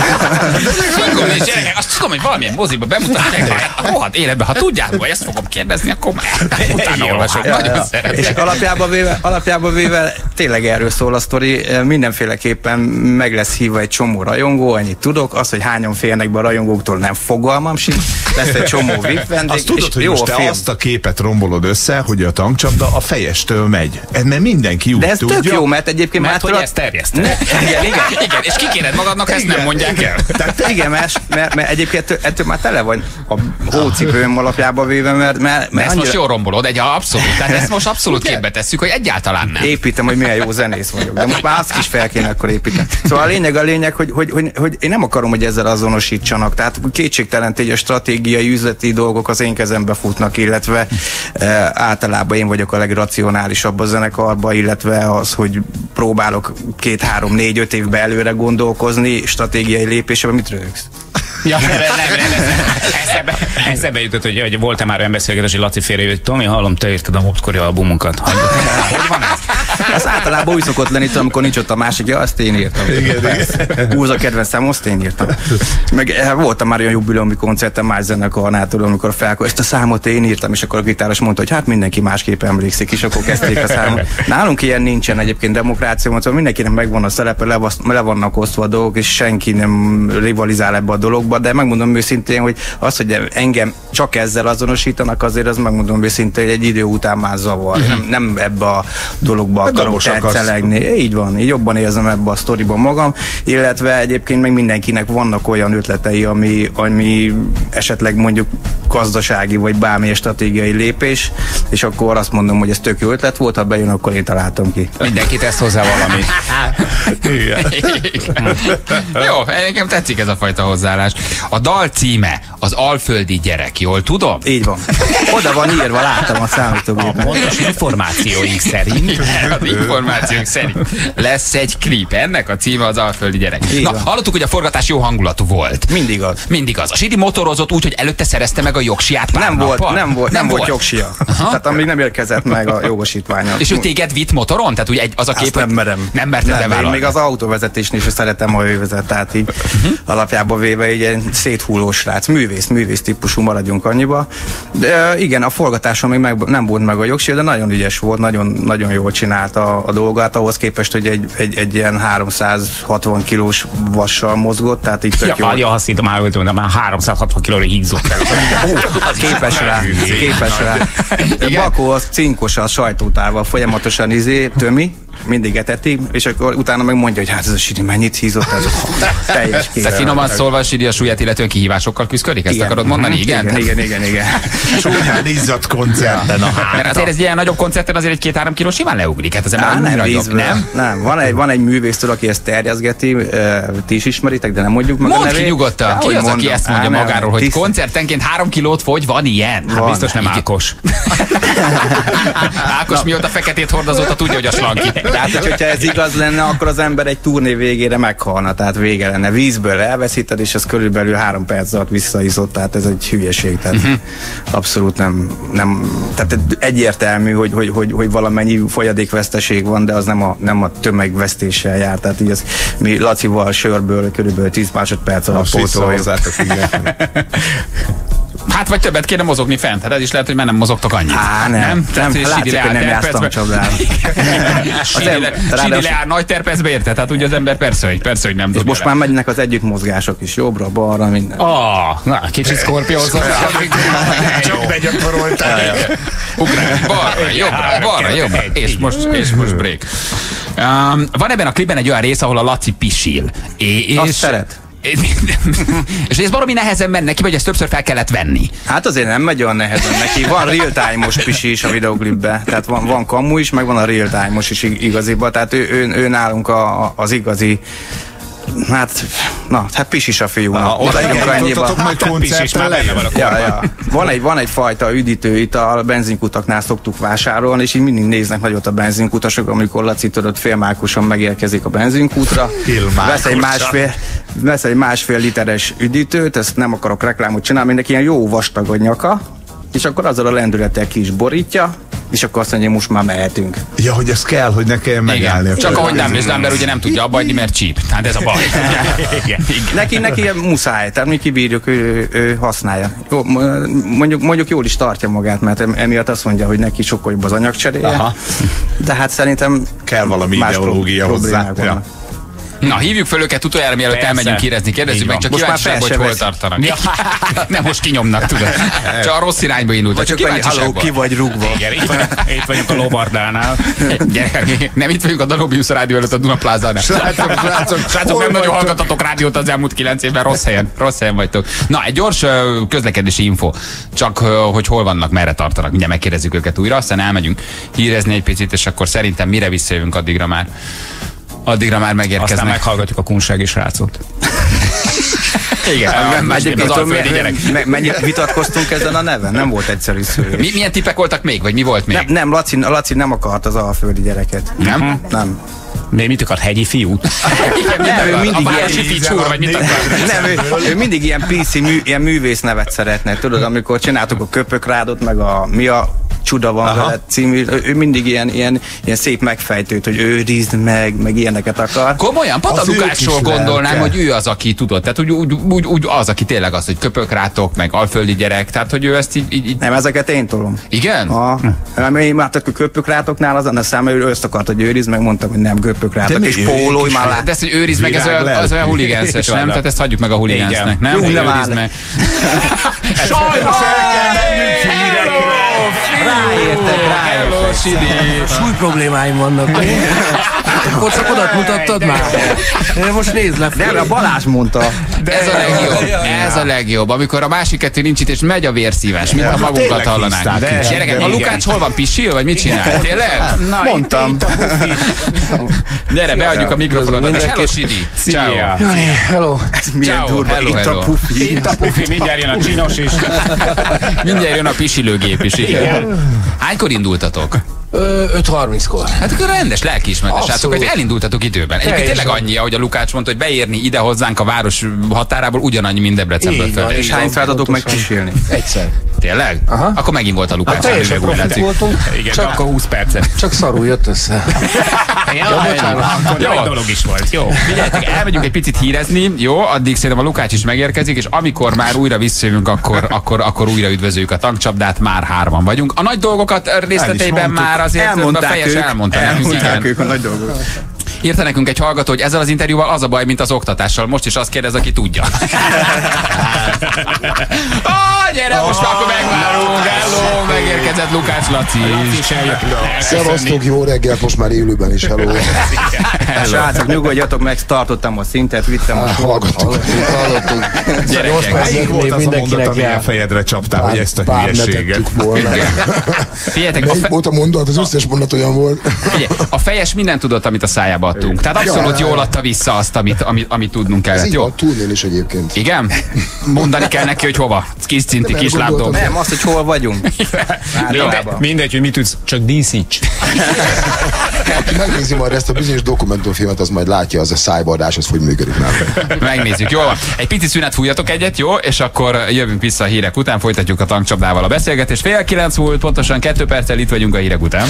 [SPEAKER 4] Azt tudom, hogy valamilyen moziba bemutatják, rohadt életben, ha tudjátok, hogy ezt fogom kérdezni, akkor már utána olvasok. Nagyon szeretem.
[SPEAKER 11] És alapjában véve, alapjában véve tényleg erről szól a sztori, mindenféleképpen meg lesz hívva egy csomó rajongó, annyit tudok, az, hogy hányan félnek be a rajongóktól, nem fogalmam sincs, lesz egy csomó vé i pé vendég.
[SPEAKER 6] Azt tudod, hogy most te
[SPEAKER 11] film.
[SPEAKER 6] azt a képet rombolod össze, hogy a tankcsapda a fejestől megy. Ez mert mindenki úgy
[SPEAKER 11] De ez
[SPEAKER 6] tudja.
[SPEAKER 11] tök jó, mert egyébként
[SPEAKER 5] mert hogy ezt terjeszted.
[SPEAKER 4] Igen, igen, igen, és kikéred magadnak, ezt nem mondják el.
[SPEAKER 11] Tehát igen, mert, mert, mert egyébként ettől, ettől már tele vagy a hócipőm alapjában véve, mert... mert, mert
[SPEAKER 4] ezt annyira... most jól rombolod, egy abszolút. Tehát ezt most abszolút képbe tesszük, hogy egyáltalán nem.
[SPEAKER 11] Építem, hogy milyen jó zenész vagyok, de most már azt is fel kéne akkor építeni. Szóval a lényeg a lényeg, hogy, hogy, hogy, hogy én nem akarom, hogy ezzel azonosítsanak. Tehát kétségtelen, hogy a stratégiai, üzleti dolgok az én kezembe futnak, illetve e, általában én vagyok a legracionálisabb a zenekarban, illetve az, hogy próbálok két, három, négy, öt évbe előre gondolkozni, stratégiai lépésében. Mit röhögsz?
[SPEAKER 5] Ja, nem, nem, nem, eszebe, eszebe jutott, hogy, hogy volt-e már olyan beszélgetés, hogy Laci félre jött, Tomi, hallom, te írtad a múltkori albumunkat. Hogy van ez?
[SPEAKER 11] Az általában úgy szokott lenni, amikor nincs ott a másik, ja, azt én írtam. Igen, igen. Húz a kedvencem, azt én írtam. Meg voltam már olyan jubileumi koncerten más zenekarnál, tudom, amikor felkor, ezt a számot én írtam, és akkor a gitáros mondta, hogy hát mindenki másképp emlékszik, és akkor kezdték a számot. Nálunk ilyen nincsen egyébként demokrácia, szóval mindenkinek megvan a szerepe, le, le vannak osztva a dolgok, és senki nem rivalizál ebbe a dologba, de megmondom őszintén, hogy az, hogy engem csak ezzel azonosítanak, azért az megmondom őszintén, hogy egy idő után már zavar. Uh-huh. Nem, nem ebbe a dologba akarok tetszelegni. Így van, így jobban érzem ebbe a sztoriban magam, illetve egyébként meg mindenkinek vannak olyan ötletei, ami, ami esetleg mondjuk gazdasági vagy bármilyen stratégiai lépés, és akkor azt mondom, hogy ez tök jó ötlet volt, ha bejön, akkor én találtam ki.
[SPEAKER 5] Mindenki tesz hozzá valamit.
[SPEAKER 4] Jó, nekem tetszik ez a fajta hozzáállás. A dal címe az Alföldi gyerek, jól tudom?
[SPEAKER 11] Így van. Oda van írva, láttam a számítógépen.
[SPEAKER 5] Pontos információink szerint.
[SPEAKER 4] Az információink szerint lesz egy klip. Ennek a címe az Alföldi gyerek. Így Na, van. Hallottuk, hogy a forgatás jó hangulatú volt.
[SPEAKER 11] Mindig az.
[SPEAKER 4] Mindig az. A Sidi motorozott úgy, hogy előtte szerezte meg a jogsiát pár
[SPEAKER 11] nem
[SPEAKER 4] nappal.
[SPEAKER 11] volt, nem volt, nem, nem volt jogsia. Aha. Tehát amíg nem érkezett meg a jogosítványa.
[SPEAKER 4] És ő téged vitt motoron? Tehát ugye az a kép,
[SPEAKER 11] nem merem.
[SPEAKER 4] Nem merted bevállalni.
[SPEAKER 11] Még az autóvezetésnél is szeretem, ha ő vezet. Tehát így uh-huh. alapjában véve egy ilyen széthulló srác. Művész, művész típusú, maradjunk annyiba. De igen, a forgatáson még meg, nem volt meg a jogsia, de nagyon ügyes volt, nagyon, nagyon jól csinálta a, a dolgát, ahhoz képest, hogy egy, egy, egy ilyen háromszázhatvan kilós vassal mozgott, tehát így tök
[SPEAKER 5] ja,
[SPEAKER 11] jól.
[SPEAKER 5] Ja, azt hittem már, hogy már háromszázhatvan kilóra hígzott el.
[SPEAKER 11] Képes rá, képes rá. Bakó az cinkos a sajtótárval, folyamatosan izé, tömi, mindig eteti, és akkor utána meg mondja, hogy hát ez a Sidi mennyit hízott, ez a teljes kérem.
[SPEAKER 4] Te finoman szólva a Sidi a súlyát illetően kihívásokkal küzdik? Ezt igen. akarod mondani? Igen?
[SPEAKER 11] Igen, igen, igen. igen.
[SPEAKER 6] Súlyán izzadt koncerten a háta.
[SPEAKER 4] Mert azért ez ilyen nagyobb koncerten azért egy két-három kiló simán leugrik. Hát az ember nem, nagyobb, nem?
[SPEAKER 11] Nem, van egy, van egy művésztől, aki ezt terjeszgeti, ti is ismeritek, de nem mondjuk meg
[SPEAKER 4] Mondd
[SPEAKER 11] a nevét.
[SPEAKER 4] Mondd ki nyugodtan, ki az, aki ezt mondja Á, magáról, hogy tiszt... koncertenként három kilót fogy, van ilyen?
[SPEAKER 5] Hát biztos nem Ákos.
[SPEAKER 4] Ákos mióta feketét hordozott, tudja, hogy a slanki.
[SPEAKER 11] Tehát, hogyha ez igaz lenne, akkor az ember egy turné végére meghalna, tehát vége lenne. Vízből elveszíted, és ez körülbelül három perc alatt visszaizott, tehát ez egy hülyeség. Tehát uh-huh. abszolút nem, nem, tehát egyértelmű, hogy, hogy, hogy, hogy valamennyi folyadékveszteség van, de az nem a, nem a tömegvesztéssel jár. Tehát így ez, mi Lacival sörből körülbelül tíz másodperc alatt pótoljuk.
[SPEAKER 4] Hát vagy többet kéne mozogni fent, hát ez is lehet, hogy már nem mozogtok annyit.
[SPEAKER 11] Á, nem, nem, nem látszik, hogy nem jártam csodál.
[SPEAKER 4] Sidi leáll nagy terpezbe, érte? Tehát ugye az ember persze, hogy, persze, hogy nem
[SPEAKER 11] és most már megynek az együttmozgások is, jobbra, balra, minden.
[SPEAKER 5] Ah, na, kicsit szkorpiózok.
[SPEAKER 6] Csak begyakoroltál.
[SPEAKER 4] Ugrál, balra, jobbra, balra, jobbra. És most, és most break. Um, van ebben a klipben egy olyan rész, ahol a Laci pisil. És
[SPEAKER 11] azt szeret.
[SPEAKER 4] És ez valami nehezen menne neki, vagy ezt többször fel kellett venni?
[SPEAKER 11] Hát azért nem megy olyan nehezen neki. Van real-time-os pisi is a videoklipben. Tehát van, van kamu is, meg van a real-time-os is igaziban. Tehát ő, ő, ő nálunk a, az igazi. Hát, na, hát pisis a fiú.
[SPEAKER 6] Oda jutottatok majd koncertre legyen.
[SPEAKER 11] Ja, ja. Van egy, van egy fajta üdítő itt a benzinkutaknál szoktuk vásárolni, és így mindig néznek nagyot a benzinkutasok, amikor Laci tudott félmákusan megérkezik a benzinkútra. Vesz egy másfél, vesz egy másfél literes üdítőt, ezt nem akarok reklámot csinálni, mindenki ilyen jó vastag a nyaka, és akkor azzal a lendülettel ki is borítja, és akkor azt mondja, hogy most már mehetünk.
[SPEAKER 6] Ja, hogy ez kell, hogy ne kelljen megállni.
[SPEAKER 4] Igen. Csak ahogy nem, és az ember ugye nem tudja abba adni, mert csíp. Tehát ez a baj.
[SPEAKER 11] Igen. Igen. Neki, neki muszáj, tehát mi kibírjuk, ő, ő használja. Jó, mondjuk, mondjuk jól is tartja magát, mert emiatt azt mondja, hogy neki sokkal jobb az anyagcseréje. Aha. De hát szerintem
[SPEAKER 6] kell valami ideológia hozzá.
[SPEAKER 4] Na, hívjuk fel őket utoljára, mielőtt persze. elmegyünk kérezni. Kérdezzük meg, csak kíváncsiság, hogy hol tartanak. Ja. Nem, most kinyomnak, tudod. Csak a rossz irányba indultak.
[SPEAKER 11] Csak kíváncsiságban. Ki vagy rúgva.
[SPEAKER 5] Igen, itt, itt vagyunk a Lobardánál.
[SPEAKER 4] Nem itt vagyunk a Danubius rádió előtt a Duna Plázánál. Srácok, srácok, srácok nem nagyon hallgatatok rádiót az elmúlt kilenc évben, rossz helyen, rossz helyen vagytok. Na, egy gyors közlekedési info. Csak, hogy hol vannak, merre tartanak. Mindjárt megkérdezzük őket újra, aztán elmegyünk hírezni egy picit, és akkor szerintem mire visszajövünk addigra már. Addigra már megérkeznek.
[SPEAKER 5] Aztán meghallgatjuk a kunsági srácot.
[SPEAKER 4] Igen,
[SPEAKER 11] az alföldi gyerek. Mennyit vitatkoztunk ezen a neven? Nem volt egyszerű szövés.
[SPEAKER 4] Mi, milyen tippek voltak még, vagy mi volt még?
[SPEAKER 11] Nem, nem Laci, Laci nem akart az alföldi gyereket.
[SPEAKER 4] Nem?
[SPEAKER 11] Nem.
[SPEAKER 5] Mi mit akar, hegyi fiút?
[SPEAKER 11] Nem, ő mindig
[SPEAKER 4] a
[SPEAKER 11] ilyen
[SPEAKER 4] ficsúr, vagy mit akar?
[SPEAKER 11] Nem, ő, ő mindig ilyen pé cé, mű, ilyen művész nevet szeretne, tudod, amikor csináltuk a Köpökrádot, meg a mi a Csuda van veled című, ő mindig ilyen, ilyen, ilyen szép megfejtőt, hogy őrizd meg, meg ilyeneket akar.
[SPEAKER 4] Komolyan, Pata Lukácsról gondolnám, hogy ő az, aki tudott. Tehát úgy, úgy, úgy, úgy az, aki tényleg az, hogy köpökrátok, meg alföldi gyerek, tehát hogy ő ezt így... így...
[SPEAKER 11] Nem, ezeket én tolom.
[SPEAKER 4] Igen?
[SPEAKER 11] Ha. Nem, én már a köpökrátoknál azon a száma, ő azt akart, hogy őrizd meg, mondtam, hogy nem köpökrátok, és pólói már lát.
[SPEAKER 4] De ezt, hogy őrizd meg, ez olyan, az olyan huligánszes, nem? Tehát ezt hagyjuk meg a huligánsznek, nem?
[SPEAKER 11] Jó, nem
[SPEAKER 4] őrizd meg.
[SPEAKER 11] Sajnos el kell mennünk hírekre. Ráértek, ráértek.
[SPEAKER 13] Súly problémáim vannak. Kocakodat mutattad már? Most nézd le.
[SPEAKER 11] De a Balázs mondta.
[SPEAKER 4] Ez a legjobb. Ez a legjobb. Amikor a másik kettő nincs itt, és megy a vérszívás, mint ha magunkat hallanánk. Gyerekek, a Lukács hol van, pisil, vagy mit csinál? Tényleg?
[SPEAKER 11] Mondtam.
[SPEAKER 4] Gyere, beadjuk a mikrofonodat, és hello, Sidi. Ciao.
[SPEAKER 13] Hello.
[SPEAKER 11] Ez milyen durva. Itt a pufi.
[SPEAKER 5] Itt a pufi, mindjárt jön a csinos is.
[SPEAKER 4] Mindjárt jön a pisilőgép is. Hánykor indultatok?
[SPEAKER 13] öt harminckor.
[SPEAKER 4] Hát akkor rendes lelkiismeretes srácok, hogy elindultatok időben. Egyébként tényleg annyi, ahogy a Lukács mondta, hogy beérni ide hozzánk a város határából ugyanannyi, mint Debrecenből föl.
[SPEAKER 11] És hány feladatok meg kísérni?
[SPEAKER 13] Egyszer.
[SPEAKER 4] Tényleg?
[SPEAKER 13] Aha.
[SPEAKER 4] Akkor megint volt a Lukács.
[SPEAKER 13] Hát teljesen profit voltunk.
[SPEAKER 5] Igen, csak akkor húsz percet.
[SPEAKER 13] Csak szarul jött össze.
[SPEAKER 5] Ja, akkor jó dolog is volt. Jó.
[SPEAKER 4] Figyeljetek, elmegyünk egy picit hírezni, jó? Addig szerintem a Lukács is megérkezik, és amikor már újra visszajövünk, akkor, akkor, akkor újra üdvözöljük a tankcsapdát, már hárman vagyunk. A nagy dolgokat részleteiben már azért
[SPEAKER 11] elmondták
[SPEAKER 4] a fejes
[SPEAKER 11] ők,
[SPEAKER 4] elmondta
[SPEAKER 11] elmondták ők a nagy dolgokat.
[SPEAKER 4] Írta nekünk egy hallgató, hogy ezzel az interjúval az a baj, mint az oktatással. Most is azt kérdez, aki tudja. Ah, gyere, most már akkor megvárunk. Hello, megérkezett Lukács Laci.
[SPEAKER 14] Szevasztok, jó reggelt, most már élőben is, hello.
[SPEAKER 11] Srácok, nyugodjatok meg, tartottam a szintet, vittem a
[SPEAKER 14] hallgattuk.
[SPEAKER 13] Hallottuk.
[SPEAKER 6] Melyik volt az a mondat, ami a fejedre csaptál, hogy ezt a hülyeséget?
[SPEAKER 14] Melyik volt a mondat? Az összes mondat olyan volt.
[SPEAKER 4] A fejes mindent tudott, amit a szájába adtunk. Tehát abszolút jól adta vissza azt, amit, amit, amit tudnunk kellett.
[SPEAKER 14] Ez így
[SPEAKER 4] jó?
[SPEAKER 14] van, túlnél is egyébként.
[SPEAKER 4] Igen? Mondani kell neki, hogy hova? Kis cinti, kis lábdob.
[SPEAKER 11] Nem, azt, hogy hol vagyunk.
[SPEAKER 5] Mindegy, mindegy, hogy mit tudsz, csak díszíts.
[SPEAKER 14] Aki megnézi majd ezt a bizonyos dokumentumfilmet, az majd látja, az a szájbardás, az hogy működik már.
[SPEAKER 4] Megnézzük, jó? Egy pici szünet fújjatok egyet, jó? És akkor jövünk vissza a hírek után, folytatjuk a tankcsapdával a beszélgetést. Fél kilenc múlt, pontosan kettő perccel itt vagyunk a hírek után.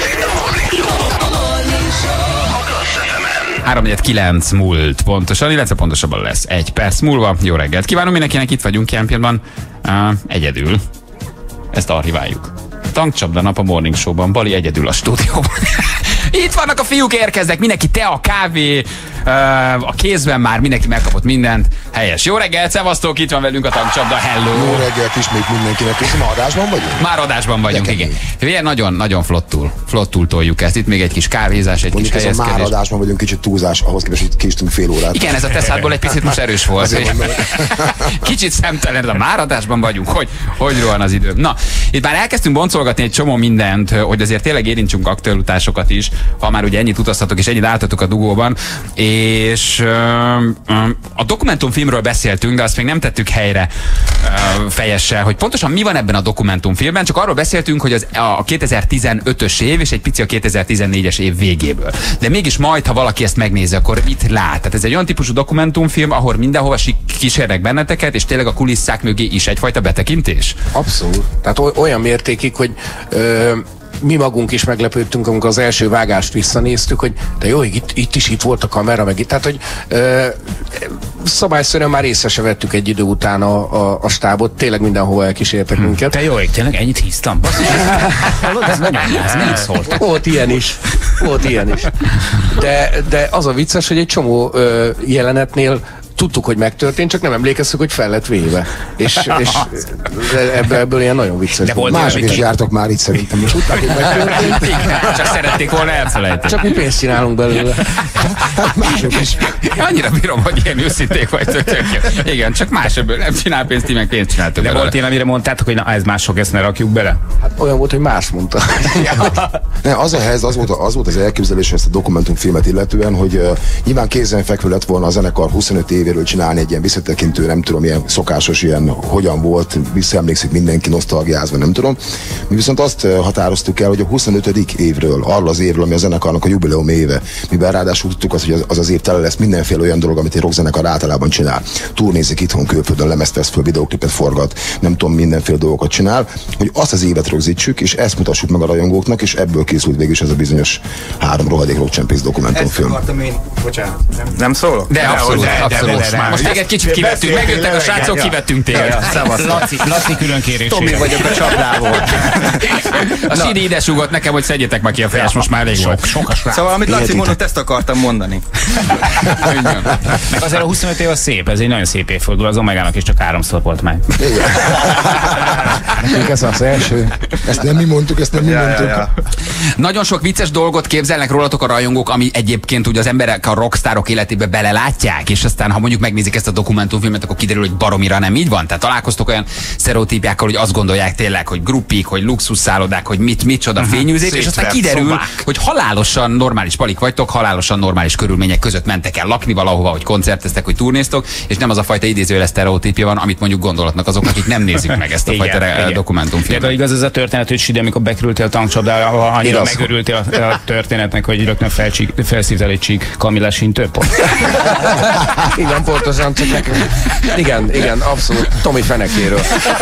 [SPEAKER 4] három kilenc múlt pontosan, illetve pontosabban lesz egy perc múlva. Jó reggelt kívánom mindenkinek, itt vagyunk ilyen pillanatban uh, egyedül. Ezt archiváljuk. Tankcsapda nap a Morning Show-ban, Bali egyedül a stúdióban. Itt vannak a fiúk, érkeznek, mindenki tea, kávé, uh, a kézben már mindenki megkapott mindent. Helyes. Jó reggelt, szevasztok, itt van velünk a Tankcsapda, hello.
[SPEAKER 14] Jó reggelt ismét mindenkinek, és már adásban vagyunk?
[SPEAKER 4] Már adásban vagyunk, Nekem igen. Milyen nagyon, nagyon flottul, flottul toljuk ezt. Itt még egy kis kávézás, egy
[SPEAKER 14] Mondjuk
[SPEAKER 4] kis helyezkedés.
[SPEAKER 14] Már adásban vagyunk, kicsit túlzás, ahhoz képest, hogy kistünk fél órát.
[SPEAKER 4] Igen, ez a teszádból egy picit most erős volt. Kicsit szemtelen, de már adásban vagyunk. Hogy, hogy rohan az idő. Na, itt már elkezdtünk boncolgatni egy csomó mindent, hogy azért tényleg érintsünk aktualitásokat is, ha már ugye ennyit utaztatok és ennyit álltatok a dugóban. És uh, a dokumentumfilmről beszéltünk, de azt még nem tettük helyre uh, fejessel, hogy pontosan mi van ebben a dokumentumfilmben, csak arról beszéltünk, hogy az a kétezer-tizenötös év és egy pici a kétezer-tizennégyes év végéből. De mégis majd, ha valaki ezt megnézi, akkor mit lát? Tehát ez egy olyan típusú dokumentumfilm, ahol mindenhova kísérnek benneteket, és tényleg a kulisszák mögé is egyfajta betekintés?
[SPEAKER 13] Abszolút. Tehát olyan mértékig, hogy ö, mi magunk is meglepődtünk, amikor az első vágást visszanéztük, hogy de jó, itt, itt is itt volt a kamera, meg itt. Tehát, hogy ö, szabályszerűen már észre se vettük egy idő után a, a, a stábot, tényleg mindenhova elkísértek hmm. minket.
[SPEAKER 5] Te jó, ég, tényleg ennyit hisztam? Ez nem, ez nem szólt.
[SPEAKER 13] Volt ilyen is. Volt ilyen is. De, de az a vicces, hogy egy csomó ö, jelenetnél tudtuk, hogy megtörtént, csak nem emlékeztük, hogy fel lett véve. És, és ebből, ebből ilyen nagyon vicces.
[SPEAKER 14] De volt. Mások is jártak már itt szerintem, és tudták, hogy megtörtént.
[SPEAKER 4] Csak szerették volna elfelejteni.
[SPEAKER 13] Csak mi pénzt csinálunk belőle.
[SPEAKER 14] Hát mások is.
[SPEAKER 4] Annyira bírom, hogy ilyen őszinték vagytok. Igen, csak más ebből nem csinál pénzt, ti meg pénzt csináltok.
[SPEAKER 5] De volt én, amire mondtátok, hogy na, ez mások, ezt ne rakjuk bele?
[SPEAKER 13] Hát olyan volt, hogy más mondta.
[SPEAKER 14] Ne, az a helyzet, az volt, az volt az elképzelés ezt a dokumentumfilmet illetően, hogy uh, nyilván kézenfekvő lett volna a zenekar huszonöt éves éveiről csinálni egy ilyen visszatekintő, nem tudom, ilyen szokásos, ilyen hogyan volt, visszaemlékszik mindenki, nosztalgiázva, nem tudom. Mi viszont azt határoztuk el, hogy a huszonötödik évről, arról az évről, ami a zenekarnak a jubileum éve, mivel ráadásul tudtuk azt, hogy az az, az év tele lesz mindenféle olyan dolog, amit egy rockzenekar általában csinál. Turnézik itthon, külföldön, lemezt vesz föl, videóklipet forgat, nem tudom, mindenféle dolgokat csinál, hogy azt az évet rögzítsük, és ezt mutassuk meg a rajongóknak, és ebből készült végül is ez a bizonyos három rohadék rockcsempész dokumentumfilm.
[SPEAKER 11] Én, bocsánat, nem, nem szólok?
[SPEAKER 4] De, de abszolút, de, abszolút. De, de, de, most téged kicsit kivettünk, megjöttek a srácok, kivettünk téged.
[SPEAKER 5] Laci, Laci külön kérés.
[SPEAKER 11] Tomi vagyok a csapdából.
[SPEAKER 4] A Sidi ide sugott nekem, hogy szedjetek meg ki a fejes, most már elég volt.
[SPEAKER 11] Szóval, amit Laci mondott, ezt akartam mondani.
[SPEAKER 5] Meg azért a huszonöt év az szép, ez egy nagyon szép évforduló, az Omegának is csak háromszor volt meg.
[SPEAKER 14] Nekünk ez az első. Ezt nem mi mondtuk, ezt nem mi
[SPEAKER 11] ja,
[SPEAKER 14] mondtuk.
[SPEAKER 11] Ja, ja.
[SPEAKER 4] Nagyon sok vicces dolgot képzelnek rólatok a rajongók, ami egyébként ugye az emberek a rockstárok életébe belelátják, és aztán ha mondjuk megnézik ezt a dokumentumfilmet, akkor kiderül, hogy baromira nem így van. Tehát találkoztok olyan sztereotípiákkal, hogy azt gondolják tényleg, hogy gruppik, hogy luxusszállodák, hogy mit, micsoda fényűzés, és aztán kiderül, szobák. Hogy halálosan normális palik vagytok, halálosan normális körülmények között mentek el lakni valahova, hogy koncerteztek, hogy turnéztok, és nem az a fajta idézőjeles sztereotípia van, amit mondjuk gondolhatnak azok, akik nem nézik meg ezt a
[SPEAKER 5] igen,
[SPEAKER 4] fajta
[SPEAKER 5] igen.
[SPEAKER 4] dokumentumfilmet.
[SPEAKER 5] De igaz ez a történet, hogy Sidi, amikor bekerültél a tankcsapdába, annyira igaz. Megörültél a, a történetnek, hogy rögtön felszívtál egy csík Kamillás intőpont.
[SPEAKER 13] Igen, pontosan, csak nekem. Igen, igen, abszolút. Tomi fenekéről.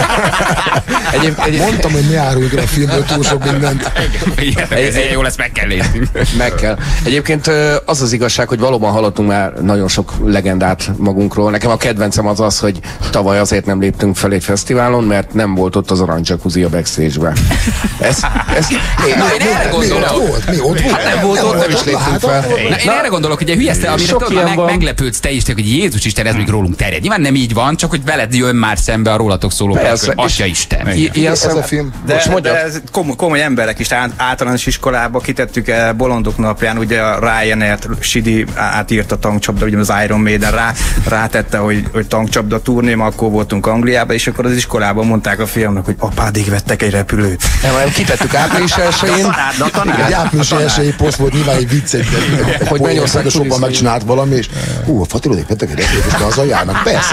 [SPEAKER 14] Egyéb, egyéb... Mondtam, hogy ne áruljuk a filmből túl sok mindent.
[SPEAKER 4] Ez jó lesz, meg kell nézni.
[SPEAKER 13] Meg kell. Egyébként az az igazság, hogy valóban hallottunk már nagyon sok legendát magunkról. Nekem a kedvencem az az, hogy tavaly azért nem léptünk fel egy fesztiválon, mert nem volt ott az arany jacuzzi a backstage-ben. Ez, ez, én,
[SPEAKER 4] Na, én erre gondolok.
[SPEAKER 14] Mi ott volt? Mi ott volt?
[SPEAKER 13] Hát nem volt, ott nem is léptünk fel.
[SPEAKER 4] Na, én erre gondolok, hogy hülye te, amire meg, meglepődsz te is, hogy Jézus Isten, ez még rólunk terjed. Nyilván nem így van, csak hogy veled jön már szembe a rólatok szóló persze, Atya Isten.
[SPEAKER 13] Ilyen ez a film.
[SPEAKER 11] De, de ez komoly, komoly emberek is, általános iskolába kitettük el Bolondok napján, ugye a Ryanair-t Sidi átírt a tankcsapda, ugye az Iron Maiden rá, rátette, hogy, hogy tankcsapda turné, akkor voltunk Angliában, és akkor az iskolában mondták a fiamnak, hogy apádig vettek egy repülőt.
[SPEAKER 13] Nem, hanem kitettük április elsején.
[SPEAKER 14] Egy április elsői poszt volt, nyilván egy vicc, hogy Mennyországosokban megcsinált valami, és hú, a Fatilodék vettek egy repülőt, és azzal járnak. Persze.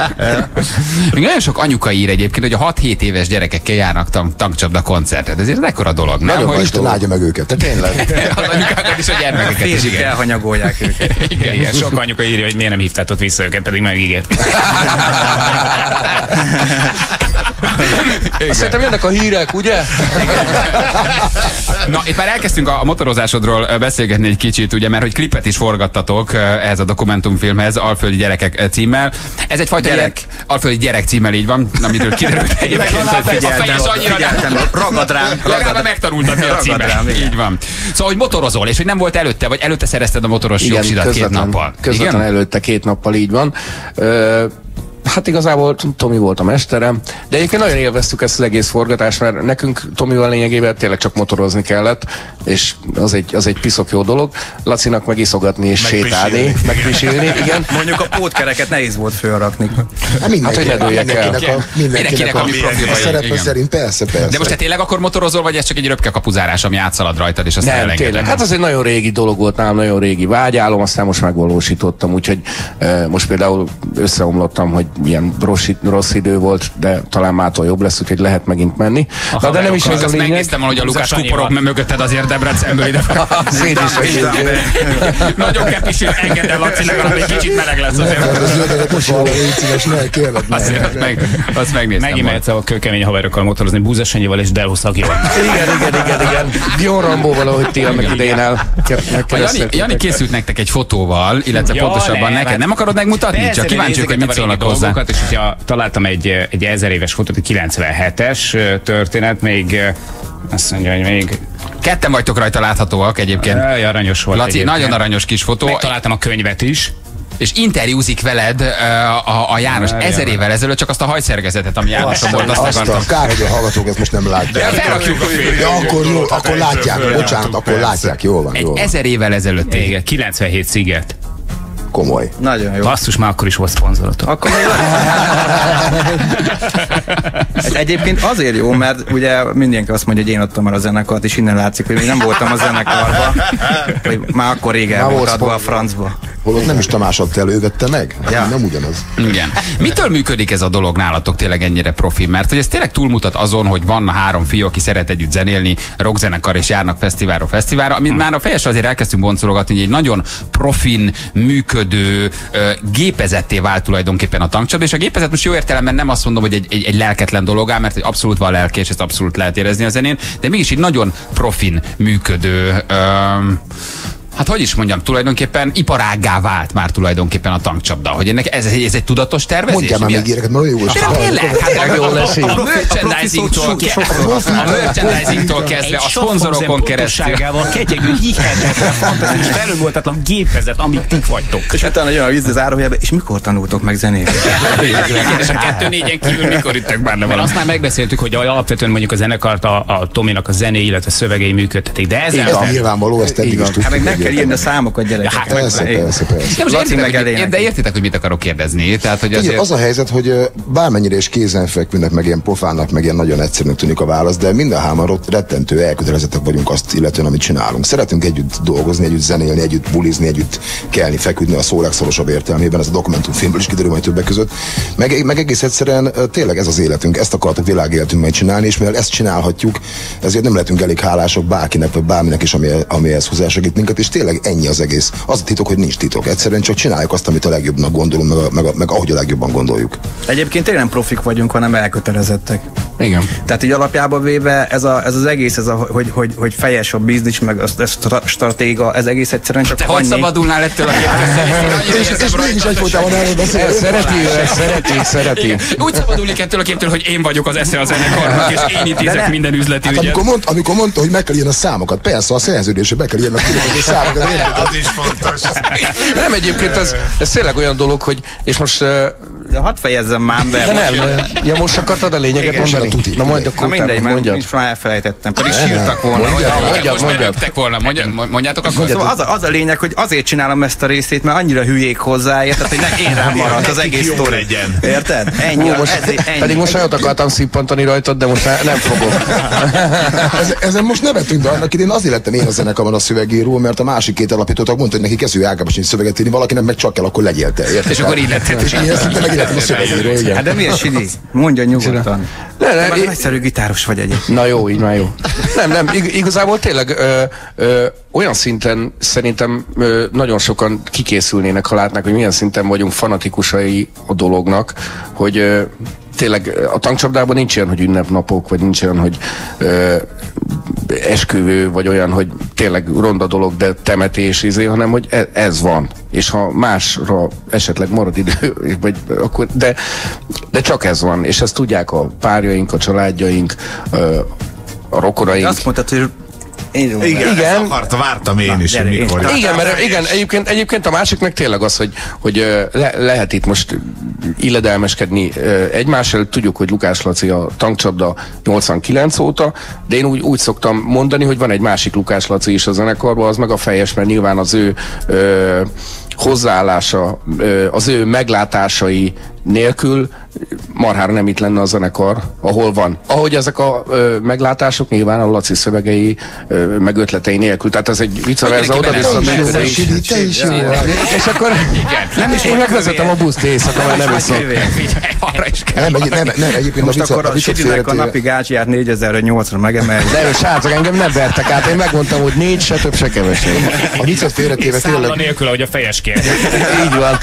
[SPEAKER 4] Még nagyon sok anyuka ír egyébként, hogy a hat-hét éves gyerekekkel járnak tank, tankcsapda koncertet. Ez ekkora dolog, nem?
[SPEAKER 14] Nagyon Isten áldja meg őket. Te tényleg.
[SPEAKER 4] Az anyukákat is a gyermekeket is, igen.
[SPEAKER 11] Elhanyagolják őket.
[SPEAKER 5] Igen, igen, sok anyuka írja, hogy miért nem hívtátok vissza őket, pedig megígért.
[SPEAKER 13] Szerintem jönnek a hírek, ugye?
[SPEAKER 4] Na, itt már elkezdtünk a motorozásodról beszélgetni egy kicsit, ugye, mert hogy klipet is forgattatok ehhez a dokumentumfilmhez, Alföldi gyerekek címmel. Ez egyfajta gyerek. Ilyen, Alföldi gyerek címmel így van, amitől kiderült egyébként. A fejes annyira nem.
[SPEAKER 11] Ragad rám.
[SPEAKER 4] Legalább megtanultad, mi a címe. Így van. Szóval, hogy motorozol, és hogy nem volt előtte, vagy előtte szerezted a motoros jogsidat két nappal.
[SPEAKER 13] Közvetlen előtte két nappal, így van. Ö, Hát igazából Tomi volt a mesterem, de egyébként nagyon élveztük ezt az egész forgatást, mert nekünk Tomival lényegében tényleg csak motorozni kellett, és az egy, az egy piszok jó dolog. Lacinak meg iszogatni és meg sétálni, meg pisilni, igen.
[SPEAKER 11] Mondjuk a pótkereket nehéz volt fölrakni.
[SPEAKER 14] Hát mindenki,
[SPEAKER 13] hát, hogy ne dőljek el.
[SPEAKER 14] Mindenkinek a, mindenkinek a, a, a szerepe szerint, persze, persze.
[SPEAKER 4] De most te tényleg akkor motorozol, vagy ez csak egy röpke kapuzárás, ami átszalad rajtad, és aztán
[SPEAKER 13] nem,
[SPEAKER 4] elengeded?
[SPEAKER 13] tényleg. Hát az egy nagyon régi dolog volt nálam, nagyon régi vágyálom, aztán most megvalósítottam, úgyhogy e, most például összeomlottam, hogy ilyen rossz, rossz idő volt, de talán mától jobb lesz, úgyhogy lehet megint menni. Na, de nem is ez a lényeg.
[SPEAKER 4] Megnéztem, hogy a Lukás kuporog mögötted azért Debrecenből ide.
[SPEAKER 13] Szét is
[SPEAKER 4] Nagyon kepisül, engedd el, Laci, legalább egy kicsit meleg lesz azért. Azt megnéztem.
[SPEAKER 5] Megint mehetsz a kőkemény haverokkal motorozni, Búzasanyival és Delho Szakival.
[SPEAKER 13] Igen, igen, igen, igen. Bjorn Rambóval, ahogy ti annak idején el.
[SPEAKER 4] Jani készült nektek egy fotóval, illetve pontosabban neked. Nem akarod megmutatni? Csak kíváncsiak, hogy mit szólnak hozzá.
[SPEAKER 5] És hogyha találtam egy, egy ezer éves fotót, egy kilencvenhetes történet, még azt mondja, hogy még...
[SPEAKER 4] Ketten vagytok rajta láthatóak egyébként.
[SPEAKER 5] Jaj, aranyos volt.
[SPEAKER 4] Laci, egyébként. Nagyon aranyos kis fotó.
[SPEAKER 5] Megtaláltam a könyvet is.
[SPEAKER 4] És interjúzik veled uh, a, a János ja, ezer évvel ezelőtt, csak azt a hajszergezetet, ami Jánoson volt, azt
[SPEAKER 14] akartam. Azt a kár, hogy a hallgatók ezt most nem látják.
[SPEAKER 4] Felrakjuk a fél.
[SPEAKER 14] Ja, akkor jó, akkor látják, bocsánat, akkor látják, jól van.
[SPEAKER 4] Egy ezer évvel ezelőtt.
[SPEAKER 5] Igen, kilencvenhét sziget.
[SPEAKER 14] Komoly.
[SPEAKER 11] Nagyon jó.
[SPEAKER 5] Basszus, már akkor is volt szponzorotok.
[SPEAKER 11] Akkor Ez egyébként azért jó, mert ugye mindenki azt mondja, hogy én adtam el a zenekart, és innen látszik, hogy még nem voltam a zenekarban. Hogy már akkor régen volt adva a francba.
[SPEAKER 14] Holott nem is Tamás adta el, ő vette meg.
[SPEAKER 11] Ja.
[SPEAKER 14] Nem ugyanaz.
[SPEAKER 4] Igen. Mitől működik ez a dolog nálatok tényleg ennyire profi? Mert hogy ez tényleg túlmutat azon, hogy van három fiú, aki szeret együtt zenélni, rockzenekar és járnak fesztiválról fesztiválra, amit hmm. már a fejes azért elkezdtünk boncolgatni, hogy egy nagyon profin működő ö, gépezetté vált tulajdonképpen a tankcsapda, és a gépezet most jó értelemben nem azt mondom, hogy egy, egy, egy lelketlen dolog áll, mert abszolút van lelke, és ezt abszolút lehet érezni a zenén, de mégis egy nagyon profin működő ö, hát hogy is mondjam, tulajdonképpen iparággá vált már tulajdonképpen a tankcsapda, hogy ennek ez, ez egy tudatos tervezés?
[SPEAKER 14] Mondjál már még ilyeneket, mert olyan jó is.
[SPEAKER 4] A merchandisingtól kezdve, a szponzorokon keresztül.
[SPEAKER 5] Ketyegő, hihetetlen, fantasztikus, felülmúltatlan gépezet, amik ti vagytok.
[SPEAKER 11] És utána jön a víz az árójelbe, és mikor tanultok meg zenélni?
[SPEAKER 4] És a kettő négyen kívül mikor üttek bár le
[SPEAKER 5] valami? Azt már megbeszéltük, hogy alapvetően mondjuk a zenekart a, a Tominak a zené, illetve szövegei működtetik, de ez
[SPEAKER 14] nyilvánvaló, ezt eddig is tudtuk.
[SPEAKER 11] Kell írni a számokat, gyerekek.
[SPEAKER 14] Hát, persze, persze, persze.
[SPEAKER 4] De, értitek, de értitek, hogy mit akarok kérdezni? Tehát, hogy azért...
[SPEAKER 14] Az a helyzet, hogy bármennyire is kézenfekvőnek, meg ilyen pofának, meg ilyen nagyon egyszerűnek tűnik a válasz, de minden hárman rettentő elkötelezettek vagyunk azt illetően, amit csinálunk. Szeretünk együtt dolgozni, együtt zenélni, együtt bulizni, együtt kelni, feküdni a szó legszorosabb értelmében, ez a dokumentumfilmből is kiderül majd többek között. Meg, meg egész egyszerűen tényleg ez az életünk, ezt akartuk világéletünkben csinálni, és mivel ezt csinálhatjuk, ezért nem lehetünk elég hálásak bárkinek, vagy bárminek is, ami, ami ezt hozzásegít minket, és tényleg ennyi az egész. Az a titok, hogy nincs titok. Egyszerűen csak csináljuk azt, amit a legjobbnak gondolunk, meg, a, meg, a, meg ahogy a legjobban gondoljuk.
[SPEAKER 11] Egyébként tényleg nem profik vagyunk, hanem elkötelezettek.
[SPEAKER 4] Igen.
[SPEAKER 11] Tehát így alapjában véve ez, a, ez az egész, ez a, hogy, hogy, hogy fejes a biznis, meg a stratéga, ez egész egyszerűen csak
[SPEAKER 4] te
[SPEAKER 11] annyi.
[SPEAKER 4] Hogy szabadulnál ettől a képtől?
[SPEAKER 14] És, és mégis egyfolytában erről beszél.
[SPEAKER 13] Szereti, szereti, szereti.
[SPEAKER 4] Úgy szabadulik ettől a képtől, hogy én vagyok az esze a zenekarnak, és én intézek minden üzleti ügyet.
[SPEAKER 14] Amikor, mond, amikor mondta, hogy meg kell írni a számokat, persze a szerződésre be kell írni a számokat.
[SPEAKER 6] Az is fontos.
[SPEAKER 13] Nem, egyébként ez, ez tényleg olyan dolog, hogy, és most...
[SPEAKER 11] De hadd fejezzem már be.
[SPEAKER 13] De nem, ja most akartad a lényeget
[SPEAKER 11] igen,
[SPEAKER 13] mondani? Na majd akkor
[SPEAKER 11] mindegy, mondjad. Már elfelejtettem, pedig sírtak volna.
[SPEAKER 4] Mondjad, mondjad. volna, mondjátok akkor.
[SPEAKER 11] Szóval az, a, az a lényeg, hogy azért csinálom ezt a részét, mert annyira hülyék hozzá, érted, hogy ne én rám maradt az egész sztori. Érted? Ennyi,
[SPEAKER 13] most, ennyi. Pedig most olyat akartam szippantani rajtad, de most nem fogok.
[SPEAKER 14] Ezen most nevetünk, de annak idén azért lettem én a zenekarban a szövegíró, mert a másik két alapítótak mondta, hogy neki kezdő ágában sincs szöveget írni, valakinek meg csak kell, akkor legyél te. Érted?
[SPEAKER 4] És akkor így lettél.
[SPEAKER 14] És így ezt megillettem a szövegíró.
[SPEAKER 11] Hát de milyen Sidi? Mondja nyugodtan.
[SPEAKER 13] Ne, ne,
[SPEAKER 11] Már egyszerű gitáros vagy egyébként.
[SPEAKER 13] Na jó, így már jó. Nem, nem, ig- igazából tényleg ö, ö, olyan szinten szerintem ö, nagyon sokan kikészülnének, ha látnák, hogy milyen szinten vagyunk fanatikusai a dolognak, hogy ö, tényleg a tankcsapdában nincs olyan, hogy ünnepnapok, vagy nincs olyan, hogy ö, esküvő, vagy olyan, hogy tényleg ronda dolog, de temetés, izé, hanem hogy ez, ez van. És ha másra esetleg marad idő, vagy akkor, de, de csak ez van. És ezt tudják a párjaink, a családjaink, ö, a rokoraink.
[SPEAKER 11] Azt mondtad, hogy
[SPEAKER 6] Igen, igen. Ezt akarta, vártam én is, hogy mikor.
[SPEAKER 13] Igen, mert igen, egyébként, egyébként a másik meg tényleg az, hogy, hogy le, lehet itt most illedelmeskedni egymás előtt. Tudjuk, hogy Lukács Laci a tankcsapda nyolcvankilenc óta, de én úgy, úgy szoktam mondani, hogy van egy másik Lukács Laci is a zenekarban, az meg a fejes, mert nyilván az ő ö, hozzáállása, ö, az ő meglátásai nélkül marhára nem itt lenne a zenekar, ahol van. Ahogy ezek a ö, meglátások nyilván a Laci szövegei, ö, meg ötletei nélkül. Tehát ez egy vice versa, oda-vissza működik. És akkor nem is én megvezetem a buszt éjszaka, mert nem iszom.
[SPEAKER 14] Nem, nem, nem, egyébként
[SPEAKER 11] most akkor a Sidinek a napi gácsját négyezerre nyolcra megemelni.
[SPEAKER 13] De srácok, engem nem vertek át, én megmondtam, hogy négy, se több, se kevesebb.
[SPEAKER 14] A viccet félretéve tényleg...
[SPEAKER 5] Szálla nélkül, ahogy a fejes kér.
[SPEAKER 13] Így van.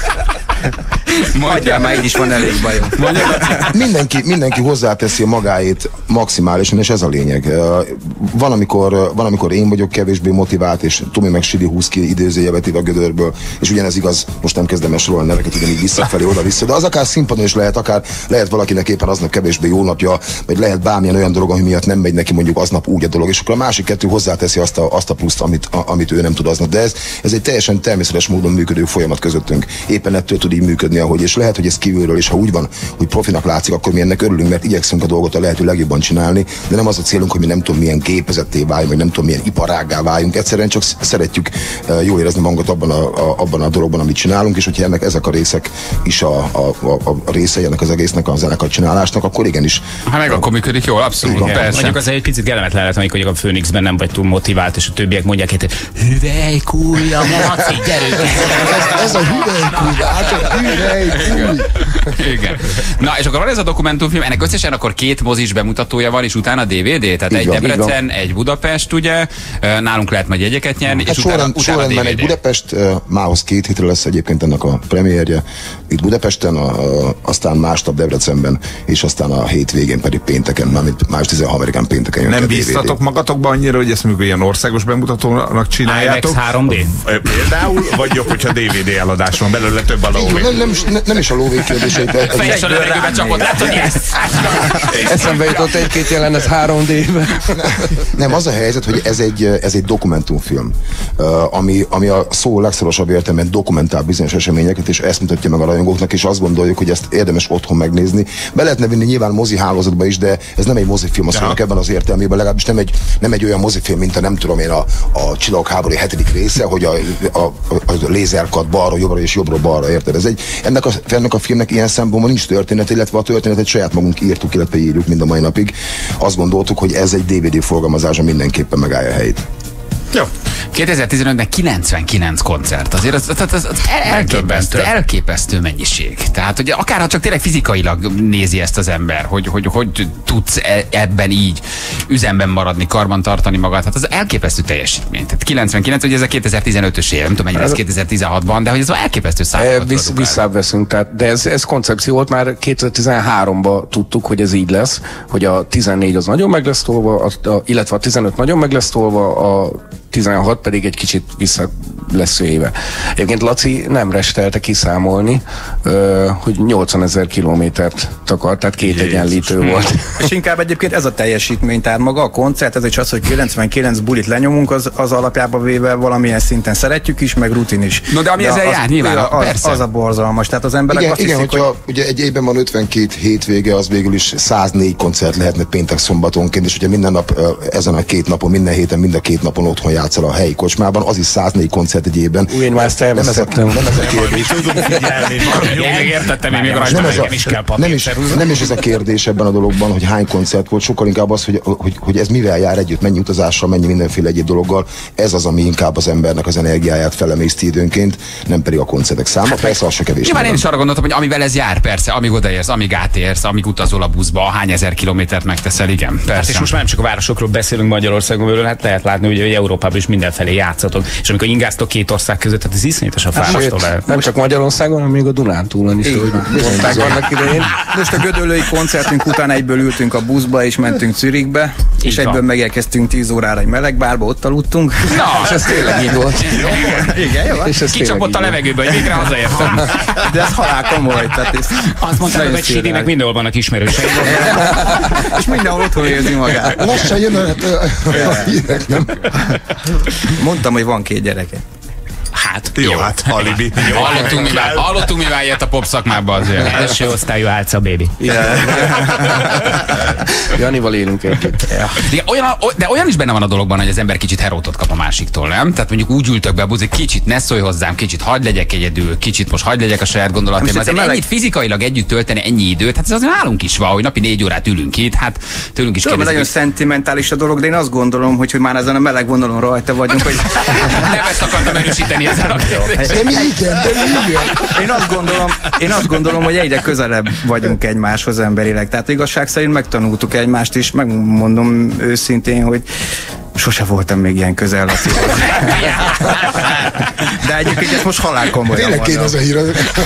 [SPEAKER 11] Mondjál, már így is van elég bajom.
[SPEAKER 14] Mindenki, mindenki hozzáteszi a magáét maximálisan, és ez a lényeg. Van amikor, van, amikor én vagyok kevésbé motivált, és Tomi meg Sidi húz ki idézőjelvetív a gödörből, és ugyanez igaz, most nem kezdem el sorolni neveket, ugyanígy visszafelé, oda-vissza, de az akár színpadon is lehet, akár lehet valakinek éppen aznap kevésbé jó napja, vagy lehet bármilyen olyan dolog, ami miatt nem megy neki mondjuk aznap úgy a dolog, és akkor a másik kettő hozzáteszi azt a, azt a pluszt, amit, a, amit ő nem tud aznap. De ez, ez egy teljesen természetes módon működő folyamat közöttünk. Éppen ettől tud így működni, ahogy, és lehet, hogy ez kívül belülről, és ha úgy van, hogy profinak látszik, akkor mi ennek örülünk, mert igyekszünk a dolgot a lehető legjobban csinálni, de nem az a célunk, hogy mi nem tudom milyen gépezetté váljunk, vagy nem tudom milyen iparággá váljunk. Egyszerűen csak szeretjük jól érezni magunkat abban a, a, abban a dologban, amit csinálunk, és hogyha ennek ezek a részek is a, a, a, a részei ennek az egésznek a zenekar csinálásnak, akkor igenis.
[SPEAKER 4] Hát meg akkor működik jól, abszolút.
[SPEAKER 5] Igen, persze. Mondjuk azért egy picit kellemetlen lehet, amikor a Főnixben nem vagy túl motivált, és a többiek mondják, hogy hüvelykújja, Laci, gyerünk!
[SPEAKER 14] Ez, ez a hüvelykúj, hát a hüvelykúj!
[SPEAKER 4] Igen. Na, és akkor van ez a dokumentumfilm, ennek összesen akkor két mozis bemutatója van, és utána dé vé dé, tehát így egy van, Debrecen, egy Budapest, ugye, nálunk lehet majd jegyeket nyerni, hát és sorrend, utána, utána dé vé dé.
[SPEAKER 14] Egy Budapest, mához két hétre lesz egyébként ennek a premierje, itt Budapesten, a, a, aztán másnap Debrecenben, és aztán a hétvégén pedig pénteken, mármint május tizenharmadikán pénteken jön.
[SPEAKER 6] Nem bíztatok magatokba annyira, hogy ezt mondjuk ilyen országos bemutatónak csináljátok?
[SPEAKER 5] IMAX három dé?
[SPEAKER 6] Például, vagy jobb, hogyha dé vé dé eladás van belőle, több a lóvé.
[SPEAKER 14] Nem, nem, nem, nem is a lóvé kérdését.
[SPEAKER 4] Fejes a levegőben csapott, látod, yes!
[SPEAKER 13] Eszembe jutott egy-két jelenet három dé-ben.
[SPEAKER 14] Nem, az a helyzet, hogy ez egy, ez egy dokumentumfilm, ami, ami a szó legszorosabb értelemben dokumentál bizonyos eseményeket, és ezt mutatja meg a rajongóknak, és azt gondoljuk, hogy ezt érdemes otthon megnézni. Be lehetne vinni nyilván mozi hálózatba is, de ez nem egy mozifilm, azt mondjuk ebben az értelmében, legalábbis nem egy, nem egy olyan mozifilm, mint a nem tudom én a, a Csillagok háborúja hetedik része, hogy a, a, a, a lézerkat balra, jobbra és jobbra balra, érted? Ez egy, ennek, a, ennek a filmnek ilyen szempontból nincs történet, illetve a történetet saját magunk írtuk, illetve írjuk mind a mai napig. Azt gondoltuk, hogy ez egy dé vé dé forgalmazása mindenképpen megállja a helyét.
[SPEAKER 4] Jó. kétezer-tizenötben kilencvenkilenc koncert. Azért az, az, az, az elképesztő, elképesztő mennyiség. Tehát, hogy akár ha csak tényleg fizikailag nézi ezt az ember, hogy hogy, hogy tudsz ebben így üzemben maradni, karban tartani magad. Hát az elképesztő teljesítmény. Tehát kilencvenkilenc, hogy ez a kétezer-tizenötös év, nem tudom, mennyire ez kétezer-tizenhatban, de hogy ez elképesztő számokat.
[SPEAKER 13] Visz, visszaveszünk, tehát, de ez, ez koncepció volt, már kétezer-tizenháromban tudtuk, hogy ez így lesz, hogy a tizennégy az nagyon meg lesz tolva, a, a, illetve a tizenöt nagyon meg lesz tolva, a tizenhat pedig egy kicsit vissza lesz éve. Egyébként Laci nem restelte kiszámolni, uh, hogy nyolcvanezer kilométert takart, tehát két Jézus. egyenlítő volt.
[SPEAKER 11] És inkább egyébként ez a teljesítmény, tehát maga a koncert, ez is az, hogy kilencvenkilenc bulit lenyomunk, az, az alapjában véve valamilyen szinten szeretjük is, meg rutin is.
[SPEAKER 4] No, de ami de ezzel az, jár, nyilván,
[SPEAKER 11] az, az, az a borzalmas, tehát az emberek
[SPEAKER 14] igen,
[SPEAKER 11] azt
[SPEAKER 14] igen,
[SPEAKER 11] hiszik,
[SPEAKER 14] hogyha
[SPEAKER 11] hogy...
[SPEAKER 14] ugye egy évben van ötvenkét hétvége, az végül is száznégy koncert lehetne péntek szombatonként, és hogyha minden nap, ezen a két napon, minden héten, mind a két napon otthon játszol a helyi kocsmában, az is száznégy koncert egy évben.
[SPEAKER 13] Úgy, én már ezt elveszettem.
[SPEAKER 14] Nem ez a kérdés.
[SPEAKER 4] Megértettem, én még rajta nekem is kell papír.
[SPEAKER 14] Nem is, nem is ez a kérdés ebben a dologban, hogy hány koncert volt, sokkal inkább az, hogy, hogy, hogy ez mivel jár együtt, mennyi utazással, mennyi mindenféle egyéb dologgal. Ez az, ami inkább az embernek az energiáját felemészti időnként, nem pedig a koncertek száma. Persze, az se kevés.
[SPEAKER 4] Nyilván én is arra gondoltam, hogy amivel ez jár, persze, amíg odaérsz, amíg átérsz, amíg utazol a buszba, hány ezer kilométert megteszel, igen. Persze.
[SPEAKER 5] Hát és most már nem csak a városokról beszélünk Magyarországon belül, hát lehet látni, hogy Európában is mindenfelé játszatok. És amikor ingáztok két ország között, hát ez iszonyatos a fárasztó lehet.
[SPEAKER 13] Nem csak Magyarországon, hanem még a Dunántúlon is, hogy mondták annak idején.
[SPEAKER 11] Most a gödöllői koncertünk után egyből ültünk a buszba, és mentünk Zürichbe, és egyből megérkeztünk tíz órára egy melegbárba, ott aludtunk.
[SPEAKER 4] Na,
[SPEAKER 13] és ez tényleg így volt.
[SPEAKER 11] Igen, jó.
[SPEAKER 4] Kicsapott a levegőbe, hogy végre hazaértem.
[SPEAKER 11] De ez halál komoly.
[SPEAKER 5] Azt mondtam, hogy Sidinek mindenhol vannak ismerősei.
[SPEAKER 11] És mindenhol otthon érzi magát.
[SPEAKER 14] Lassan jön a hírek, nem?
[SPEAKER 11] Mondtam, hogy van két gyereke.
[SPEAKER 4] Hát,
[SPEAKER 6] jó, jó. Hát, alibi.
[SPEAKER 4] Hallottunk, mivel, hallottunk, mivel jött a pop szakmába azért.
[SPEAKER 5] Első osztályú álca, baby.
[SPEAKER 13] Janival élünk együtt.
[SPEAKER 4] De olyan, de olyan is benne van a dologban, hogy az ember kicsit herótot kap a másiktól, nem? Tehát mondjuk úgy ültök be a buzik, kicsit ne szólj hozzám, kicsit hagyd legyek egyedül, kicsit most hagyd legyek a saját gondolataim. Azért meleg... ennyit fizikailag együtt tölteni ennyi időt, hát ez azért nálunk is van, hogy napi négy órát ülünk itt, hát tőlünk is kérdezik.
[SPEAKER 11] Nagyon szentimentális a dolog, de én azt gondolom, hogy, hogy már ezen a meleg vonalon rajta vagyunk, hogy
[SPEAKER 4] nem ezt akartam erősíteni ezen a kérdésen.
[SPEAKER 11] Én azt gondolom, én azt gondolom, hogy egyre közelebb vagyunk egymáshoz emberileg. Tehát igazság szerint megtanultuk egymást, és megmondom őszintén, hogy sose voltam még ilyen közel a szívhoz. De egyébként ezt most halál komolyan
[SPEAKER 14] tényleg kéne ez a hír.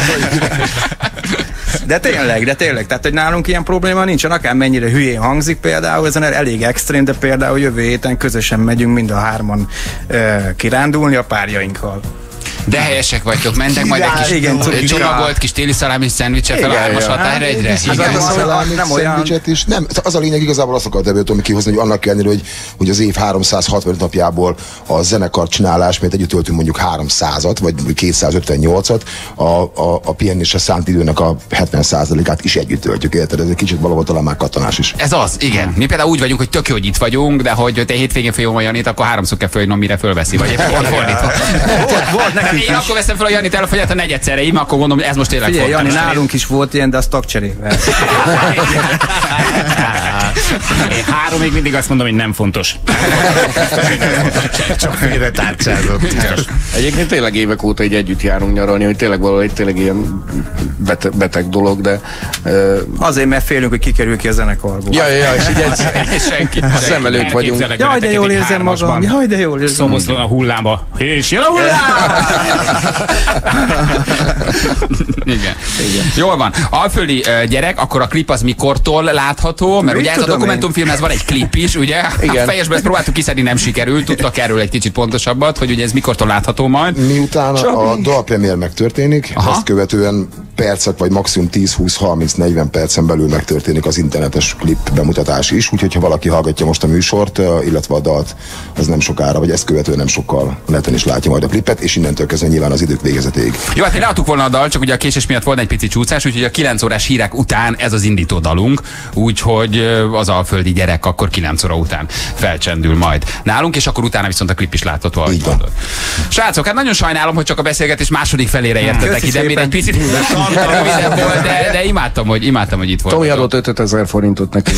[SPEAKER 11] De tényleg, de tényleg, tehát hogy nálunk ilyen probléma nincsen, akár mennyire hülyén hangzik például, ezen elég extrém, de például jövő héten közösen megyünk mind a hárman uh, kirándulni a párjainkkal.
[SPEAKER 4] De helyesek vagytok, mentek majd egy kis
[SPEAKER 11] igen,
[SPEAKER 4] csomagolt kis téli szalámi szendvicse fel a hármas határegyre.
[SPEAKER 14] Nem olyan. Is. Nem, az a lényeg igazából azt akart ebből tudom kihozni, hogy annak ellenére, hogy, hogy az év háromszázhatvan napjából a zenekar csinálás, mert együtt töltünk mondjuk háromszázat, vagy kétszázötvennyolcat, a, a, a pihenésre szánt időnek a hetven százalékát is együtt töltjük, érted? Ez egy kicsit valahol talán már katonás is.
[SPEAKER 4] Ez az, igen. Mi például úgy vagyunk, hogy tök jó, hogy itt vagyunk, de hogy te hétvégén följöm a Janit, akkor háromszor kell följönnöm, mire fölveszi, vagy éppen pont fordítva.
[SPEAKER 11] Volt, volt nekünk
[SPEAKER 4] Én akkor veszem fel a Janit előfogyát a negyedszerre, én akkor mondom, ez most tényleg
[SPEAKER 11] Figyelj,
[SPEAKER 4] fontos.
[SPEAKER 11] Jani, nálunk is volt ilyen, de az tagcserével.
[SPEAKER 5] Én három még mindig azt mondom, hogy nem fontos.
[SPEAKER 6] Csak félre tárcsázott.
[SPEAKER 13] Egyébként tényleg évek óta így együtt járunk nyaralni, hogy tényleg valahogy tényleg ilyen beteg, beteg dolog, de... Uh...
[SPEAKER 11] Azért, mert félünk, hogy kikerül ki a zenekarból.
[SPEAKER 13] Ja, ja, és így egy senki. Szem előtt vagyunk.
[SPEAKER 11] Jaj, de jól érzem magam. Jaj, de jól érzem.
[SPEAKER 5] Szomoszlón a hullámba. És jön a hullám!
[SPEAKER 4] Igen. Igen. Jól van. Alföldi uh, gyerek, akkor a klip az mikortól látható? Mert ugye ez a dokumentumfilmhez van egy klip is, ugye? Igen. A fejesben ezt próbáltuk kiszedni, nem sikerült. Tudtak erről egy kicsit pontosabbat, hogy ugye ez mikortól látható majd?
[SPEAKER 14] Miután a dalpremiér megtörténik, Aha. ezt követően percek vagy maximum tíz, húsz, harminc, negyven percen belül megtörténik az internetes klip bemutatás is, úgyhogy ha valaki hallgatja most a műsort, illetve a dalt, az nem sokára, vagy ezt követően nem sokkal neten is látja majd a klipet, és innentől kezdve nyilván az idők végezetéig.
[SPEAKER 4] Jó, hát mi leadtuk volna a dal, csak ugye a késés miatt volt egy pici csúszás, úgyhogy a kilenc órás hírek után ez az indító dalunk, úgyhogy az alföldi gyerek akkor kilenc óra után felcsendül majd nálunk, és akkor utána viszont a klip is látható.
[SPEAKER 14] Így van.
[SPEAKER 4] Srácok, hát nagyon sajnálom, hogy csak a beszélgetés második felére értetek ide, mire egy picit rövidebb volt, de, de imádtam, hogy, imádtam, hogy itt volt.
[SPEAKER 13] Tomi adott ötezer forintot neki.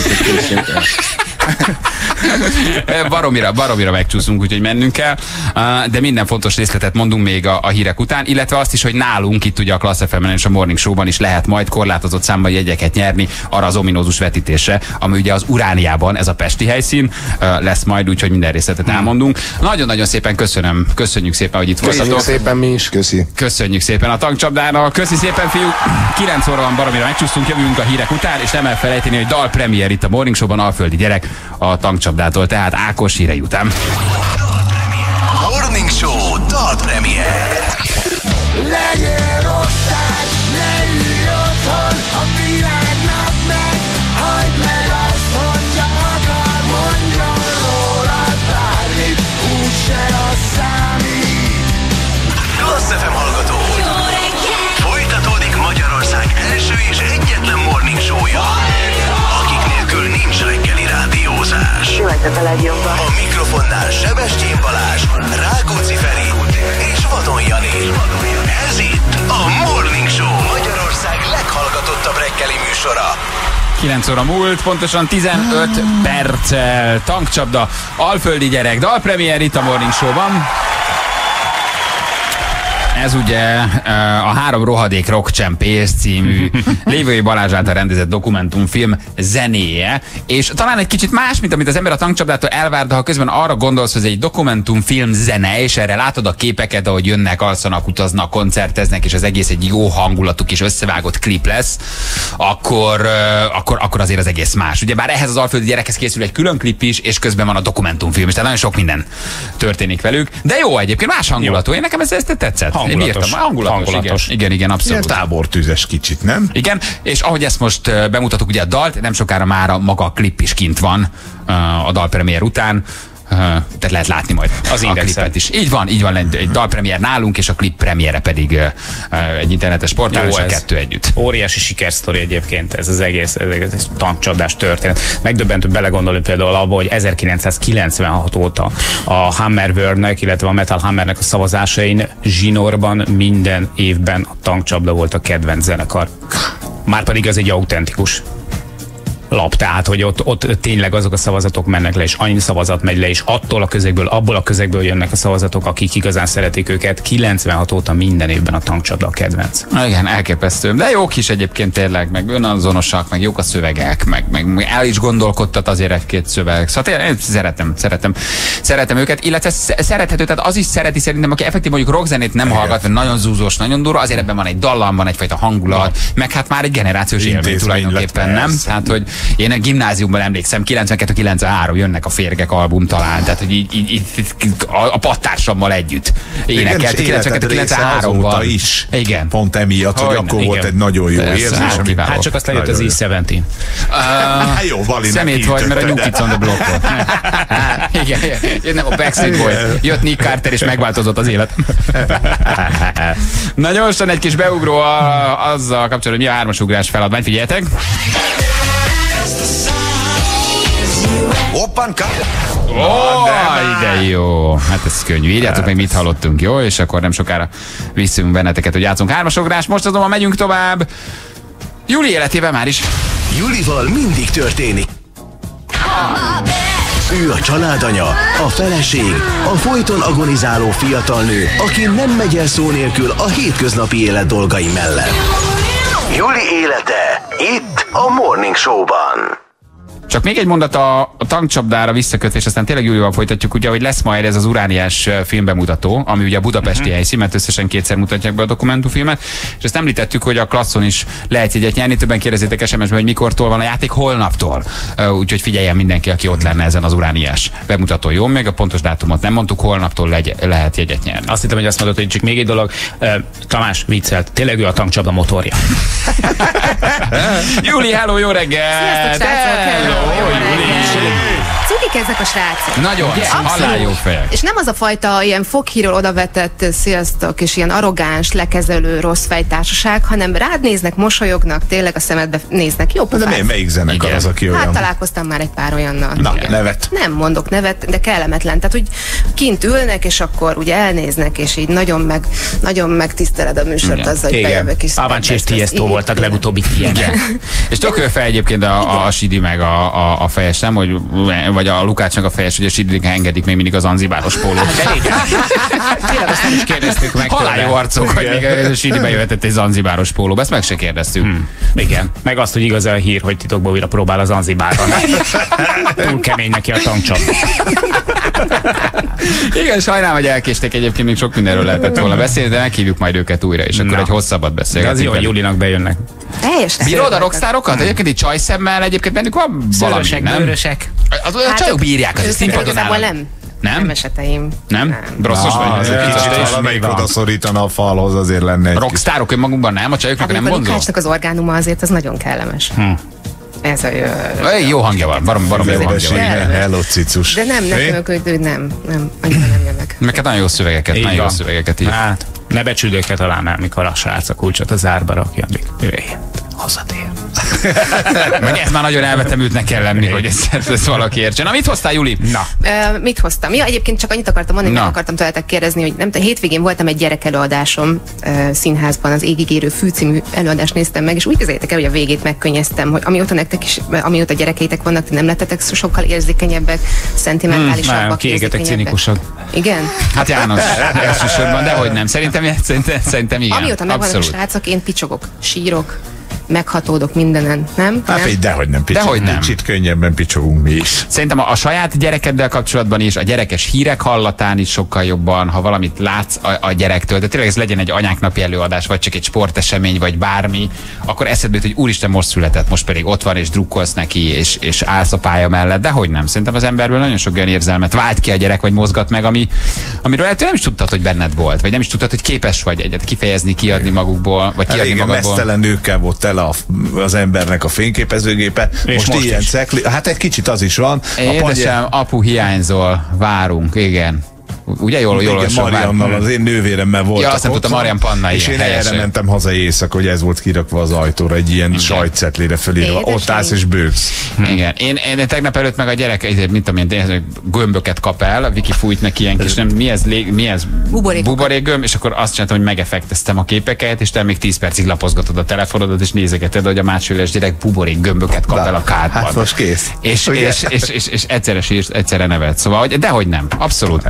[SPEAKER 4] baromira, baromira megcsúszunk, úgyhogy mennünk kell, de minden fontos részletet mondunk még a, a hírek után, illetve azt is, hogy nálunk itt ugye a Klassz ef em-en és a Morning Show-ban is lehet majd korlátozott számban jegyeket nyerni arra az ominózus vetítésre, ami ugye az Urániában, ez a pesti helyszín lesz majd, úgyhogy minden részletet elmondunk. Nagyon-nagyon szépen köszönöm, köszönjük szépen, hogy itt voltatok.
[SPEAKER 13] Köszönjük szépen mi is.
[SPEAKER 14] Köszi.
[SPEAKER 4] Köszönjük szépen a tankcsapdának, köszi szépen fiúk, kilenc óra van, baromira megcsúsztunk, jövünk a hírek után, és nem elfelejteni, hogy dalpremiér itt a Morning Show-ban, Alföldi gyerek a tankcsapdától, tehát Ákos hírei után.
[SPEAKER 2] Morning Show dalpremiér.
[SPEAKER 15] Legyél osztály, ne ülj otthon, a világnak meg, hagyd meg azt, hogyha akar, mondjon rólad bármit, úgyse az számít.
[SPEAKER 2] Klassz ef em hallgató. Folytatódik Magyarország első és egyetlen morning show-ja, akik nélkül nincs reggeli rádiózás. A mikrofonnál Sebestyén Balázs, Rákóczi Feri és Vadon Jani. Ez itt a Morning Show, Magyarország leghallgatottabb reggeli műsora.
[SPEAKER 4] kilenc óra múlt, pontosan tizenöt perccel. Tankcsapda, Alföldi gyerek, dalpremiér itt a Morning Show-ban. Ez ugye a Három rohadék rockcsempész című Lévői Balázs által rendezett dokumentumfilm zenéje, és talán egy kicsit más, mint amit az ember a tankcsapdától elvár, de ha közben arra gondolsz, hogy ez egy dokumentumfilm zene, és erre látod a képeket, ahogy jönnek, alszanak, utaznak, koncerteznek, és az egész egy jó hangulatú kis összevágott klip lesz, akkor, akkor, akkor azért az egész más. Ugye bár ehhez az Alföldi gyerekhez készül egy külön klip is, és közben van a dokumentumfilm is, tehát nagyon sok minden történik velük. De jó egyébként, más hangulatú. Én nekem ez, ez tetszett.
[SPEAKER 6] Hangulatos.
[SPEAKER 4] Hangulatos, hangulatos. Igen, igen, igen, abszolút.
[SPEAKER 6] Ilyen tábortűzes kicsit, nem?
[SPEAKER 4] Igen, és ahogy ezt most bemutatok ugye a dalt, nem sokára már a maga a klip is kint van a dalpremiér után. Uh, tehát lehet látni majd az a klipet is. Így van, így van, egy, egy dalpremiér nálunk, és a klip premiére pedig uh, uh, egy internetes portál, és a kettő együtt.
[SPEAKER 5] Óriási sikersztori egyébként ez az egész, ez egész tankcsapdás történet. Megdöbbentő belegondolni például abba, hogy ezerkilencszázkilencvenhat óta a Hammerworldnek, illetve a Metal Hammernek a szavazásain zsinórban minden évben a tankcsapda volt a kedvenc zenekar. Márpedig ez egy autentikus lap, tehát, hogy ott, ott tényleg azok a szavazatok mennek le, és annyi szavazat megy le, és attól a közegből, abból a közegből jönnek a szavazatok, akik igazán szeretik őket. kilencvenhat óta minden évben a tankcsapda a kedvenc.
[SPEAKER 4] Igen, elképesztő. De jók is egyébként tényleg, meg önazonosak, meg jók a szövegek, meg, meg el is gondolkodtat azért egy-két szöveg. Szóval tényleg én szeretem, szeretem, szeretem őket, illetve szerethető, tehát az is szereti szerintem, aki effektív mondjuk rockzenét nem hallgat, vagy nagyon zúzós, nagyon durva, azért ebben van egy dallam, van egyfajta hangulat, meg hát már egy generációs élmény tulajdonképpen, nem? Tehát, hogy Én a gimnáziumban emlékszem, kilencvenkettő kilencvenhárom jönnek a Férgek album talán, tehát hogy így, így, így a, a pattársammal együtt énekelt kilencvenkettő kilencvenháromban
[SPEAKER 6] is.
[SPEAKER 4] Igen.
[SPEAKER 6] Pont emiatt, hogy, hogy akkor igen. volt egy nagyon jó érzés.
[SPEAKER 5] Hát csak azt lejött az E tizenkettő.
[SPEAKER 6] Hát jó, Bali
[SPEAKER 4] szemét vagy, mert a New Kids on the Block volt. Igen, igen, nem a Backstreet Boys. Jött Nick Carter és megváltozott az élet. Na gyorsan egy kis beugró a, azzal kapcsolatban, hogy mi a hármas ugrás feladvány. Figyeljetek!
[SPEAKER 2] Hoppanka!
[SPEAKER 4] Ó, oh, de jó. Hát ez könnyű. Írjátok meg, mit hallottunk, jó? És akkor nem sokára visszünk benneteket, hogy játszunk hármas ugrás. Most azonban megyünk tovább. Juli életében már is.
[SPEAKER 2] Julival mindig történik. Ő a családanya, a feleség, a folyton agonizáló fiatal nő, aki nem megy el szó nélkül a hétköznapi élet dolgai mellett. Juli élete itt a Morning Show-ban.
[SPEAKER 4] Csak még egy mondat a, a tankcsapdára visszakötve, és aztán tényleg Júlival folytatjuk, ugye, hogy lesz majd ez az urániás filmbemutató, ami ugye a budapesti uh-huh. helyszín, mert összesen kétszer mutatják be a dokumentumfilmet, és ezt említettük, hogy a Klasszon is lehet jegyet nyerni, többen kérdezzétek es em es-ben, hogy mikortól van a játék, holnaptól. Uh, úgyhogy figyeljen mindenki, aki ott lenne ezen az urániás bemutató. Jó, még a pontos dátumot nem mondtuk, holnaptól legy, lehet jegyet nyerni.
[SPEAKER 5] Azt hittem, hogy azt mondod, hogy csak még egy dolog. Uh, Tamás viccelt, tényleg ő a tankcsapda motorja.
[SPEAKER 4] Júli, hello, jó reggel!
[SPEAKER 16] Sziasztok, srácok! Jó, cukik ezek a srácok.
[SPEAKER 4] Nagyon, halál jó fejek.
[SPEAKER 16] És nem az a fajta ilyen foghíról odavetett sziasztok, és ilyen arrogáns, lekezelő, rossz fejtársaság, hanem rád néznek, mosolyognak, tényleg a szemedbe néznek. Jó pofát.
[SPEAKER 6] De miért, melyik zenekar az, aki olyan?
[SPEAKER 16] Hát találkoztam már egy pár olyannal.
[SPEAKER 6] Na, igen. Nevet?
[SPEAKER 16] Nem mondok nevet, de kellemetlen. Tehát, hogy kint ülnek, és akkor ugye elnéznek, és így nagyon meg, nagyon megtiszteled a műsort igen. azzal, hogy bejövök is.
[SPEAKER 5] Avance és Tiesto voltak legutóbbi ilyenek.
[SPEAKER 4] És tök fel egyébként a, a Sidi meg a, a, a fejes, nem? Hogy, vagy a Lukácsnak a fejes, hogy a Sidinek engedik még mindig az zanzibáros pólót.
[SPEAKER 5] Tényleg azt nem is kérdeztük meg.
[SPEAKER 4] Halál jó arcok, hogy még a Sidi bejöhetett egy zanzibáros pólóba. Ezt meg se kérdeztük. Hmm.
[SPEAKER 5] Igen. Meg azt, hogy igaz a hír, hogy titokban újra próbál az Zanzibárban. Túl kemény neki a tankcsap. Igen, sajnálom, hogy elkéstek, egyébként még sok mindenről lehetett volna beszélni, de meghívjuk majd őket újra, és akkor Na. egy hosszabbat beszélgetünk. Az jó, hogy Julinak bejönnek. Bírod a rockstárokat? Hmm. Egyébként egy csajszemmel egyébként bennük van valami, nem? Bőrösek. Az, a hát csajok bírják az színpadon állni.
[SPEAKER 16] Nem.
[SPEAKER 4] Nem?
[SPEAKER 16] Nem eseteim.
[SPEAKER 4] Nem? nem. Brosszos vagy?
[SPEAKER 6] Az egy kicsit valamelyik oda szorítana a falhoz, azért lenne egy
[SPEAKER 4] rockstárok önmagunkban nem? A csajoknak hát, nem vonzó?
[SPEAKER 16] Lukácsnak az orgánuma azért az nagyon kellemes. Hm. Ez a jó,
[SPEAKER 4] jó hangja van, barom, barom jó hangja van.
[SPEAKER 6] Hello, cicus.
[SPEAKER 16] De nem, nekem ők nem, nem, annyira nem jönnek.
[SPEAKER 4] Meg nagyon jó szövegeket,
[SPEAKER 5] így
[SPEAKER 4] nagyon
[SPEAKER 5] van.
[SPEAKER 4] jó szövegeket ír.
[SPEAKER 5] Hát, ne becsüld őket talán el, mikor a srác a kulcsot a zárba rakja, amíg hazatér.
[SPEAKER 4] Meg ez már nagyon elvetemültnek kell lenni, hogy ezt, ezt valaki értsen. Na, mit hoztál, Juli?
[SPEAKER 16] Na. Uh, mit hoztam? Ja, egyébként csak annyit akartam mondani, hogy akartam tőletek kérdezni, hogy nem, hétvégén voltam egy gyerekelőadásom uh, színházban, az Égig érő fű című előadást néztem meg, és úgy képzeljétek el, hogy a végét megkönnyeztem, hogy amióta nektek is, amióta gyerekeitek vannak, ti nem lettetek sokkal érzékenyebbek, szentimentálisabbak,
[SPEAKER 5] hmm, kiégetek cinikusok.
[SPEAKER 16] Igen?
[SPEAKER 4] Hát János, elsősorban, dehogy nem. Szerintem, szerintem, szerintem igen.
[SPEAKER 16] Amióta megvannak a srácok, én picsogok, sírok, meghatódok mindenen, nem?
[SPEAKER 6] Hát így dehogy nem picsogunk. Dehogy nem. Kicsit könnyebben picsogunk mi is.
[SPEAKER 4] Szerintem a, a saját gyerekeddel kapcsolatban is, a gyerekes hírek hallatán is sokkal jobban, ha valamit látsz a, a gyerektől, de tényleg ez legyen egy anyáknapi előadás, vagy csak egy sportesemény, vagy bármi, akkor eszedbe jut, hogy úristen, most született, most pedig ott van, és drukkolsz neki, és, és állsz a pálya mellett, dehogy nem. Szerintem az emberből nagyon sok olyan érzelmet vált ki a gyerek, vagy mozgat meg, ami, amiről lehet, nem is tudtad, hogy benned volt, vagy nem is tudtad, hogy képes vagy egyet kifejezni, kiadni magukból, vagy kiadni
[SPEAKER 6] magadból. Mesztelen nőkkel volt tele az embernek a fényképezőgépe. És most, most ilyen cekli. Hát egy kicsit az is van.
[SPEAKER 4] Édesem, apu hiányzol, várunk, igen. Ugye jól, jól
[SPEAKER 6] igen, Mariannal, az én nővéremmel voltak.
[SPEAKER 4] Ja, azt nem tudtam, Marian Panna,
[SPEAKER 6] és én erre mentem haza éjszaka, hogy ez volt kirakva az ajtóra, egy ilyen sajtcetlére fölírva. Ott állsz és bőgsz.
[SPEAKER 4] Hm. Igen. Én, én tegnap előtt meg a gyerek, mint amilyen gömböket kap el, Viki fújt neki ilyen kis, nem, mi ez, mi ez? Buborékgömb, és akkor azt csináltam, hogy megeffekteztem a képeket, és te még tíz percig lapozgatod a telefonodat, és nézegeted, hogy a másféles gyerek buborékgömböket kap el a kádban.
[SPEAKER 6] Hát most kész.
[SPEAKER 4] És, és, és, és, és, és egyszerre sírsz, egyszerre nevet. Szóval, dehogy nem. Abszolút. Ezt szerintem a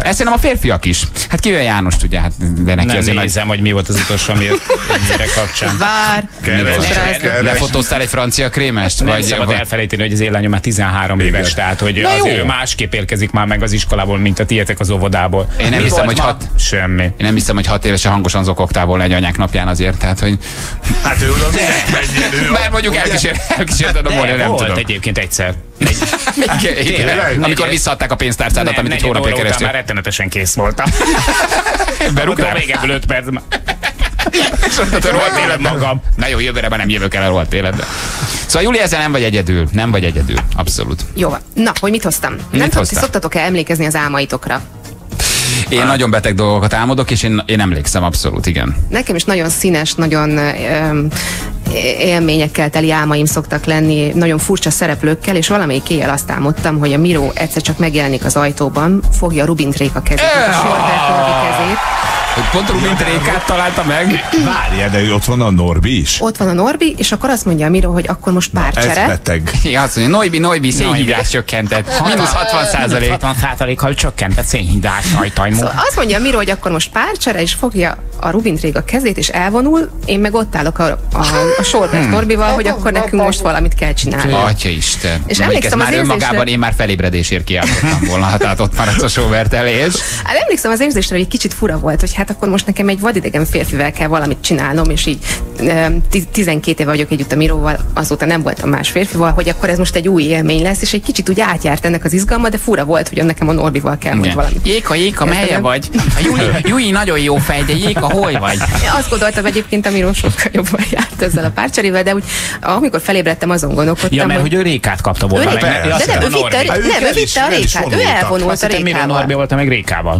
[SPEAKER 4] férfiak is. Hát kivel János tudja, hát de neki
[SPEAKER 5] nem
[SPEAKER 4] azért
[SPEAKER 5] nézem, nagy... hogy mi volt az utolsó, ami ennyire kapcsán.
[SPEAKER 16] Vár!
[SPEAKER 4] Lefotóztál egy francia krémest?
[SPEAKER 5] Nem
[SPEAKER 4] vagy,
[SPEAKER 5] szabad
[SPEAKER 4] vagy...
[SPEAKER 5] elfelejteni, hogy az én lányom már tizenhárom
[SPEAKER 6] Igen.
[SPEAKER 5] éves, tehát hogy
[SPEAKER 4] Na
[SPEAKER 5] azért
[SPEAKER 4] jó.
[SPEAKER 5] ő másképp érkezik már meg az iskolából, mint a tietek az óvodából.
[SPEAKER 4] Én nem
[SPEAKER 5] Mi
[SPEAKER 4] hiszem,
[SPEAKER 5] volt
[SPEAKER 4] hogy
[SPEAKER 5] ma?
[SPEAKER 4] hat...
[SPEAKER 5] Semmi.
[SPEAKER 4] Én nem hiszem, hogy hat évesen hangosan zokogtál volna egy anyák napján azért, tehát hogy...
[SPEAKER 6] Hát ő oda menjen, ő
[SPEAKER 4] Mert mondjuk elkísér, elkísérted a morja, nem
[SPEAKER 5] volt
[SPEAKER 4] tudom.
[SPEAKER 5] egyébként egyszer.
[SPEAKER 4] Igen, igen. Amikor visszaadták a pénztárcádat, amit egy hónapja kerestél.
[SPEAKER 5] Már rettenetesen kész voltam.
[SPEAKER 4] Berúgtál?
[SPEAKER 5] Még ebből öt perc.
[SPEAKER 4] És ott a rohadt élet magam. Na jó, jövőre már nem jövök el a rohadt életbe. Szóval Júli, ezzel nem vagy egyedül. Nem vagy egyedül. Abszolút.
[SPEAKER 16] Jó, na, hogy mit hoztam?
[SPEAKER 4] Mit
[SPEAKER 16] Nem tudom, ti
[SPEAKER 4] hoztál?
[SPEAKER 16] szoktatok-e emlékezni az álmaitokra?
[SPEAKER 4] Én nagyon beteg dolgokat álmodok, és én, én emlékszem abszolút, igen.
[SPEAKER 16] Nekem is nagyon színes, nagyon öm, élményekkel teli álmaim szoktak lenni, nagyon furcsa szereplőkkel, és valamelyik éjjel azt álmodtam, hogy a Miró egyszer csak megjelenik az ajtóban, fogja a Rubint Réka kezét, a Sorbert Norbi kezét.
[SPEAKER 4] Hogy pont Rubint Rékát találta meg?
[SPEAKER 6] Várjál, de ott van a Norbi is.
[SPEAKER 16] Ott van a Norbi, és akkor azt mondja a Miró, hogy akkor most
[SPEAKER 6] Ez
[SPEAKER 16] párcsere.
[SPEAKER 6] beteg.
[SPEAKER 4] Igen, azt mondja, Noibi, Noibi, szénhidrás csökkentett. Mínusz hatvan százalék.
[SPEAKER 5] hatvan százalékkal csökkentett szénhidrás ajtajmú.
[SPEAKER 16] Szóval azt mondja a Miró, hogy akkor most párcsere, és fogja a Rubint Réka kezét, és elvonul, én meg ott állok a, a, a Sorbert
[SPEAKER 4] Hmm.
[SPEAKER 16] Norbival, hogy akkor nekünk most valamit kell csinálni.
[SPEAKER 4] Atyaisten.
[SPEAKER 16] És
[SPEAKER 4] Mondjuk
[SPEAKER 16] emlékszem
[SPEAKER 4] ez
[SPEAKER 16] az
[SPEAKER 4] már önmagában
[SPEAKER 16] érzésre-
[SPEAKER 4] én már felébredésért kiáltottam volna, hát át ott maradt a Sobert elé, és...
[SPEAKER 16] Hát emlékszem az érzésre, hogy egy kicsit fura volt, hogy hát akkor most nekem egy vadidegen férfivel kell valamit csinálnom, és így em, tiz- tizenkét éve vagyok együtt a Miróval, azóta nem voltam más férfival, hogy akkor ez most egy új élmény lesz, és egy kicsit úgy átjárt ennek az izgalma, de fura volt, hogy nekem a Norbival kell majd valamit.
[SPEAKER 4] Jéka, Jéka, melye
[SPEAKER 16] Érted?
[SPEAKER 4] vagy? A Júli, Júli nagyon jó fej, de Jéka, hol vagy?
[SPEAKER 16] Én azt gondoltam egyébként, a Miró sokkal jobban járt ezzel a párcserével, de úgy, amikor felébredtem, azon gondolkodtam,
[SPEAKER 5] Ja, mert hogy ő Rékát kapta volna
[SPEAKER 16] Ő
[SPEAKER 5] meg.
[SPEAKER 16] Rékát-
[SPEAKER 5] Ja, azt
[SPEAKER 16] de nem,
[SPEAKER 5] hittem
[SPEAKER 16] ő vitte a
[SPEAKER 5] Norbi.
[SPEAKER 16] Ré- nem, ő vitte a Rékát, ő elvonult
[SPEAKER 5] Azt
[SPEAKER 16] a
[SPEAKER 5] hittem, Miró
[SPEAKER 16] Rékával.
[SPEAKER 5] Norbi volta meg Rékával.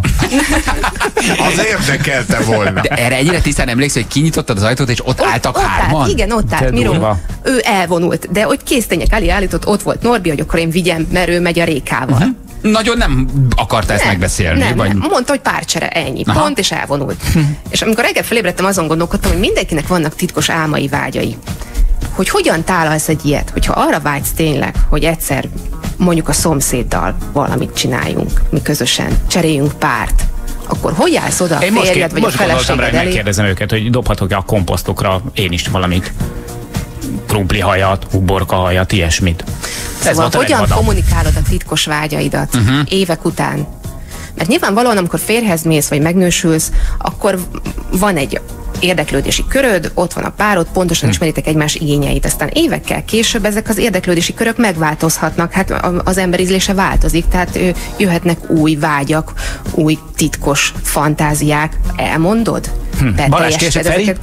[SPEAKER 6] Az érdekelte volna.
[SPEAKER 4] De erre ennyire tisztán emlékszel, hogy kinyitottad az ajtót, és ott álltak
[SPEAKER 16] Ott
[SPEAKER 4] hárman?
[SPEAKER 16] állt, igen, ott állt Miró. Ő elvonult, de hogy késztények elé állított, ott volt Norbi, hogy akkor én vigyem, mert ő megy a Rékával.
[SPEAKER 4] Uh-huh. Nagyon nem akarta ezt
[SPEAKER 16] Nem,
[SPEAKER 4] megbeszélni?
[SPEAKER 16] Nem,
[SPEAKER 4] vagy...
[SPEAKER 16] nem, mondta, hogy párcsere, ennyi.
[SPEAKER 4] Aha.
[SPEAKER 16] Pont, és elvonult. És amikor reggel felébredtem, azon gondolkodtam, hogy mindenkinek vannak titkos álmai, vágyai. Hogy hogyan tálalsz egy ilyet, hogyha arra vágysz tényleg, hogy egyszer mondjuk a szomszéddal valamit csináljunk, mi közösen, cseréljünk párt, akkor hogy állsz oda a
[SPEAKER 5] Én most,
[SPEAKER 16] férjed
[SPEAKER 5] ké-
[SPEAKER 16] vagy a
[SPEAKER 5] most gondoltam rá,
[SPEAKER 16] feleséged
[SPEAKER 5] hogy
[SPEAKER 16] elé?
[SPEAKER 5] megkérdezem őket, hogy dobhatok-e a komposztokra én is valamit. Krumplihajat, uborkahajat, ilyesmit. Ez
[SPEAKER 16] Szóval
[SPEAKER 5] volt a
[SPEAKER 16] hogyan
[SPEAKER 5] legvadabb.
[SPEAKER 16] kommunikálod a titkos vágyaidat
[SPEAKER 5] Mhm.
[SPEAKER 16] évek után? Mert nyilvánvalóan, amikor férjhez mész, vagy megnősülsz, akkor van egy érdeklődési köröd, ott van a párod, pontosan ismeritek egymás igényeit. Aztán évekkel később ezek az érdeklődési körök megváltozhatnak, hát a- az ember ízlése változik, tehát ö, jöhetnek új vágyak, új titkos fantáziák. Elmondod?
[SPEAKER 5] Hm. Balázs, később, Feri?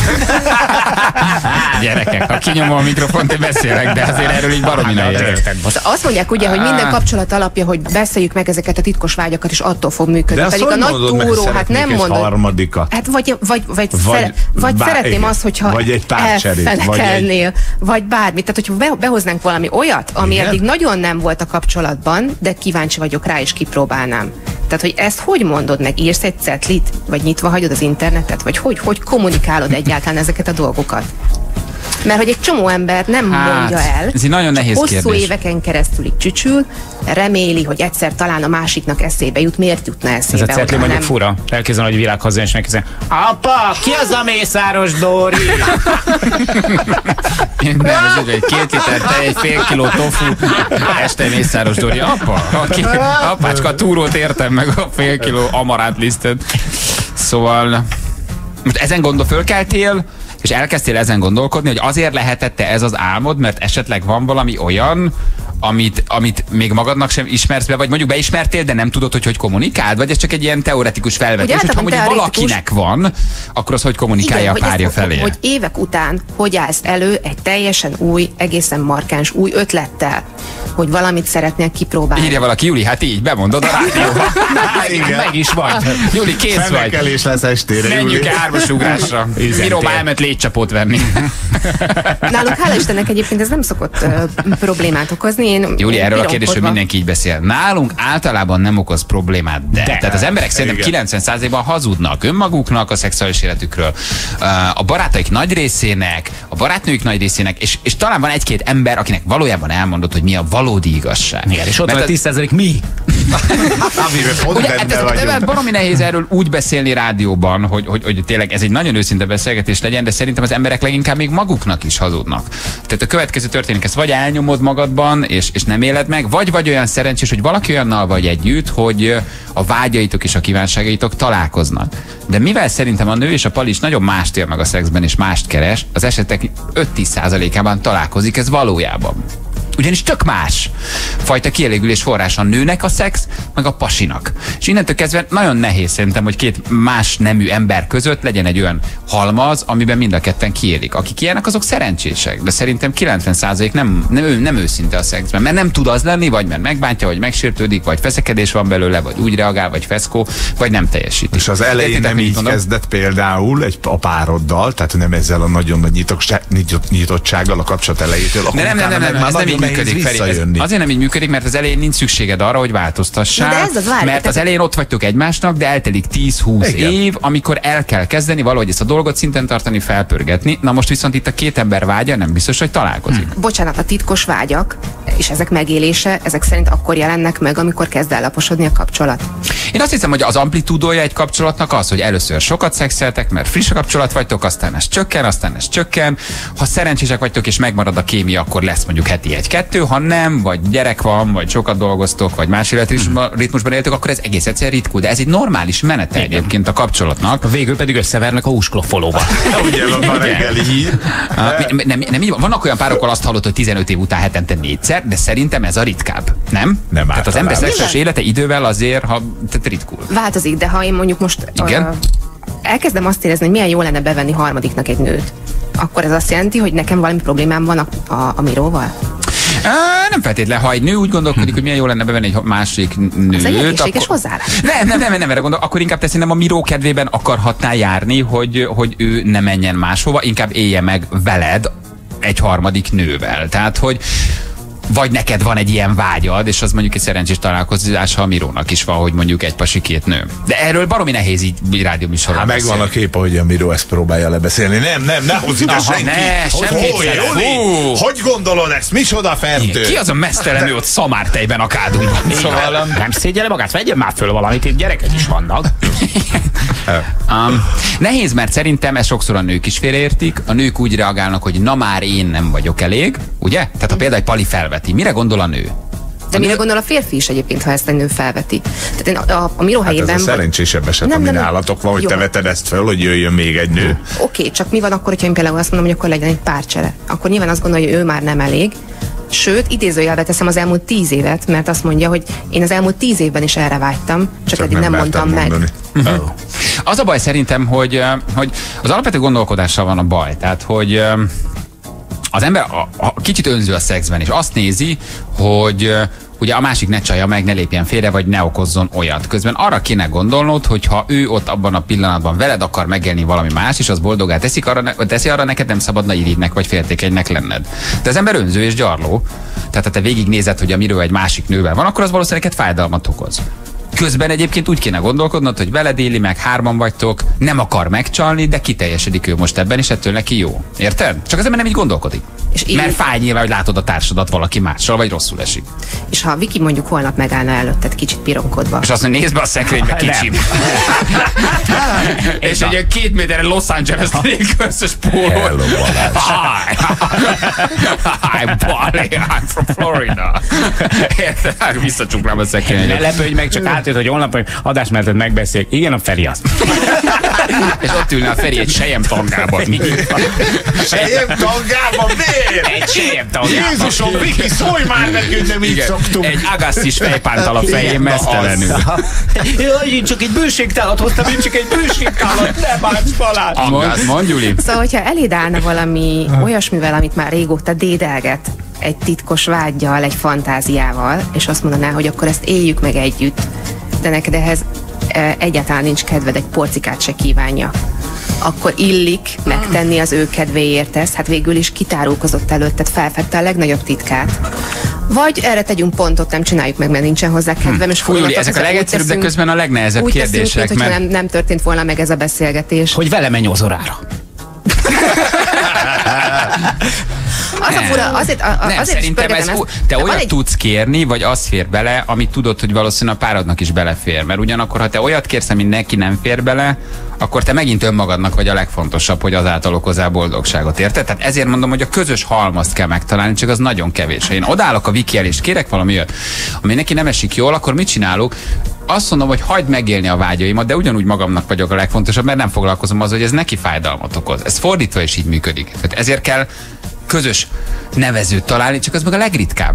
[SPEAKER 4] Gyerekek, ha kinyomom a mikrofont, én beszélek, de azért erről így baromi nehéz.
[SPEAKER 16] Szóval azt mondják ugye, hogy minden kapcsolat alapja, hogy beszéljük meg ezeket a titkos vágyakat, és attól fog működni.
[SPEAKER 6] De azt
[SPEAKER 16] Pedig a
[SPEAKER 6] hogy
[SPEAKER 16] nagy
[SPEAKER 6] mondod meg,
[SPEAKER 16] túró,
[SPEAKER 6] hogy
[SPEAKER 16] hát nem
[SPEAKER 6] szeretnék egy
[SPEAKER 16] mondod.
[SPEAKER 6] harmadikat?
[SPEAKER 16] Hát vagy, vagy, vagy,
[SPEAKER 6] Vagy
[SPEAKER 16] vagy, vagy
[SPEAKER 6] bár-
[SPEAKER 16] szeretném
[SPEAKER 6] igen.
[SPEAKER 16] azt, hogyha
[SPEAKER 6] Vagy egy párcserét, vagy egy-
[SPEAKER 16] elfelekelnél, vagy bármit. Tehát, hogyha be, behoznánk valami olyat, ami
[SPEAKER 6] Igen.
[SPEAKER 16] eddig nagyon nem volt a kapcsolatban, de kíváncsi vagyok rá, és kipróbálnám. Tehát, hogy ezt hogy mondod meg? Írsz egy cetlit, vagy nyitva hagyod az internetet, vagy hogy, hogy kommunikálod egyáltalán ezeket a dolgokat? Mert hogy egy csomó ember nem
[SPEAKER 4] Hát,
[SPEAKER 16] mondja el,
[SPEAKER 4] ez egy nagyon
[SPEAKER 16] csak
[SPEAKER 4] nehéz
[SPEAKER 16] hosszú
[SPEAKER 4] kérdés.
[SPEAKER 16] éveken keresztül így csücsül, reméli, hogy egyszer talán a másiknak eszébe jut. Miért jutna
[SPEAKER 5] Ez
[SPEAKER 16] eszébe?
[SPEAKER 5] a cetli
[SPEAKER 16] hogyha
[SPEAKER 5] mondjuk
[SPEAKER 16] nem?
[SPEAKER 5] fura. Elkezdem, hogy világ haza, és megkezdem. Apa, ki az a Mészáros Dóri?
[SPEAKER 4] Nem, ez úgy, egy két liter tej, egy fél kiló tofu, este Mészáros Dóri. Apa, aki, apácska, a túrót értem meg a fél kiló amaránt lisztet. Szóval, most ezen gondol, fölkeltél, és elkezdtél ezen gondolkodni, hogy azért lehetette ez az álmod, mert esetleg van valami olyan, amit, amit még magadnak sem ismersz be, vagy mondjuk beismertél, de nem tudod, hogy hogy kommunikáld, vagy ez csak egy ilyen teoretikus felvetés,
[SPEAKER 16] Ugye
[SPEAKER 4] hogy ha
[SPEAKER 16] általában
[SPEAKER 4] mondjuk
[SPEAKER 16] teoretikus-
[SPEAKER 4] valakinek van, akkor az hogy kommunikálja
[SPEAKER 16] Igen,
[SPEAKER 4] a párja
[SPEAKER 16] hogy ezt-
[SPEAKER 4] felé.
[SPEAKER 16] Hogy évek után hogy állsz elő egy teljesen új, egészen markáns, új ötlettel, hogy valamit szeretnél kipróbálni.
[SPEAKER 4] Írja valaki, Júli, hát így, bemondod a rádióba.
[SPEAKER 6] Igen.
[SPEAKER 5] Meg is vagy.
[SPEAKER 4] Júli, kész vagy.
[SPEAKER 6] Felekelés lesz estére,
[SPEAKER 4] Menjünk
[SPEAKER 6] Júli.
[SPEAKER 4] el hármas ugrásra. Miró már elment létcsapót venni.
[SPEAKER 16] Nálunk hála Istennek egyébként ez nem szokott ö, problémát okozni. Én
[SPEAKER 4] Júli, erről a kérdésről
[SPEAKER 16] piromkodva-
[SPEAKER 4] mindenki így beszél. Nálunk általában nem okoz problémát, de.
[SPEAKER 5] De.
[SPEAKER 4] Tehát az emberek szerintem
[SPEAKER 6] Igen.
[SPEAKER 4] kilencven százalékban hazudnak önmaguknak a szexuális életükről, a barátaik nagy részének, a barátnőik nagy részének, és, és talán van egy-két ember, akinek valójában elmondott, hogy mi a való valódi igazság.
[SPEAKER 5] Igen, és ott van a tíz százalék mi?
[SPEAKER 4] Ugye, hát ez baromi nehéz erről úgy beszélni rádióban, hogy, hogy, hogy tényleg ez egy nagyon őszinte beszélgetés legyen, de szerintem az emberek leginkább még maguknak is hazudnak. Tehát a következő történik, ezt vagy elnyomod magadban, és, és nem éled meg, vagy vagy olyan szerencsés, hogy valaki olyannal vagy együtt, hogy a vágyaitok és a kívánságaitok találkoznak. De mivel szerintem a nő és a pali is nagyon mást él meg a szexben, és mást keres, az esetek öt-tíz százalékában találkozik ez valójában. Ugyanis tök más fajta kielégülés forrás a nőnek a szex, meg a pasinak. És innentől kezdve nagyon nehéz szerintem, hogy két más nemű ember között legyen egy olyan halmaz, amiben mind a ketten kiélik. Akik ilyenek, azok szerencsések, de szerintem kilencven százalék nem, nem, nem őszinte a szexben, mert nem tud az lenni, vagy mert megbántja, vagy megsértődik, vagy feszekedés van belőle, vagy úgy reagál, vagy feszkó, vagy nem teljesít.
[SPEAKER 6] És az elején nem így mondom? Kezdett például egy, a pároddal, tehát nem ezzel a nagyon nagy nyitott, nyitottsággal a kapcsolat elejétől.
[SPEAKER 4] Nem, nem, nem, nem, nem, ez nem így működik, Feri. Ez azért nem így működik, mert az elején nincs szükséged arra, hogy változtassál, az várj, mert az elején ott vagytok egymásnak, de eltelik tíz-húsz év, amikor el kell kezdeni valahogy ezt a dolgot szinten tartani, felpörgetni. Na most viszont itt a két ember vágya nem biztos, hogy találkozik.
[SPEAKER 16] Hm. Bocsánat, a titkos vágyak, és ezek megélése, ezek szerint akkor jelennek meg, amikor kezd ellaposodni a kapcsolat.
[SPEAKER 4] Én azt hiszem, hogy az amplitúdója egy kapcsolatnak az, hogy először sokat szexeltek, mert friss a kapcsolat vagytok, aztán ez csökken, aztán ez csökken. Ha szerencsések vagytok és megmarad a kémia, akkor lesz mondjuk heti egy-kettő, ha nem, vagy gyerek van, vagy sokat dolgoztok, vagy más életritmusban éltök, akkor ez egész egyszer ritkul, de ez egy normális menete egyébként a kapcsolatnak.
[SPEAKER 5] Végül pedig összevernek a húskloffolóba.
[SPEAKER 6] Ugye van a reggeli hír.
[SPEAKER 4] Nem, nem, nem így van. Vannak olyan párok, ahol azt hallott, hogy tizenöt év után hetente négyszer, de szerintem ez a ritkább. Nem?
[SPEAKER 6] Nem.
[SPEAKER 4] Tehát az ember szexuális élete idővel azért, ha tehát ritkul.
[SPEAKER 16] Változik, de ha én mondjuk most
[SPEAKER 4] Igen?
[SPEAKER 16] Uh, elkezdem azt érezni, hogy milyen jó lenne bevenni harmadiknak egy nőt, akkor ez azt jelenti, hogy nekem valami problémám van a, a, a Miróval?
[SPEAKER 4] Uh, nem feltétlen, ha egy nő úgy gondolkodik, hogy milyen jó lenne bevenni egy másik nőt.
[SPEAKER 16] Ez egy egészséges
[SPEAKER 4] akkor...
[SPEAKER 16] hozzáállás.
[SPEAKER 4] Nem, nem, nem, nem erre gondol. Akkor inkább te szerintem a Miró kedvében akarhatnál járni, hogy, hogy ő ne menjen máshova, inkább élje meg veled egy harmadik nővel. Tehát, hogy vagy neked van egy ilyen vágyad, és az mondjuk egy szerencsés találkozás, ha a Mirónak is van, hogy mondjuk egy pasi, két nő. De erről baromi nehéz így rádióműsorban.
[SPEAKER 6] Hát megvan a kép, hogy a Miró ezt próbálja lebeszélni. Nem, nem, ne hozz ide senki.
[SPEAKER 4] Ne, semmi.
[SPEAKER 6] Hogy gondolod ezt? Micsoda fertő?
[SPEAKER 4] Ki az a mesztelenő ott szamártejben a kádunkban?
[SPEAKER 5] Szóval nem szégyele magát, vegyen már föl valamit, itt gyerekek is vannak.
[SPEAKER 4] um, nehéz, mert szerintem ezt sokszor a nők is félreértik. A nők úgy reagálnak, hogy na már én nem vagyok elég, ugye? Tehát ha például egy pali felveti, mire gondol a nő?
[SPEAKER 16] De mire gondol a férfi is egyébként, ha ezt egy nő felveti? Tehát én a, a, a Miró helyében...
[SPEAKER 6] Hát ez a szerencsésebb eset,
[SPEAKER 16] nem,
[SPEAKER 6] ami
[SPEAKER 16] nem,
[SPEAKER 6] nálatok van, hogy
[SPEAKER 16] jó.
[SPEAKER 6] te veted ezt föl, hogy jöjjön még egy nő.
[SPEAKER 16] Oké, okay, csak mi van akkor, hogyha én például azt mondom, hogy akkor legyen egy párcsere? Akkor nyilván azt gondolja, hogy ő már nem elég. Sőt, idézőjelbe teszem az elmúlt tíz évet, mert azt mondja, hogy én az elmúlt tíz évben is erre vágytam, csak, csak eddig nem, nem mondtam meg.
[SPEAKER 4] Uh-huh. Az a baj szerintem, hogy, hogy az alapvető gondolkodással van a baj. Tehát, hogy az ember a, a kicsit önző a szexben, és azt nézi, hogy ugye a másik ne csalja meg, ne lépjen félre, vagy ne okozzon olyat. Közben arra kéne gondolnod, hogy ha ő ott abban a pillanatban veled akar megélni valami más, és az boldogát teszik, arra ne, teszi, arra neked nem szabadna irigynek, vagy féltékenynek lenned. De az ember önző és gyarló. Tehát ha te végignézed, hogy a Miró egy másik nővel van, akkor az valószínűleg neked fájdalmat okoz. Közben egyébként úgy kéne gondolkodnod, hogy veled éli meg, hárman vagytok, nem akar megcsalni, de kiteljesedik ő most ebben, és ettől neki jó. Érted? Csak az ember nem így gondolkodik. És így... Mert fáj nyilván, hogy látod a társadat valaki mással, vagy rosszul esik.
[SPEAKER 16] És ha a Viki mondjuk holnap megállna előtted kicsit pironkodva.
[SPEAKER 4] És azt mondja, nézd be a szekrénybe, kicsim. És egy két méterre Los Angeles nélkülözös póló.
[SPEAKER 6] Hello, Balázs.
[SPEAKER 4] Hi. Hi, Bali. I'm from Florida. Érted? Visszacsuklám a szekrénybe.
[SPEAKER 5] Ne lepődj meg, csak átjött, hogy holnap, hogy adásmenetet megbeszéljük. Igen, a Feri azt.
[SPEAKER 4] És ott ülne a Feri egy sejem tangában.
[SPEAKER 6] Sejem tangában? Miért?
[SPEAKER 4] Egy sejem tangában.
[SPEAKER 6] Jézusom, Viki, szólj már nekünk, nem így szoktunk.
[SPEAKER 4] Egy agasszis fejpántal a fején mesztelenül.
[SPEAKER 5] Jaj, én csak egy bőségtálat hoztam, én csak egy bőségtálat, ne bánts Balázs.
[SPEAKER 4] Mond, mond, Gyuri.
[SPEAKER 16] Szóval, hogyha eléd állna valami olyasmivel, amit már régóta dédelget, egy titkos vággyal, egy fantáziával, és azt mondaná, hogy akkor ezt éljük meg együtt, de neked ehhez e, egyáltalán nincs kedved, egy porcikát se kívánja, akkor illik megtenni az ő kedvéért ezt, hát végül is kitárulkozott előtted, felfedte a legnagyobb titkát. Vagy erre tegyünk pontot, nem csináljuk meg, mert nincsen hozzá kedvem. És
[SPEAKER 4] Fújuli, ezek a legegyszerűbb, de közben a legnehezebb
[SPEAKER 16] úgy
[SPEAKER 4] kérdések.
[SPEAKER 16] Teszünk, mint, mert... nem, nem történt volna meg ez a beszélgetés.
[SPEAKER 5] Hogy vele menj ozorára.
[SPEAKER 16] az a fura, azért, a,
[SPEAKER 4] nem,
[SPEAKER 16] azért
[SPEAKER 4] szerintem ez,
[SPEAKER 16] ezt,
[SPEAKER 4] te olyat
[SPEAKER 16] egy...
[SPEAKER 4] tudsz kérni, vagy az fér bele, amit tudod, hogy valószínűleg a párodnak is belefér. Mert ugyanakkor, ha te olyat kérsz, ami neki nem fér bele, akkor te megint önmagadnak vagy a legfontosabb, hogy azáltal okozzál boldogságot, érted? Tehát ezért mondom, hogy a közös halmazt kell megtalálni, csak az nagyon kevés. Ha én odállok a Viki elé, és kérek valami olyat, ami neki nem esik jól, akkor mit csinálok? Azt mondom, hogy hagyd megélni a vágyaimat, de ugyanúgy magamnak vagyok a legfontosabb, mert nem foglalkozom azzal, hogy ez neki fájdalmat okoz. Ez fordítva is így működik. Tehát ezért kell közös nevezőt találni, csak az meg a legritkább.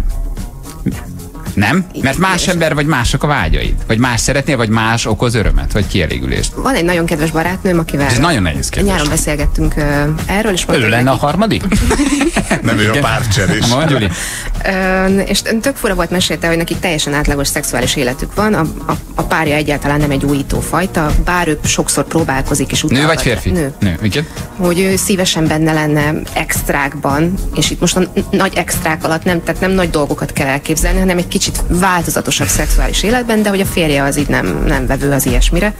[SPEAKER 4] Nem? Mert más ember, vagy mások a vágyaid? Vagy más szeretnél, vagy más okoz örömet, vagy kielégülést?
[SPEAKER 16] Van egy nagyon kedves barátnőm, akivel
[SPEAKER 4] ez nagyon nehéz kérdés.
[SPEAKER 16] Nyáron beszélgettünk uh, erről, és
[SPEAKER 5] ő lenne a harmadik?
[SPEAKER 6] Nem ő a párcserés.
[SPEAKER 4] Mondjuli.
[SPEAKER 16] Uh, és tök fura volt, mesélte, hogy nekik teljesen átlagos szexuális életük van, a, a, a párja egyáltalán nem egy újító fajta, bár ő sokszor próbálkozik és utána.
[SPEAKER 4] Nő vagy férfi?
[SPEAKER 16] Nő.
[SPEAKER 4] Nő. Igen?
[SPEAKER 16] Hogy ő szívesen benne lenne extrákban, és itt most a nagy extrák alatt nem, tehát nem nagy dolgokat kell elképzelni, hanem egy kicsit változatosabb szexuális életben, de hogy a férje az így nem, nem vevő az ilyesmire.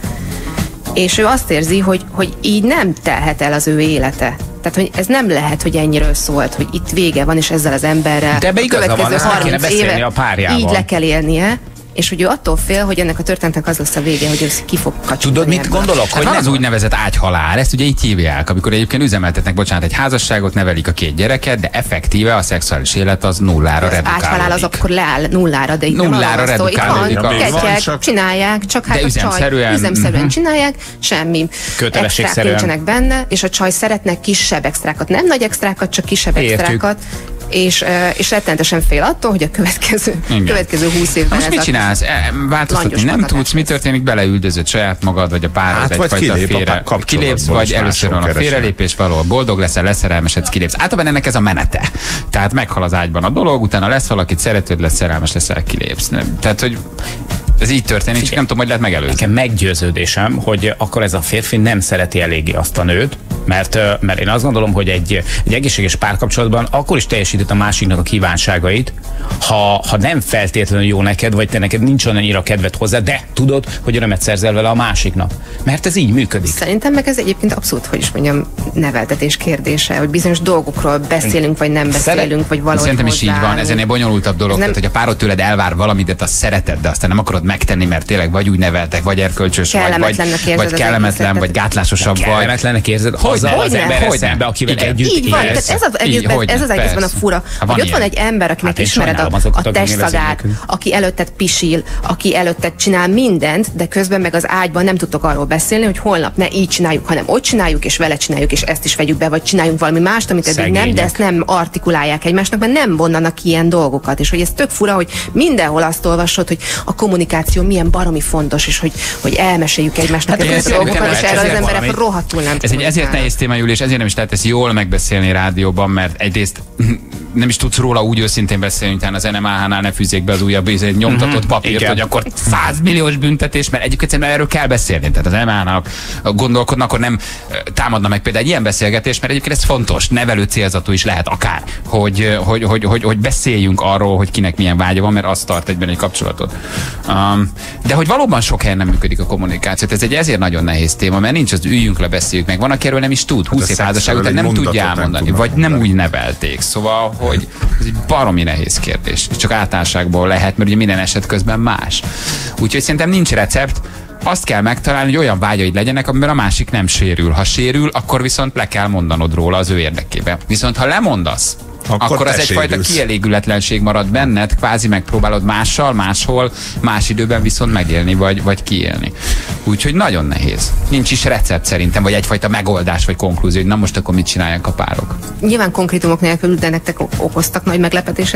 [SPEAKER 16] És ő azt érzi, hogy, hogy így nem telhet el az ő élete. Tehát, hogy ez nem lehet, hogy ennyiről szólt, hogy itt vége van, és ezzel az emberrel
[SPEAKER 5] de ebbe igaza van, ezt kéne beszélni a párjával.
[SPEAKER 16] Így le kell élnie, és hogy ő attól fél, hogy ennek a történetnek az lesz a vége, hogy ez ki fog kacsintani.
[SPEAKER 4] Tudod, mit gondolok? Hogy van az úgynevezett ágyhalál, ezt ugye így hívják, amikor egyébként üzemeltetnek, bocsánat, egy házasságot, nevelik a két gyereket, de effektíve a szexuális élet az nullára redukálódik.
[SPEAKER 16] Ágyhalál az akkor leáll nullára, de itt
[SPEAKER 4] nullára
[SPEAKER 16] nem
[SPEAKER 4] redukálódik.
[SPEAKER 16] Van, csak... csinálják, csak hát a csaj üzemszerűen csinálják, semmi extrák nincsenek benne, és a csaj szeretnek kisebb extrákat, nem nagy extrákat, csak kisebb extrákat. És, és rettenetesen fél attól, hogy a következő, következő húsz évben
[SPEAKER 4] most mit csinálsz? E, változtatni nem tudsz, mi történik? Beleüldözöd saját magad, vagy a párod, hát, egyfajta kilép félre. Kilépsz, vagy először van a félrelépés, valahol boldog leszel, leszerelmesedsz, kilépsz. Általában ennek ez a menete. Tehát meghal az ágyban a dolog, utána lesz valakit, szeretőd lesz, szerelmes leszel, kilépsz. Nem? Tehát, hogy ez így történik, csak nem tudom, hogy lehet megelőzni.
[SPEAKER 5] Nekem meggyőződésem, hogy akkor ez a férfi nem szereti eléggé azt a nőt, mert, mert én azt gondolom, hogy egy, egy egészséges párkapcsolatban akkor is teljesített a másiknak a kívánságait, ha, ha nem feltétlenül jó neked, vagy te neked nincs annyira kedved hozzá, de tudod, hogy örömet szerzel vele a másiknak. Mert ez így működik.
[SPEAKER 16] Szerintem meg ez egyébként abszolút, hogy is mondjam, neveltetés kérdése, hogy bizonyos dolgokról beszélünk, vagy nem beszélünk, Szeret... vagy valahogy
[SPEAKER 4] Szerintem is így van, ez ennél bonyolultabb dolog,
[SPEAKER 16] nem...
[SPEAKER 4] tehát, hogy a párod tőled elvár valamit, de azt szereted, de aztán nem akarod megtenni, mert tényleg vagy úgy neveltek, vagy erkölcsös, vagy, vagy, vagy kellemetlen, vagy gátlásosabb, vagy.
[SPEAKER 5] Kellemetlennek érzed azzal az ember szembe, akivel együtt
[SPEAKER 16] így van, ez az egészben, ez az egészben a fura, hogy ott van egy ember, akinek ismered a, a testszagát, aki előtted pisil, aki előtted csinál mindent, de közben meg az ágyban nem tudtok arról beszélni, hogy holnap ne így csináljuk, hanem ott csináljuk, és vele csináljuk, és ezt is vegyük be, vagy csináljunk valami mást, amit eddig nem, de ezt nem artikulálják egymásnak, mert nem vonnanak ki ilyen dolgokat, és hogy ez tök fura, hogy mindenhol azt olvasod, hogy a kommunikáció milyen baromi fontos, és hogy, hogy elmeséljük egymásnak hát ezeket a dolgokat, és erről az emberek rohadtul nem
[SPEAKER 4] ez egy ezért nehéz téma, Júli, és ezért nem is lehet ezt jól megbeszélni rádióban, mert egyrészt nem is tudsz róla úgy őszintén beszélni, utána az en em á há-nál ne fűzzék be az újabb egy nyomtatott papírt, igen, hogy akkor száz milliós büntetés, mert egyébként erről kell beszélni. Tehát az en em á há-nak gondolkodnak, akkor nem támadna meg például egy ilyen beszélgetés, mert egyébként ez fontos, nevelő célzatú is lehet akár, hogy, hogy, hogy, hogy, hogy beszéljünk arról, hogy kinek milyen vágya van, mert az tart egyben egy kapcsolatot. Um, de hogy valóban sok helyen nem működik a kommunikáció. Ez egy ezért nagyon nehéz téma, mert nincs az üljünk le, beszéljük meg. Van, aki erről nem is tud. húsz év házasság után nem tudja elmondani, vagy nem úgy nevelték. Szóval, hogy ez egy baromi nehéz kérdés. Csak általánosságból lehet, mert ugye minden eset közben más. Úgyhogy szerintem nincs recept. Azt kell megtalálni, hogy olyan vágyaid legyenek, amiben a másik nem sérül. Ha sérül, akkor viszont le kell mondanod róla az ő érdekében. Viszont ha lemondasz, akkor, akkor az egyfajta kielégületlenség marad benned, kvázi megpróbálod mással, máshol, más időben viszont megélni, vagy, vagy kiélni. Úgyhogy nagyon nehéz. Nincs is recept szerintem, vagy egyfajta megoldás, vagy konklúzió, hogy na most akkor mit csinálják a párok.
[SPEAKER 16] Nyilván konkrétumok nélkül, de nektek okoztak nagy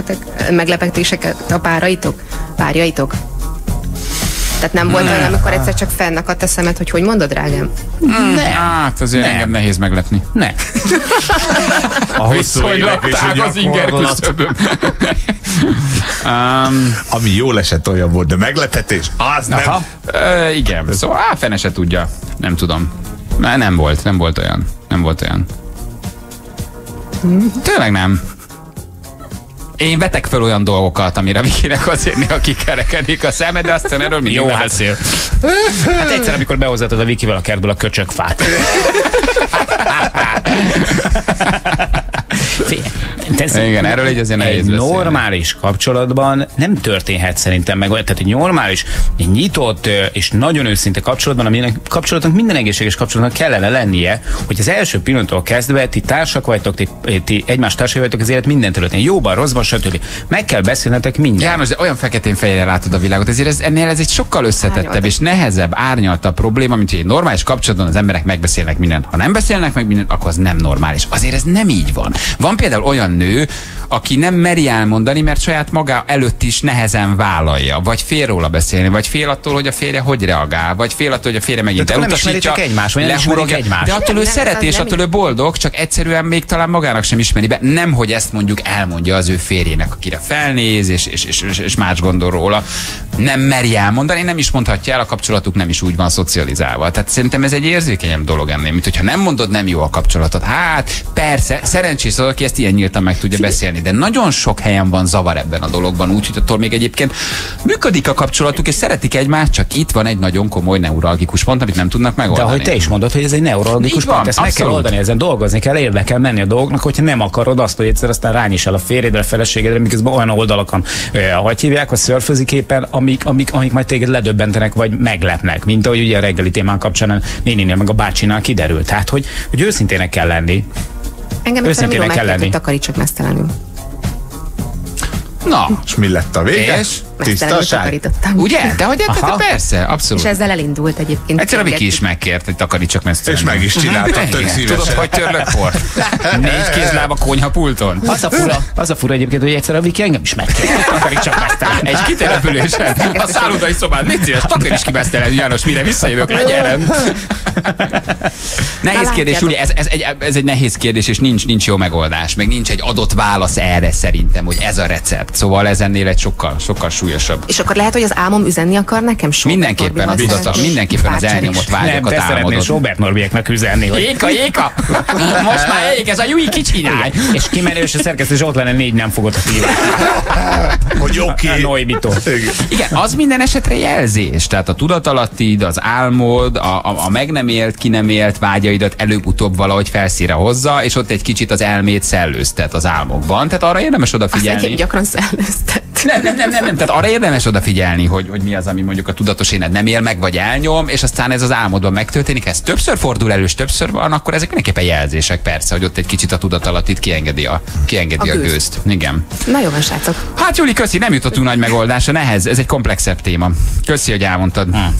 [SPEAKER 16] meglepetéseket a páraitok? Párjaitok? Tehát nem volt olyan, amikor egyszer csak fennakadt a szemed, hogy hogy mondod, drágám?
[SPEAKER 4] Ne. Hát azért ne. Engem nehéz meglepni.
[SPEAKER 5] Ne.
[SPEAKER 4] A Viszonylakták az inger küszöböm. um,
[SPEAKER 6] Ami jól esett, olyan volt, de meglepetés, az nem.
[SPEAKER 4] Uh, igen, szóval á, fene se tudja. Nem tudom. Nem volt, nem volt olyan. Nem volt olyan. Tényleg nem. Én vetek fel olyan dolgokat, amire Vikinek azért néha kikerekedik a szemed, de aztán erről mindig
[SPEAKER 5] jó, beszél. Hát egyszer, amikor behozatod a Vikivel a kertből a köcsögfát. Hát ez
[SPEAKER 4] igen, erről így azért nehéz
[SPEAKER 5] egy
[SPEAKER 4] beszélni.
[SPEAKER 5] normális kapcsolatban nem történhet szerintem meg, tehát egy normális, egy nyitott és nagyon őszinte kapcsolatban, aminek kapcsolatnak minden egészséges kapcsolatnak kellene lennie, hogy az első pillanattól kezdve ti társak vagytok, ti, ti egymás társai vagytok az élet minden területén, jóban, rosszban, stb. Meg kell beszélnetek mindent.
[SPEAKER 4] János, de olyan feketén fejjel látod a világot, ezért ez, ennél ez egy sokkal összetettebb és nehezebb, árnyaltabb probléma, mint hogy egy normális kapcsolatban az emberek megbeszélnek mindent. Ha nem beszélnek meg mindent, akkor az nem normális. Azért ez nem így van. Van például olyan nő, aki nem meri elmondani, mert saját maga előtt is nehezen vállalja, vagy fél róla beszélni, vagy fél attól, hogy a férje hogy reagál, vagy fél attól, hogy a férje megint elutasítja,
[SPEAKER 5] egymás, vagy nem ismerik egymást.
[SPEAKER 4] De attól ő szereti, és attól ő boldog, csak egyszerűen még talán magának sem ismeri be. Nem, hogy ezt mondjuk elmondja az ő férjének, akire felnéz, és, és, és, és, és más gondol róla. Nem meri elmondani, nem is mondhatja el, a kapcsolatuk nem is úgy van szocializálva. Tehát szerintem ez egy érzékenyebb dolog ennél, mint hogyha nem mondod, nem jó a kapcsolatod. Hát persze, szerencsés az, aki ezt ilyen nyíltan meg tudja beszélni, de nagyon sok helyen van zavar ebben a dologban, úgyhogy attól még egyébként működik a kapcsolatuk, és szeretik egymást, csak itt van egy nagyon komoly neuralgikus pont, amit nem tudnak megoldani.
[SPEAKER 5] De ahogy te is mondod, hogy ez egy neuralgikus pont, ezt meg kell oldani, ezen dolgozni kell, érve kell menni a dolgoknak, hogyha nem akarod azt, hogy egyszer aztán rányis el a férjedre, a feleségedre, miközben olyan oldalakon, hogy hívják, hogy szörfözik éppen, amik, amik, amik majd téged ledöbbentenek, vagy meglepnek, mint ahogy ugye a reggeli témán kapcsán néninél meg a bácsinál kiderült. Tehát, hogy, hogy őszintének kell lenni.
[SPEAKER 16] Engem őszintének kell lenni. Takarítsuk mesztelenül.
[SPEAKER 6] Na, és mi lett a vége?
[SPEAKER 16] És tisztaság.
[SPEAKER 4] Ugye? De hogy de persze, abszolút.
[SPEAKER 16] És ezzel elindult egyébként.
[SPEAKER 4] Egyszer a Viki is megkért, hogy takarítsak mesztelenül.
[SPEAKER 6] És meg is csináltam tök szívesen.
[SPEAKER 4] Tudod, hogy törlök port? Négy kézláb a konyhapulton.
[SPEAKER 5] Az a fura, az a fura egyébként, hogy egyszer a Viki engem is megkért, hogy takarítsak mesztelenül.
[SPEAKER 4] Egy kitelepülésen, a szállodai szobán, légy szíves, takaríts ki mesztelenül, János, mire visszajövök, legyen. Nehéz kérdés, Júli, ez, ez, egy, ez egy nehéz kérdés, és nincs, nincs jó megoldás, meg nincs egy adott válasz erre szerintem, hogy ez a recept. Szóval ez ennél egy sokkal, sokkal súlyosabb.
[SPEAKER 16] És akkor lehet, hogy az álmom üzenni akar nekem sok.
[SPEAKER 4] Mindenképpen, az, az, az, mindenképpen az elnyomott vágyakat
[SPEAKER 5] álmodod. Nem, te szeretnél Robert Norbieknek üzenni, hogy...
[SPEAKER 4] Jéka, jéka! Most már elég, ez a Júli kicsinálj!
[SPEAKER 5] És kimenő, és a szerkesztés ott lenne, négy nem fogott a hívát.
[SPEAKER 6] Hogy oké.
[SPEAKER 5] Okay.
[SPEAKER 4] Igen, az minden esetre jelzés. Tehát a tudatalattid, az álmod, a, a, a meg nem élt, ki nem élt vágyaidat előbb-utóbb valahogy felszíre hozza, és ott egy kicsit az elmét szellőztet az álmokban. Tehát arra érdemes odafigyelni.
[SPEAKER 16] Azt gyakran szellőztet.
[SPEAKER 4] Nem, nem, nem, nem, nem, tehát arra érdemes odafigyelni, hogy, hogy mi az, ami mondjuk a tudatos éned nem él meg, vagy elnyom, és aztán ez az álmodban megtörténik. Ha ez többször fordul elő, és többször van, akkor ezek mindenképpen jelzések, persze, hogy ott egy kicsit a tudatalattid kiengedi a, kiengedi a, a gőzt. gőzt. Igen.
[SPEAKER 16] Na jó van, srácok.
[SPEAKER 4] Hát Júli, köszi, nem jutottunk nagy megoldásra, nehez, ez egy komplexebb téma. Köszi, hogy elmondtad. Hmm.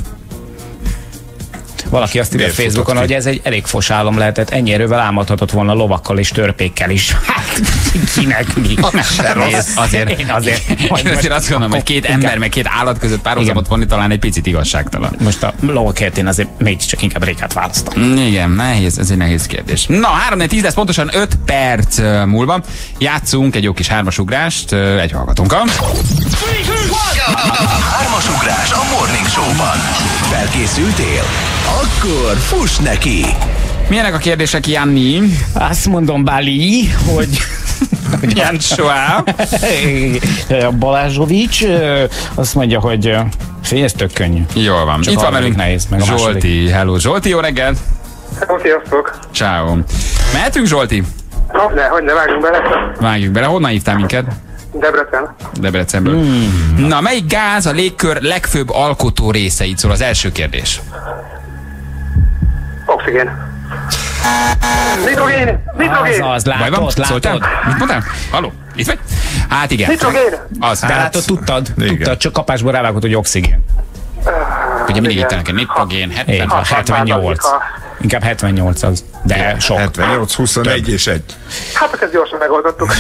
[SPEAKER 5] Valaki azt írja a Facebookon, hogy ez egy elég fos álom lehetett, ennyi erővel álmodhatott volna lovakkal és törpékkel is. Hát, kinek mi?
[SPEAKER 4] Rossz. Azért, én azért, én azért azt gondolom, hogy két ember meg két állat között párhuzamot vonni talán egy picit igazságtalan.
[SPEAKER 5] Most a lovakért én azért mégiscsak inkább Rékát választom.
[SPEAKER 4] Igen, nehéz, ez egy nehéz kérdés. Na, három tíz lesz, pontosan öt perc múlva játszunk egy jó kis hármasugrást egy hallgatónkkal.
[SPEAKER 2] Hármasugrás a Morning Show-ban. Felkészültél? Akkor fuss neki!
[SPEAKER 4] Milyenek a kérdések, Janni?
[SPEAKER 5] Azt mondom, Bali, hogy...
[SPEAKER 4] Jancsóá.
[SPEAKER 5] Balázsovics azt mondja, hogy fél, ez tök könnyű.
[SPEAKER 4] Jól van.
[SPEAKER 5] Csak
[SPEAKER 4] itt van velünk
[SPEAKER 5] nehéz, meg
[SPEAKER 4] Zsolti. Hello, Zsolti, jó reggelt!
[SPEAKER 10] Hello, sziasztok!
[SPEAKER 4] Ciao. Mehetünk, Zsolti?
[SPEAKER 10] Hogyne, hogyne, vágjunk bele.
[SPEAKER 4] Vágjunk bele. Honnan hívtál minket?
[SPEAKER 10] Debrecen.
[SPEAKER 4] Debrecenből. Mm. Na, melyik gáz a légkör legfőbb alkotó részeit? Szól az első kérdés.
[SPEAKER 10] Oxigén. Nitrogén! Nitrogén!
[SPEAKER 5] Az, az, látod, látod.
[SPEAKER 4] Mit mondtál? Halló? Itt vagy? Hát igen.
[SPEAKER 10] Nitrogén!
[SPEAKER 4] Az,
[SPEAKER 5] de látod, tudtad, tudtad, csak kapásból rávágott, hogy oxigén.
[SPEAKER 4] Ugye mindig itt neked nitrogén, hetven,
[SPEAKER 5] hetvennyolc. Inkább hetvennyolc az, de sok.
[SPEAKER 6] hetvennyolc, huszonegy és egy.
[SPEAKER 10] Hát akkor ezt gyorsan megoldottuk.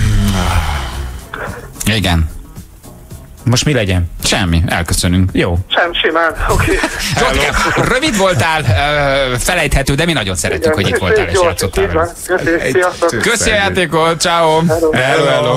[SPEAKER 4] Igen.
[SPEAKER 5] Most mi legyen?
[SPEAKER 4] Semmi, elköszönünk.
[SPEAKER 5] Jó.
[SPEAKER 10] Sem, simán, oké.
[SPEAKER 4] Okay. Rövid voltál, felejthető, de mi nagyon szeretjük, hogy itt voltál és játszottál. Köszi a játékot, ciao.
[SPEAKER 2] Hello, hello.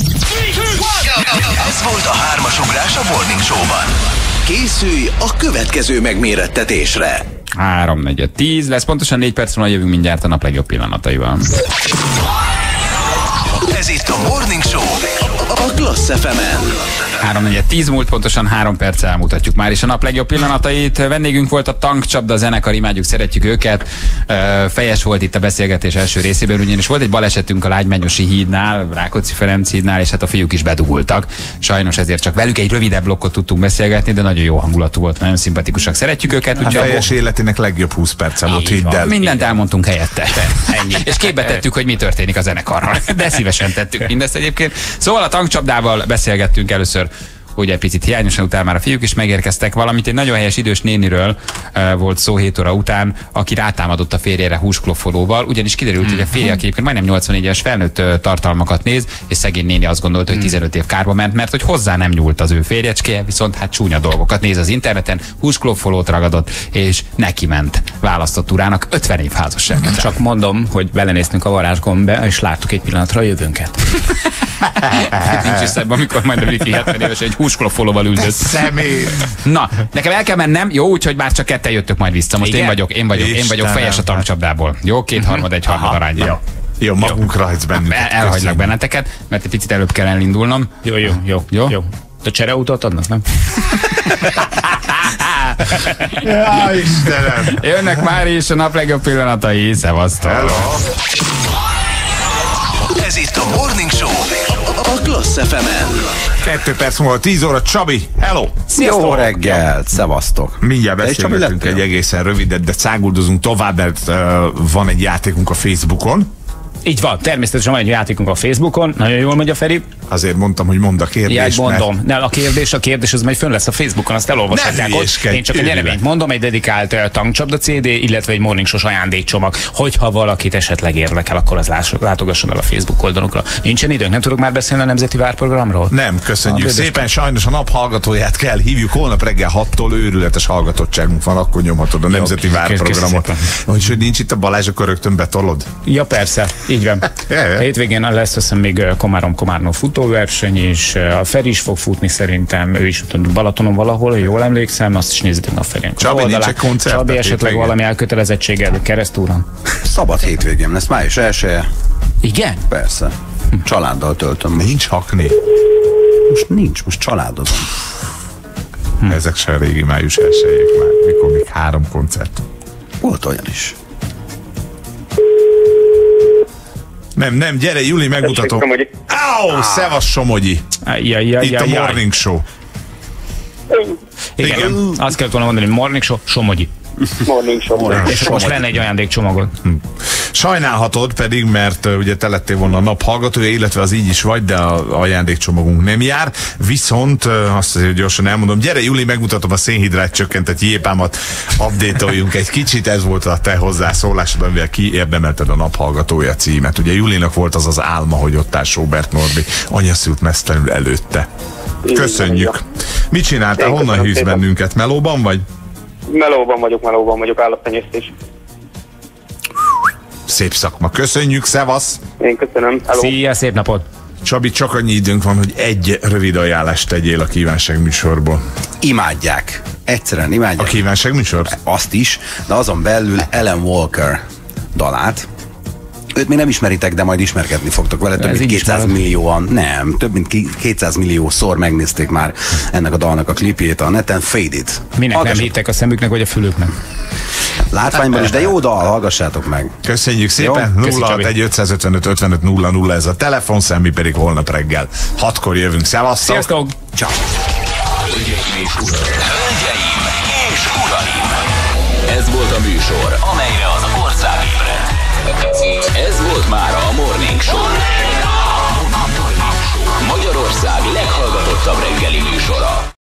[SPEAKER 2] Ez volt a hármasugrás a Morning Show-ban. Készülj a következő megmérettetésre.
[SPEAKER 4] három negyven tíz lesz, pontosan négy perc múlva jövünk mindjárt a nap legjobb pillanataival.
[SPEAKER 2] Ez itt a Morning Show a Klassz ef emen.
[SPEAKER 4] három negyven tíz múlt, pontosan három perccel elmutatjuk már is a nap legjobb pillanatait. Vendégünk volt a Tankcsapda zenekar, imádjuk, szeretjük őket. Fejes volt itt a beszélgetés első részében, ugyanis volt egy balesetünk a Lágymányosi hídnál, Rákóczi-Ferenc hídnál, és hát a fiúk is bedugultak. Sajnos ezért csak velük egy rövidebb blokkot tudtunk beszélgetni, de nagyon jó hangulatú volt, nagyon szimpatikusak, szeretjük őket.
[SPEAKER 6] Hát Fejes életének legjobb húsz perce volt, hidd el.
[SPEAKER 4] Mindent elmondtunk helyette. Ennyi. És képbe tettük, hogy mi történik a zenekarral. De szívesen tettük mindezt egyébként. Szóval a Tankcsapdával beszélgettünk először, ugye egy picit hiányosan, utána már a fiúk is megérkeztek, valamint egy nagyon helyes idős néniről uh, volt szó hét óra után, aki rátámadott a férjére húskloffolóval, ugyanis kiderült, mm. hogy a férje, aki egyébként majdnem nyolcvanégy éves felnőtt uh, tartalmakat néz, és szegény néni azt gondolta, hogy tizenöt év kárba ment, mert hogy hozzá nem nyúlt az ő férjecskéje, viszont hát csúnya dolgokat néz az interneten, húskloffolót ragadott, és neki ment választott urának ötven év házasság.
[SPEAKER 5] Csak mondom, hogy belenéztünk a varázsgombe, és láttuk egy pillanatra a jövőnket.
[SPEAKER 4] Nincs is szebb, amikor majd a Viki hetven éves egy húskloffolóval üldött.
[SPEAKER 6] Szemét!
[SPEAKER 4] Na, nekem el kell mennem, jó, úgyhogy már csak ketten jöttök majd vissza. Most
[SPEAKER 5] igen?
[SPEAKER 4] én vagyok, én vagyok, én vagyok Fejes a Tankcsapdából. Jó, két harmad, egy harmad arányban.
[SPEAKER 6] Jó, jó, magunk rajz bennünket.
[SPEAKER 4] El, elhagylak benneteket, mert egy picit előbb kell elindulnom.
[SPEAKER 5] Jó, jó, jó, jó. jó. De csereutat adnak, nem?
[SPEAKER 6] Ja, Istenem!
[SPEAKER 4] Jönnek már is a nap legjobb pillanatai. Szevasztok!
[SPEAKER 6] Hello.
[SPEAKER 2] Ez itt a Morning Show a Klassz ef emen.
[SPEAKER 6] Kettő perc múlva, tíz óra, Csabi, hello!
[SPEAKER 17] Sziasztok. Jó reggelt, szevasztok!
[SPEAKER 6] Mindjárt beszélgetünk egy egészen rövidet, de száguldozunk tovább, mert uh, van egy játékunk a Facebookon.
[SPEAKER 5] Így van, természetesen van egy játékunk a Facebookon, nagyon jól mondja Feri.
[SPEAKER 6] Azért mondtam, hogy mondd a kérdést.
[SPEAKER 5] Ja, mondom. Mert... Ne, a kérdés, a kérdés az majd fönn lesz a Facebookon, azt elolvashatják ott. Én csak a nyereményt mondom, egy dedikált uh, Tankcsapda cé dé, illetve egy Morning Show ajándékcsomag. Hogyha valakit esetleg érdekel, akkor az látogasson el a Facebook oldalukra. Nincsen időnk, nem tudok már beszélni a Nemzeti Várprogramról?
[SPEAKER 6] Nem, köszönjük ah, szépen. Sajnos a nap hallgatóját kell hívjuk. Holnap reggel hattól őrületes hallgatottságunk van, akkor nyomhatod a Nemzeti Várprogramot. Úgyhogy nincs itt a Balázs, akkor rögtön betolod.
[SPEAKER 5] Ja, persze, így van. A hétvégén lesz, azt hiszem, még Komárom-Komárnó futóverseny, és a Feri is fog futni szerintem, ő is Balatonon valahol, jól emlékszem, azt is nézzétek a Ferén.
[SPEAKER 6] Csabi, nincs egy koncert.
[SPEAKER 5] Csabi, esetleg valami elkötelezettséggel keresztúron.
[SPEAKER 17] Szabad hétvégém lesz, május elsője.
[SPEAKER 5] Igen?
[SPEAKER 17] Persze. Családdal töltöm.
[SPEAKER 6] Nincs hakni.
[SPEAKER 17] Most nincs, most családozom.
[SPEAKER 6] Hm. Ezek se a régi május elsőjék már, mikor még három koncert.
[SPEAKER 17] Volt olyan is.
[SPEAKER 6] Nem, nem, gyere, Juli, megmutatom. Áó, ah. Szevasz, Somogyi.
[SPEAKER 5] Ja, ja,
[SPEAKER 6] Itt
[SPEAKER 5] ja,
[SPEAKER 6] a
[SPEAKER 5] ja.
[SPEAKER 6] Morning Show.
[SPEAKER 5] Igen. Igen. Azt kellett volna mondani, Morning Show, Somogyi.
[SPEAKER 10] Morning Show.
[SPEAKER 5] Morning. És most lenne egy ajándékcsomagod.
[SPEAKER 6] Hm. Sajnálhatod pedig, mert uh, ugye te lettél volna a nap hallgatója, illetve az így is vagy, de a ajándékcsomagunk nem jár. Viszont uh, azt azért gyorsan elmondom, gyere Juli, megmutatom a szénhidrát csökkentett jépámat, update-oljunk egy kicsit, ez volt a te hozzászólásod, amivel kiérdemelted a nap hallgatója címet. Ugye Julinak volt az az álma, hogy ott áll Sobert Norbi, anyaszült mesztelenül előtte. Köszönjük. Mit csináltál, honnan hívsz bennünket? Melóban vagy?
[SPEAKER 10] Melóban vagyok, melóban vagyok, állattenyésztés.
[SPEAKER 6] Szép szakma. Köszönjük, szevasz!
[SPEAKER 10] Én köszönöm. Hello.
[SPEAKER 5] Szia, szép napot!
[SPEAKER 6] Csabi, csak annyi időnk van, hogy egy rövid ajánlást tegyél a kívánság műsorból.
[SPEAKER 17] Imádják. Egyszerűen imádják.
[SPEAKER 6] A kívánság műsor?
[SPEAKER 17] Azt is, de azon belül Alan Walker dalát. Őt még nem ismeritek, de majd ismerkedni fogtok vele. Több mint kétszáz millióan, nem, több mint kétszáz milliószor megnézték már ennek a dalnak a klipjét a neten. Fade It.
[SPEAKER 5] Minek Hallgass... nem hittek, a szemüknek vagy a fülüknek?
[SPEAKER 17] Látványban is, de jó dal, hallgassátok meg.
[SPEAKER 6] Köszönjük szépen. nulla hat egy ötszázötvenöt ötvenöt nulla nulla ez a telefonszám, mi pedig holnap reggel hatkor jövünk. Szevasztok!
[SPEAKER 5] Sziasztok!
[SPEAKER 17] Ciao.
[SPEAKER 2] Hölgyeim és uraim! Ez volt a műsor, amelyre az ország ébredt.